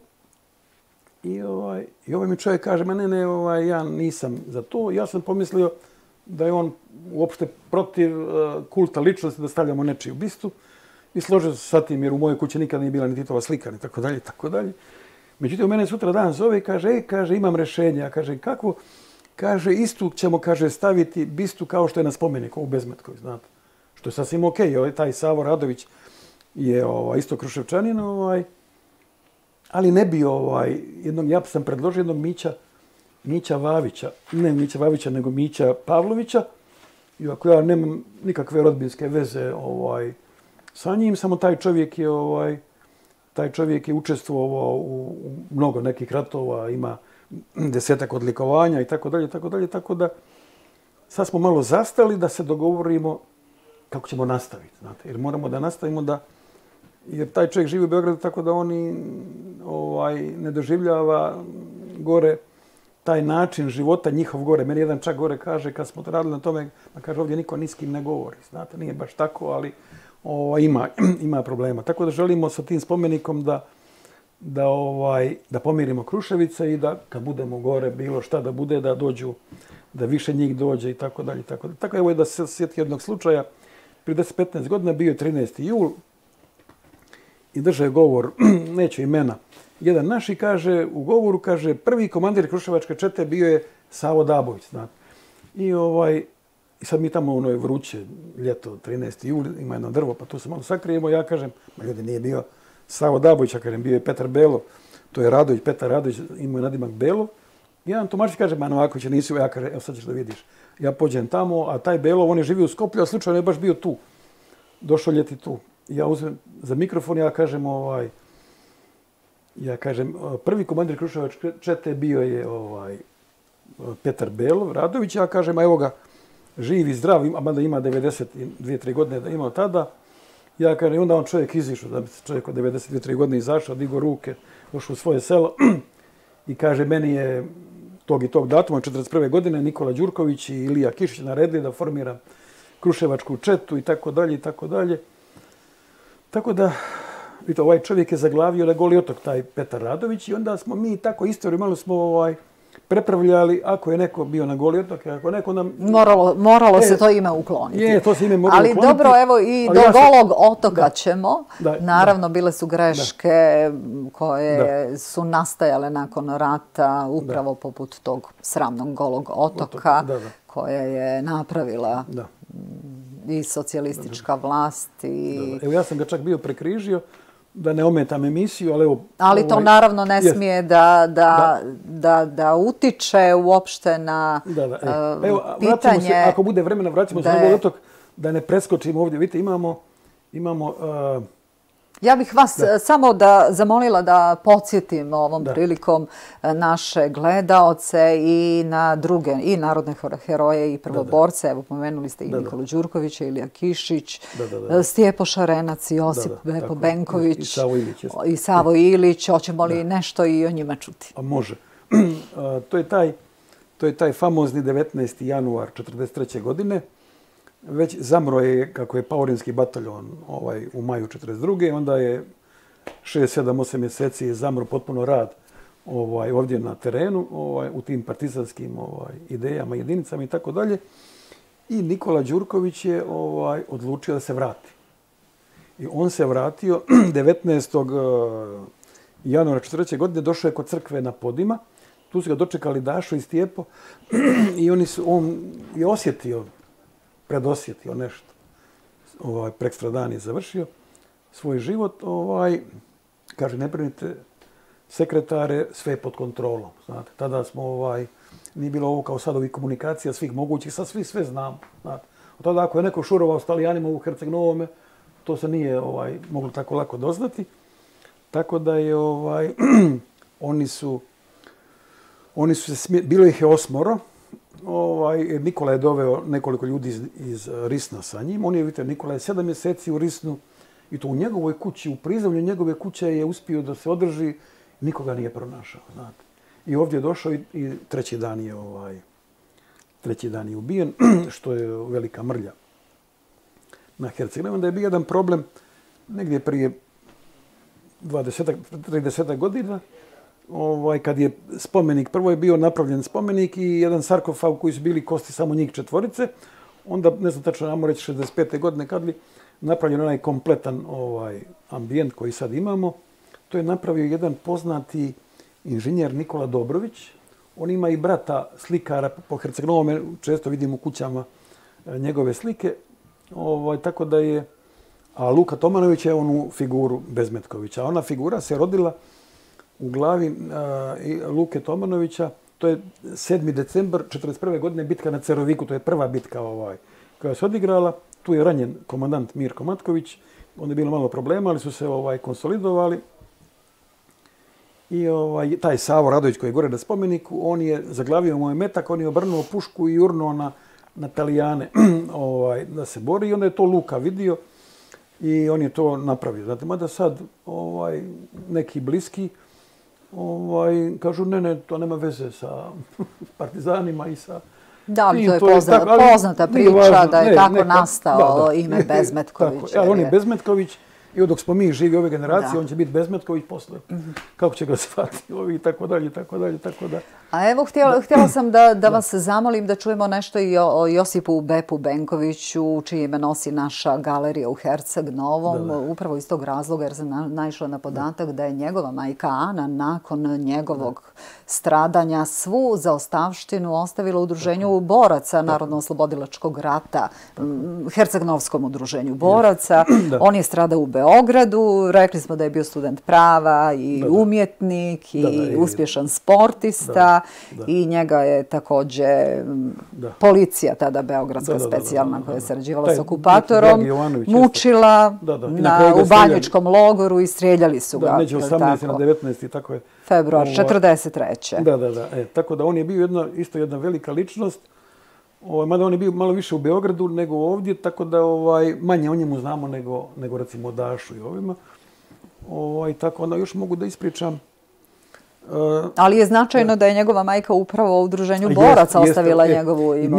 Speaker 3: I ovaj mi čovjek kaže, ne, ja nisam za to. Ja sam pomislio da je on uopšte protiv kulta ličnosti, da stavljamo nečiju bistu. I složio se sa tim, jer u mojoj kući nikad nije bila ni Titova slika, ni tako dalje, tako dalje. Međutim, mene sutra dan zove i kaže, imam rješenje. Ja kažem, kako? Kaže, istu ćemo, staviti bistu kao što je na spomeniku u Bezmetkoj, znate. Što je sasvim okej. Taj Savo Radović je isto Kruševčanin, ali ne bi ja sam predložio jednog Mića Vavića, ne Mića Vavića, nego Mića Pavlovića, iako ja nemam nikakve rodbinske veze sa njim, samo taj čovjek je učestvovao u mnogo nekih ratova, ima 10 odlikovanja i tako dalje, tako da sad smo malo zastali da se dogovorimo kako ćemo nastaviti, znate, jer moramo da nastavimo jer taj čovjek živi u Beogradu, tako da oni ne doživljava gore taj način života njihov gore. Meni jedan čak gore kaže, kad smo to radili na tome, kaže, ovdje niko ni s kim ne govori, znate, nije baš tako, ali ima problema. Tako da želimo sa tim spomenikom da pomirimo Kruševice i da kad budemo gore, bilo šta da bude, da dođu, da više njih dođe i tako dalje. Tako evo je da se sjeti jednog slučaja, prije 10-15 godina bio je 13. jul i držao je govor, neću imena, jedan naši kaže, u govoru kaže, prvi komandir Kruševačke čete bio je Savo Dabović, znate. I sad mi tamo ono je vruće, ljeto, 13. jul, ima jedno drvo, pa tu se malo sakrijemo. Ja kažem, ljudi, nije bio Savo Dabović, ja kažem, bio je Petar Belov, to je Radović, Petar Radović, imao je nadimak Belov. I jedan Tomašić kaže, Novaković nisu, ja kažem, evo sad ćeš da vidiš. Ja pođem tamo, a taj Belov, on je živio u Skoplju, a slučajno je baš bio tu. Došao ljeti tu. Ja uzmem za mikrofon, ja kažem, prvi komandir Kruševačke čete bio je Petar Belov, Radović, ja kažem, a evo ga, živ i zdrav, a mada ima 92-3 godine da imao tada. Ja kažem, onda on čovjek izišao, da bi se čovjek od 92-3 godine izašao, digao ruke, došao u svoje selo i kaže, meni je tog i tog datuma, 41. godine, Nikola Đurković i Ilija Kišić naredili da formiram Kruševačku četu i tako dalje, i tako dalje. Tako da, vidite, ovaj čovjek je zaglavio na Goli otok, taj Petar Radović, i onda smo mi tako istoriju malo smo prepravljali, ako je neko bio na Goli otok, ako neko nam...
Speaker 1: Moralo se to ime ukloniti.
Speaker 3: Je, to se ime moralo ukloniti.
Speaker 1: Ali dobro, evo i do Golog otoka ćemo. Naravno, bile su greške koje su nastajale nakon rata, upravo poput tog sramnog Golog otoka, koje je napravila i socijalistička vlast.
Speaker 3: Evo, ja sam ga čak bio prekrižio, da ne ometam emisiju, ali evo...
Speaker 1: Ali to naravno ne smije da utiče uopšte na pitanje...
Speaker 3: Ako bude vremena, vraćamo se na Bogotok, da ne preskočimo ovdje. Vidite, imamo...
Speaker 1: Ja bih vas samo zamolila da podsjetim ovom prilikom naše gledaoce i na druge, i narodne heroje i prvoborce. Evo, pomenuli ste i Nikolu Đurkovića, Ilija Kišić, Stijepo Šarenac, Josip Bepo Benković i Savo Ilić. Hoćemo li nešto i o njima čuti?
Speaker 3: Može. To je taj famozni 19. januar 1943. godine. Već zamro je, kako je Paurinski bataljon u maju 1942. Onda je 6, 7, 8 mjeseci zamro potpuno rad ovdje na terenu, u tim partizanskim idejama, jedinicama i tako dalje. I Nikola Đurković je odlučio da se vrati. I on se vratio 19. januara 1943. godine, došao je kod crkve na Podima. Tu su ga dočekali Dašo i Stijepo i on je predosjetio nešto. Prekstra dan je završio svoj život. Kaže, ne brinite sekretare, sve je pod kontrolom. Znate, tada smo, nije bilo ovo kao sad ovih komunikacija svih mogućih, sad svi sve znamo. Znate. Od tada ako je neko šurovao s Talijanima u Herceg Novome, to se nije moglo tako lako doznati. Tako da je, bilo ih je 8. Nikola je doveo nekoliko ljudi iz Risna sa njim. Nikola je 7 mjeseci u Risnu i to u njegovoj kući, u prizemlju njegove kuće je uspio da se održi, nikoga nije pronašao. Znate. I ovdje je došao i treći dan je ubijen, što je velika mrlja na Herceg. Onda je bio jedan problem negdje prije 20-30 godina, kad je spomenik, prvo je bio napravljen spomenik i jedan sarkofag koji su bili kosti samo njih 4. Onda, ne znam tačno, namo reći 65. godine kad li napravljen onaj kompletan ambijent koji sad imamo. To je napravio jedan poznati inženjer Nikola Dobrović. On ima i brata slikara po Herceg Novome, često vidim u kućama njegove slike. Tako da je, a Luka Tomanović je onu figuru Bezmetkovića. Ona figura se rodila u glavi Luke Tomanovića. To je 7. decembar 1941. godine bitka na Ceroviku. To je prva bitka koja se odigrala. Tu je ranjen komandant Mirko Matković. Onda je bilo malo problema, ali su se konsolidovali. I taj Savo Radović koji je gore na spomeniku, on je zaglavio moj metak, on je obrnuo pušku i urnuo na Talijane da se bori. I onda je to Luka vidio i on je to napravio. Znate, mada sad neki bliski kažu ne, to nema veze sa partizanima i sa...
Speaker 1: Da, to je poznata priča da je tako nastao ime Bezmetković.
Speaker 3: On je Bezmetković i dok smo mi živi ove generacije, on će biti Bezmetković posle. Kako će ga zvati ovi i tako dalje, tako dalje, tako da.
Speaker 1: A evo, htjela sam da vas zamolim da čujemo nešto i o Josipu Bepu Benkoviću, čije ime nosi naša galerija u Herceg Novom. Upravo iz tog razloga jer sam naišla na podatak da je njegova majka Ana nakon njegovog stradanja svu zaostavštinu ostavila udruženju boraca Narodno-oslobodilačkog rata, Herceg-Novskom udruženju boraca. On je stradao u Beogradu, rekli smo da je bio student prava i umjetnik i uspješan sportista. I njega je također policija, tada beogradska specijalna koja je sarađivala s okupatorom, mučila u banjičkom logoru i strijeljali su ga.
Speaker 3: Neće 18. na 19. tako je.
Speaker 1: Februar 1943.
Speaker 3: Da. Tako da on je bio isto jedna velika ličnost. Mada on je bio malo više u Beogradu nego ovdje, tako da manje o njemu znamo nego recimo o Dašu i ovima. Tako onda još mogu da ispričam.
Speaker 1: Ali je značajno da je njegova majka upravo u udruženju boraca ostavila njegovu imovinu.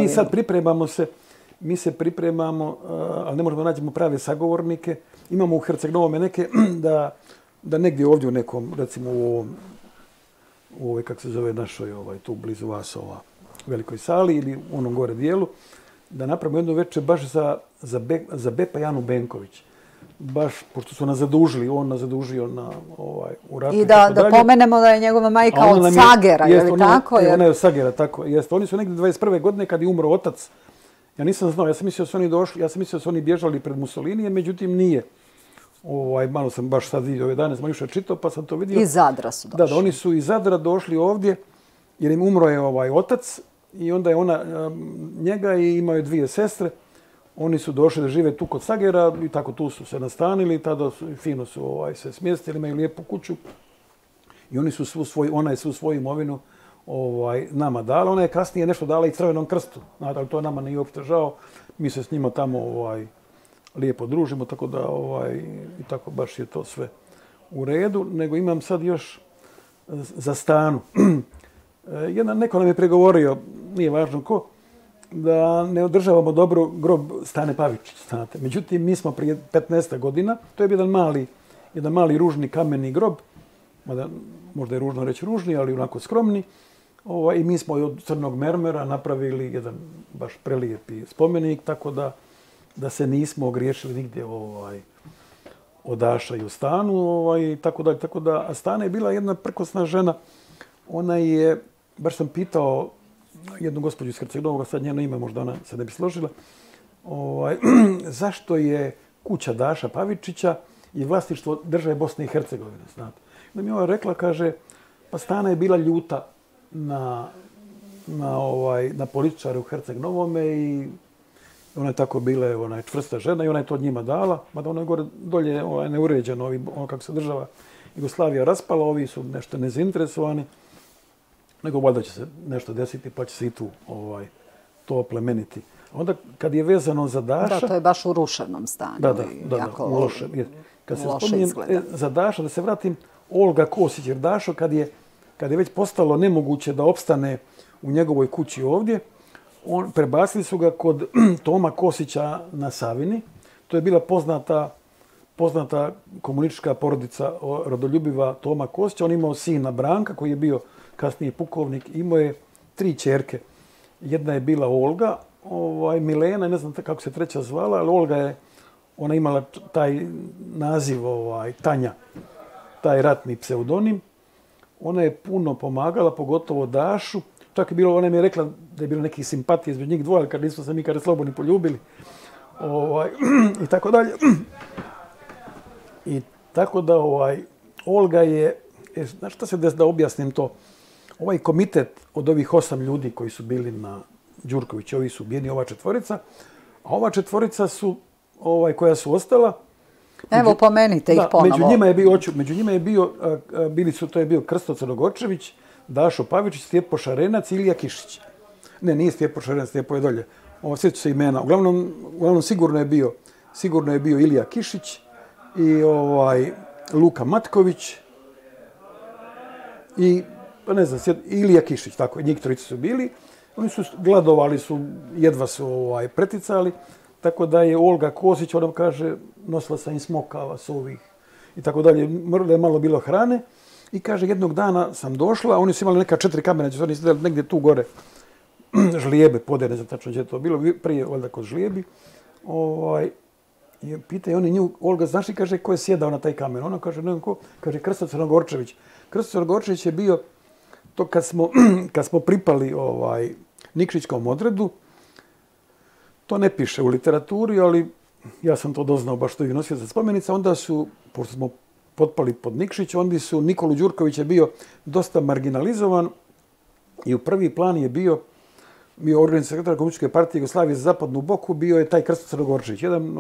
Speaker 3: Mi se pripremamo, ali ne možemo nađemo prave sagovornike. Imamo u Herceg Novome neke da negdje ovdje u nekom, recimo u ovoj, kako se zove, našoj, tu blizu vas, velikoj sali ili u onom gore dijelu, da napravimo jedno večer baš za Bepa Janu Benković. Baš, pošto su nas zadužili, on nas zadužio u ratu.
Speaker 1: I da pomenemo da je njegova majka od Sagera, je li tako?
Speaker 3: Ona je od Sagera, tako. Oni su negdje 21. godine kad je umro otac. Ja nisam znao, ja sam mislio da su oni bježali pred Mussolinijem, međutim nije. Malo sam baš sad vidio, ove dane sam jučer čitao, pa sam to vidio.
Speaker 1: Iz Zadra su došli.
Speaker 3: Da, oni su iz Zadra došli ovdje, jer im umro je otac i onda je ona njega i imaju 2 sestre. Oni su došli da žive tu kod Sagera i tako tu su se nastanili, tada fino su se smjestili, imaju lijepu kuću. I ona je svu svoju imovinu nama dala. Ona je kasnije nešto dala i Crvenom krstu. Ali to nama nije uopšte žao. Mi se s njima tamo lijepo družimo, tako da i tako baš je to sve u redu. Nego imam sad još za Stanu. Neko nam je pregovorio, nije važno ko, da ne održavamo dobro grob Stane Pavičić, znate. Međutim, mi smo prije 15 godina, to je jedan mali ružni kameni grob, možda je ružno reći ružni, ali onako skromni, i mi smo od crnog mermera napravili jedan baš prelijepi spomenik, tako da se nismo ogriješili nigdje od Daša i o Stanu, i tako dalje. Tako da, a Stana je bila jedna prkosna žena. Ona je, baš sam pitao jednu gospođu iz Herceg-Novog, sad njeno ime možda ona se ne bi složila, zašto je kuća Daša Pavičića i vlasništvo države Bosne i Hercegovine, znate. Da mi je ona rekla, kaže, pa Stana je bila ljuta na političare u Herceg-Novome i ona je tako bila, ona je čvrsta žena i ona je to njima dala, mada ona je gore dolje neuređeno, ono kako se država Jugoslavija raspala, ovi su nešto nezainteresovani, nego valjda će se nešto desiti pa će se i tu to oplemeniti. Onda kad je vezano za Daša...
Speaker 1: Da, to je baš u ruševnom stanju.
Speaker 3: Da, loše. Kad se spominjem za Daša, da se vratim, Olga Kosić, jer Dašo kad je već postalo nemoguće da opstane u njegovoj kući ovdje, prebacili su ga kod Toma Kosića na Savini. To je bila poznata komunistička porodica rodoljubiva Toma Kosića. On imao sina Branka koji je bio kasnije pukovnik. Imao je 3 ćerke. Jedna je bila Olga, Milena, ne znam kako se treća zvala, ali Olga je, ona imala taj naziv Tanja, taj ratni pseudonim. Ona je puno pomagala, pogotovo Dašu. Čak je bilo, ona mi je rekla da je bilo nekih simpatije između njih dvoje, ali kad nismo se mi kada slobodni poljubili. I tako dalje. I tako da Olga je, znaš šta se da objasnim to? Ovaj komitet od ovih 8 ljudi koji su bili na Đurkoviću, ovi su ubijeni, ova 4, a ova 4 su, koja su ostala.
Speaker 1: Evo, pomenite ih ponovo.
Speaker 3: Među njima je bio, to je bio Krsto Crnogorčević, Dašo Pavičić, Stjepo Šarenac i Ilija Kišić. Ne, nije Stjepo Šarenac, Stjepo je dolje. Sjeću se imena. Uglavnom sigurno je bio Ilija Kišić i Luka Matković i, ne znam, Ilija Kišić, tako, njih 3 su bili. Oni su gladovali, jedva su preticali, tako da je Olga Kosić, ona kaže, nosila sam im smokava s ovih i tako dalje. Možda je malo bilo hrane. I kaže, jednog dana sam došla, oni su imali neka 4 kamena, oni su sedeli negdje tu gore, Žlijebe, Pode, ne znam tačno gdje je to bilo, prije valjda kod Žlijebi. I pitaju oni nju, Olga, znaš li, kaže, ko je sjedao na taj kamen? Ona kaže, ne znam ko, kaže, Krsto Crnogorčević. Krsto Crnogorčević je bio, to kad smo pripali Nikšićkom odredu, to ne piše u literaturi, ali ja sam to doznao baš to ih nosio za spomenica, onda su, pošto smo potpali pod Nikšić, onda su Nikolu Đurković je bio dosta marginalizovan i u prvi plan je bio organizacijski sekretar Komunističke partije Jugoslavije za zapadnu Boku, bio je taj Krsto Crnogorčević. Jedan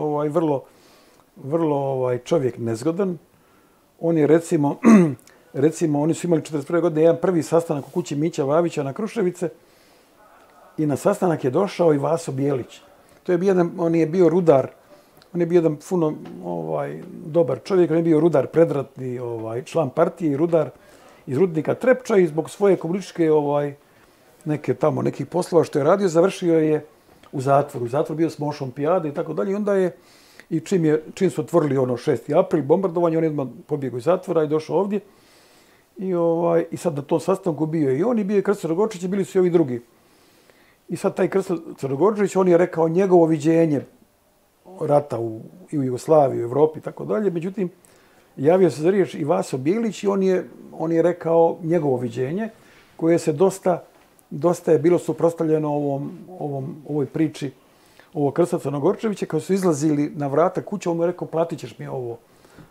Speaker 3: vrlo čovjek nezgodan. On je recimo, oni su imali 1941. godine jedan prvi sastanak u kući Mića Vavića na Kruševice i na sastanak je došao i Vaso Bijelić. To je bio on je bio rudar. On je bio jedan puno dobar čovjek, on je bio rudar predratni, član partije i rudar iz rudnika Trepča i zbog svoje komunističke nekih poslova što je radio, završio je u zatvoru. U zatvoru bio s mošom pijade i tako dalje. I onda je, i čim su otvorili 6. april, bombardovanje, on je odmah pobjegao iz zatvora i došao ovdje. I sad na tom sastanku bio je i on i bio je Krsto Crnogorčić i bili su i ovi drugi. I sad taj Krsto Crnogorčić, on je rekao njegovo viđenje rata i u Jugoslaviji, u Evropi i tako dalje. Međutim, javio se za riječ i Vaso Bijelić i on je rekao njegovo viđenje koje se dosta je bilo suprotstavljeno ovoj priči ovog Krsta Crnogorčevića. Kad su izlazili na vrata kuće, on mu je rekao platit ćeš mi ovo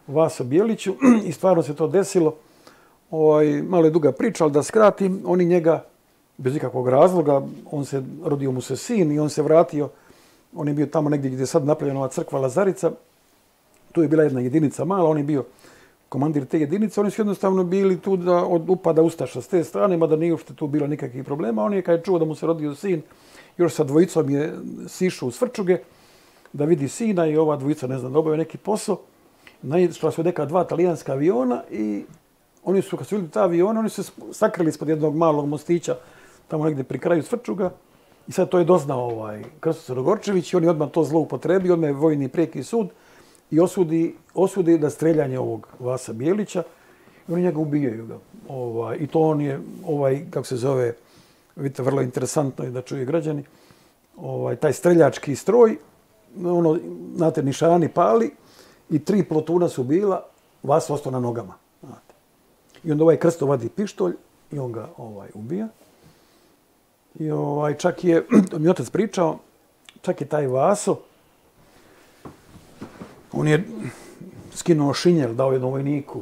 Speaker 3: Vaso Bijeliću i stvarno se to desilo. Malo je duga priča, ali da skratim, oni njega, bez ikakvog razloga, rodio mu se sin i on se vratio, on je bio tamo negdje gdje je sad napravljena ova crkva Lazarica, tu je bila jedna jedinica mala, on je bio komandir te jedinice, oni su jednostavno bili tu od upada Ustaša s te strane, mada nije uopšte tu bilo nikakvih problema. On je kad je čuo da mu se rodio sin, još sa dvojicom je sišao u Svrčuge da vidi sina i ova dvojica, ne znam, dobio neki posao. Naišla su neka 2 talijanska aviona i oni su, kad su vidjeli ta aviona, oni su se sakrili ispod jednog malog mostića tamo negdje pri kraju Svrčuga. I sad to je doznao Krsto Rogorčević i on je odmah to zloupotrebio, odmah je vojni prijeki sud i osudi da streljanje ovog Vasa Bijelića i oni njega ubijaju ga. I to on je, kako se zove, vidite, vrlo interesantno je da čuju građani, taj streljački stroj, znate, nišani pali i 3 plotuna su bila, Vas ostao na nogama. Znate. I onda Krsto vadi pištolj i on ga ubija. I čak je, mi otac pričao, čak je taj Vaso, on je skinuo šinjel, dao jednom vojniku.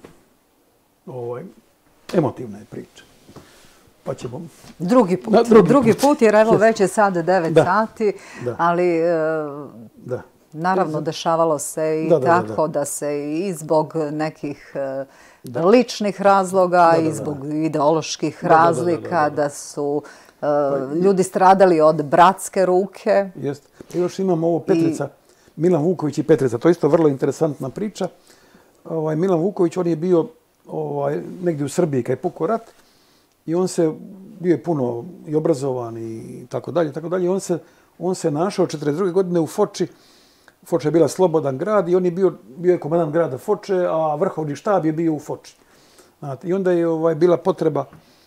Speaker 3: Emotivna je priča. Pa ćemo...
Speaker 1: Drugi put, jer evo već je sad 9 sati, ali naravno dešavalo se i tako da se i zbog nekih ličnih razloga i zbog ideoloških razlika, da su ljudi stradali od bratske ruke.
Speaker 3: Jeste. Još imamo ovo Petrica, Milan Vuković i Petrica. To je isto vrlo interesantna priča. Milan Vuković, on je bio negdje u Srbiji kad je pukao rat i bio je puno i obrazovan i tako dalje, tako dalje. On se našao 42. godine u Foči. Foča je bila slobodan grad i on je bio komandant grada Foče, a vrhovni štab je bio u Foči. I onda je bila potreba,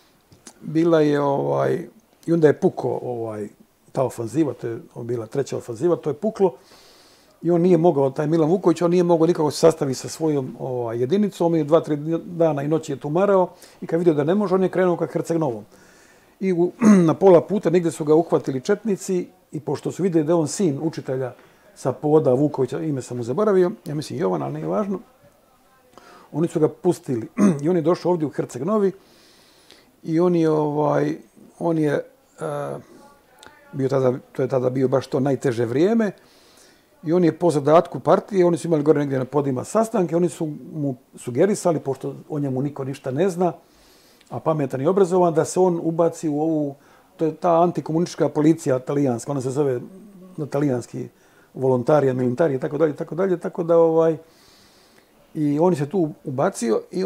Speaker 3: i onda je pukao ta ofanziva, to je bila 3. ofanziva, to je puklo i on nije mogao, taj Milan Vuković, on nije mogao nikako se sastaviti sa svojom jedinicom, on je 2-3 dana i noći je tumarao i kad vidio da ne može, on je krenuo ka Herceg Novom. I na pola puta negdje su ga uhvatili četnici i pošto su vidjeli da je on sin učitelja sa povoda Vukovića, ime sam mu zaboravio, ja mislim Jovan, ali nije važno, oni su ga pustili i on je došao ovdje u Herceg Novi i on je bio tada, to je tada bio baš to najteže vrijeme i on je po zadatku partije, oni su imali gore negdje na podima sastanke, oni su mu sugerisali, pošto o njemu niko ništa ne zna, a pametan i obrazovan, da se on ubaci u ovu, to je ta antikomunistička policija talijanska, ona se zove na talijanski volontarija, militarija, tako dalje, tako da i on se tu ubacio i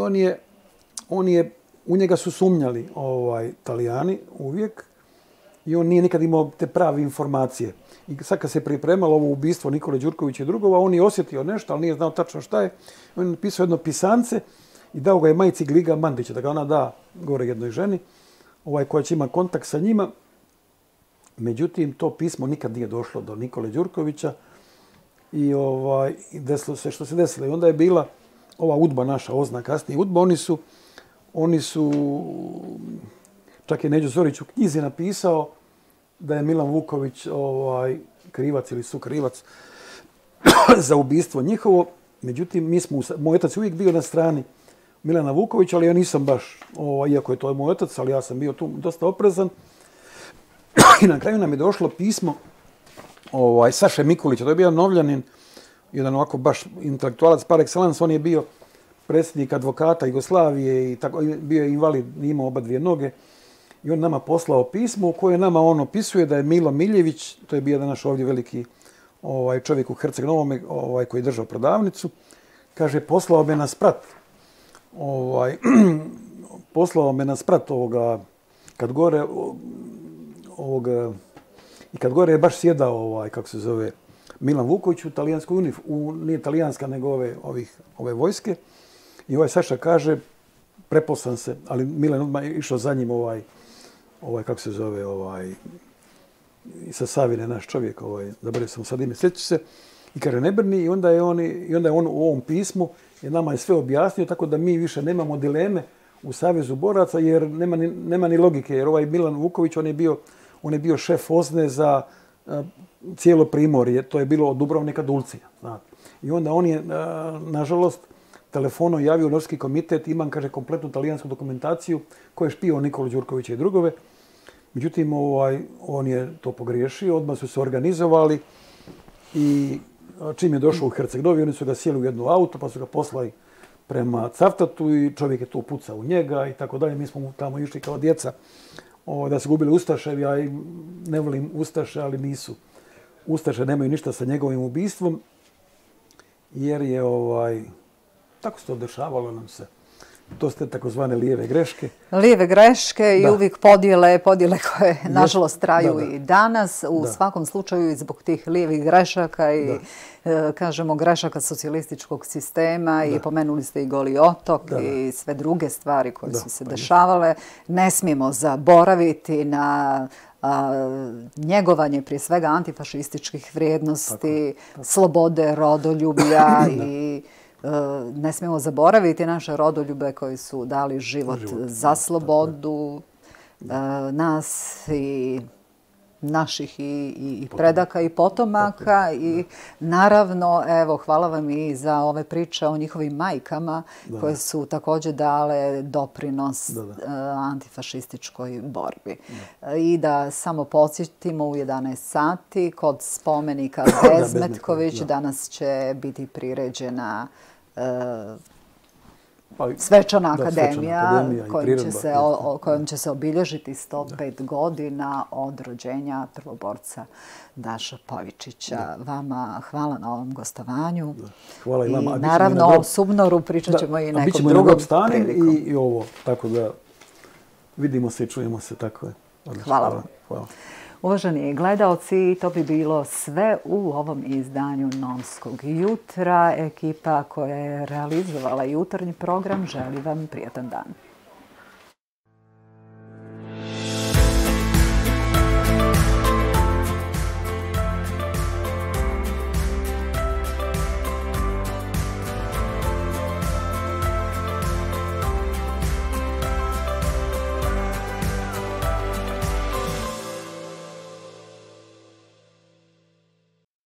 Speaker 3: u njega su sumnjali Talijani uvijek i on nije nikad imao te prave informacije. I sad kad se pripremalo ovo ubistvo Nikole Đurkovića i drugova, on je osjetio nešto, ali nije znao tačno šta je. On je napisao jedno pisance i dao ga je majici Gliga Mandića, da ga ona da gore jednoj ženi, koja će ima kontakt sa njima. Međutim, to pismo nikad nije došlo do Nikole Đurkovića i desilo se što se desilo. I onda je bila ova UDBA naša, OZNA, kasnije UDBA, oni su, čak je Neđo Zorić u knjizi napisao da je Milan Vuković krivac ili sukrivac za ubistvo njihovo. Međutim, moj otac je uvijek bio na strani Milana Vukovića, ali ja nisam baš, iako je to moj otac, ali ja sam bio tu dosta oprezan. I na kraju nam je došlo pismo Saše Mikulića, to je bio Novljanin, jedan ovako baš intelektualac par excellence, on je bio predsjednik advokata Jugoslavije i tako, bio je invalid, imao oba dvije noge. I on nama poslao pismo u koje nama on opisuje da je Milo Miljević, to je bio jedan naš ovdje veliki čovjek u Herceg Novome koji je držao prodavnicu, kaže poslao me na sprat. Poslao me na sprat kad gore je baš sjedao kako se zove Milan Vuković u talijanskoj uniformi, nije talijanska nego ove vojske. I Saša kaže, preposlan se, ali Milan odmah je išao za njim kako se zove, sa Savine, naš čovjek, zaboravio sam sad ime, sjeću se, i kaže ne brini, i onda je on u ovom pismu, nama je sve objasnio, tako da mi više nemamo dileme u Savezu boraca, jer nema ni logike, jer Milan Vuković, on je bio šef OZNE za cijelo Primorje, to je bilo od Dubrovnika do Ulcinja, znate. I onda on je, nažalost, telefonom javio u Norski komitet, imam, kaže, kompletnu talijansku dokumentaciju koja je špio Nikolu Đurkovića i drugove. Međutim, on je to pogriješio, odmah su se organizovali i čim je došao u Herceg-Novi, oni su ga sjeli u jednu auto, pa su ga poslali prema Cavtatu i čovjek je tu pucao u njega i tako dalje. Mi smo tamo išli kao djeca da su gubili Ustaše. Ja ne volim Ustaše, ali nisu. Ustaše nemaju ništa sa njegovim ubistvom, jer je tako se to dešavalo nam se. To ste takozvane lijeve greške.
Speaker 1: Lijeve greške i uvijek podjele koje nažalost traju i danas. U svakom slučaju i zbog tih lijevih grešaka i kažemo grešaka socijalističkog sistema i pomenuli ste i Goli otok i sve druge stvari koje su se dešavale. Ne smijemo zaboraviti na njegovanje prije svega antifašističkih vrijednosti, slobode, rodoljublja i ne smijemo zaboraviti naše rodoljube koji su dali život za slobodu nas i naših i predaka i potomaka i naravno, evo, hvala vam i za ove priče o njihovim majkama koje su također dale doprinos antifašističkoj borbi. I da samo podsjetimo u 11 sati kod spomenika Bezmetković danas će biti priređena svečana akademija kojom će se obilježiti 105 godina od rođenja prvoborca Daša Pavičića. Vama hvala na ovom gostovanju.
Speaker 3: Hvala i vama.
Speaker 1: I naravno o Subnoru pričat ćemo i nekom drugom prilikom.
Speaker 3: I ovo, tako da vidimo se i čujemo se. Tako je.
Speaker 1: Hvala vam. Uvaženi gledalci, to bi bilo sve u ovom izdanju Nomskog jutra. Ekipa koja je realizovala jutarnji program želi vam prijatan dan.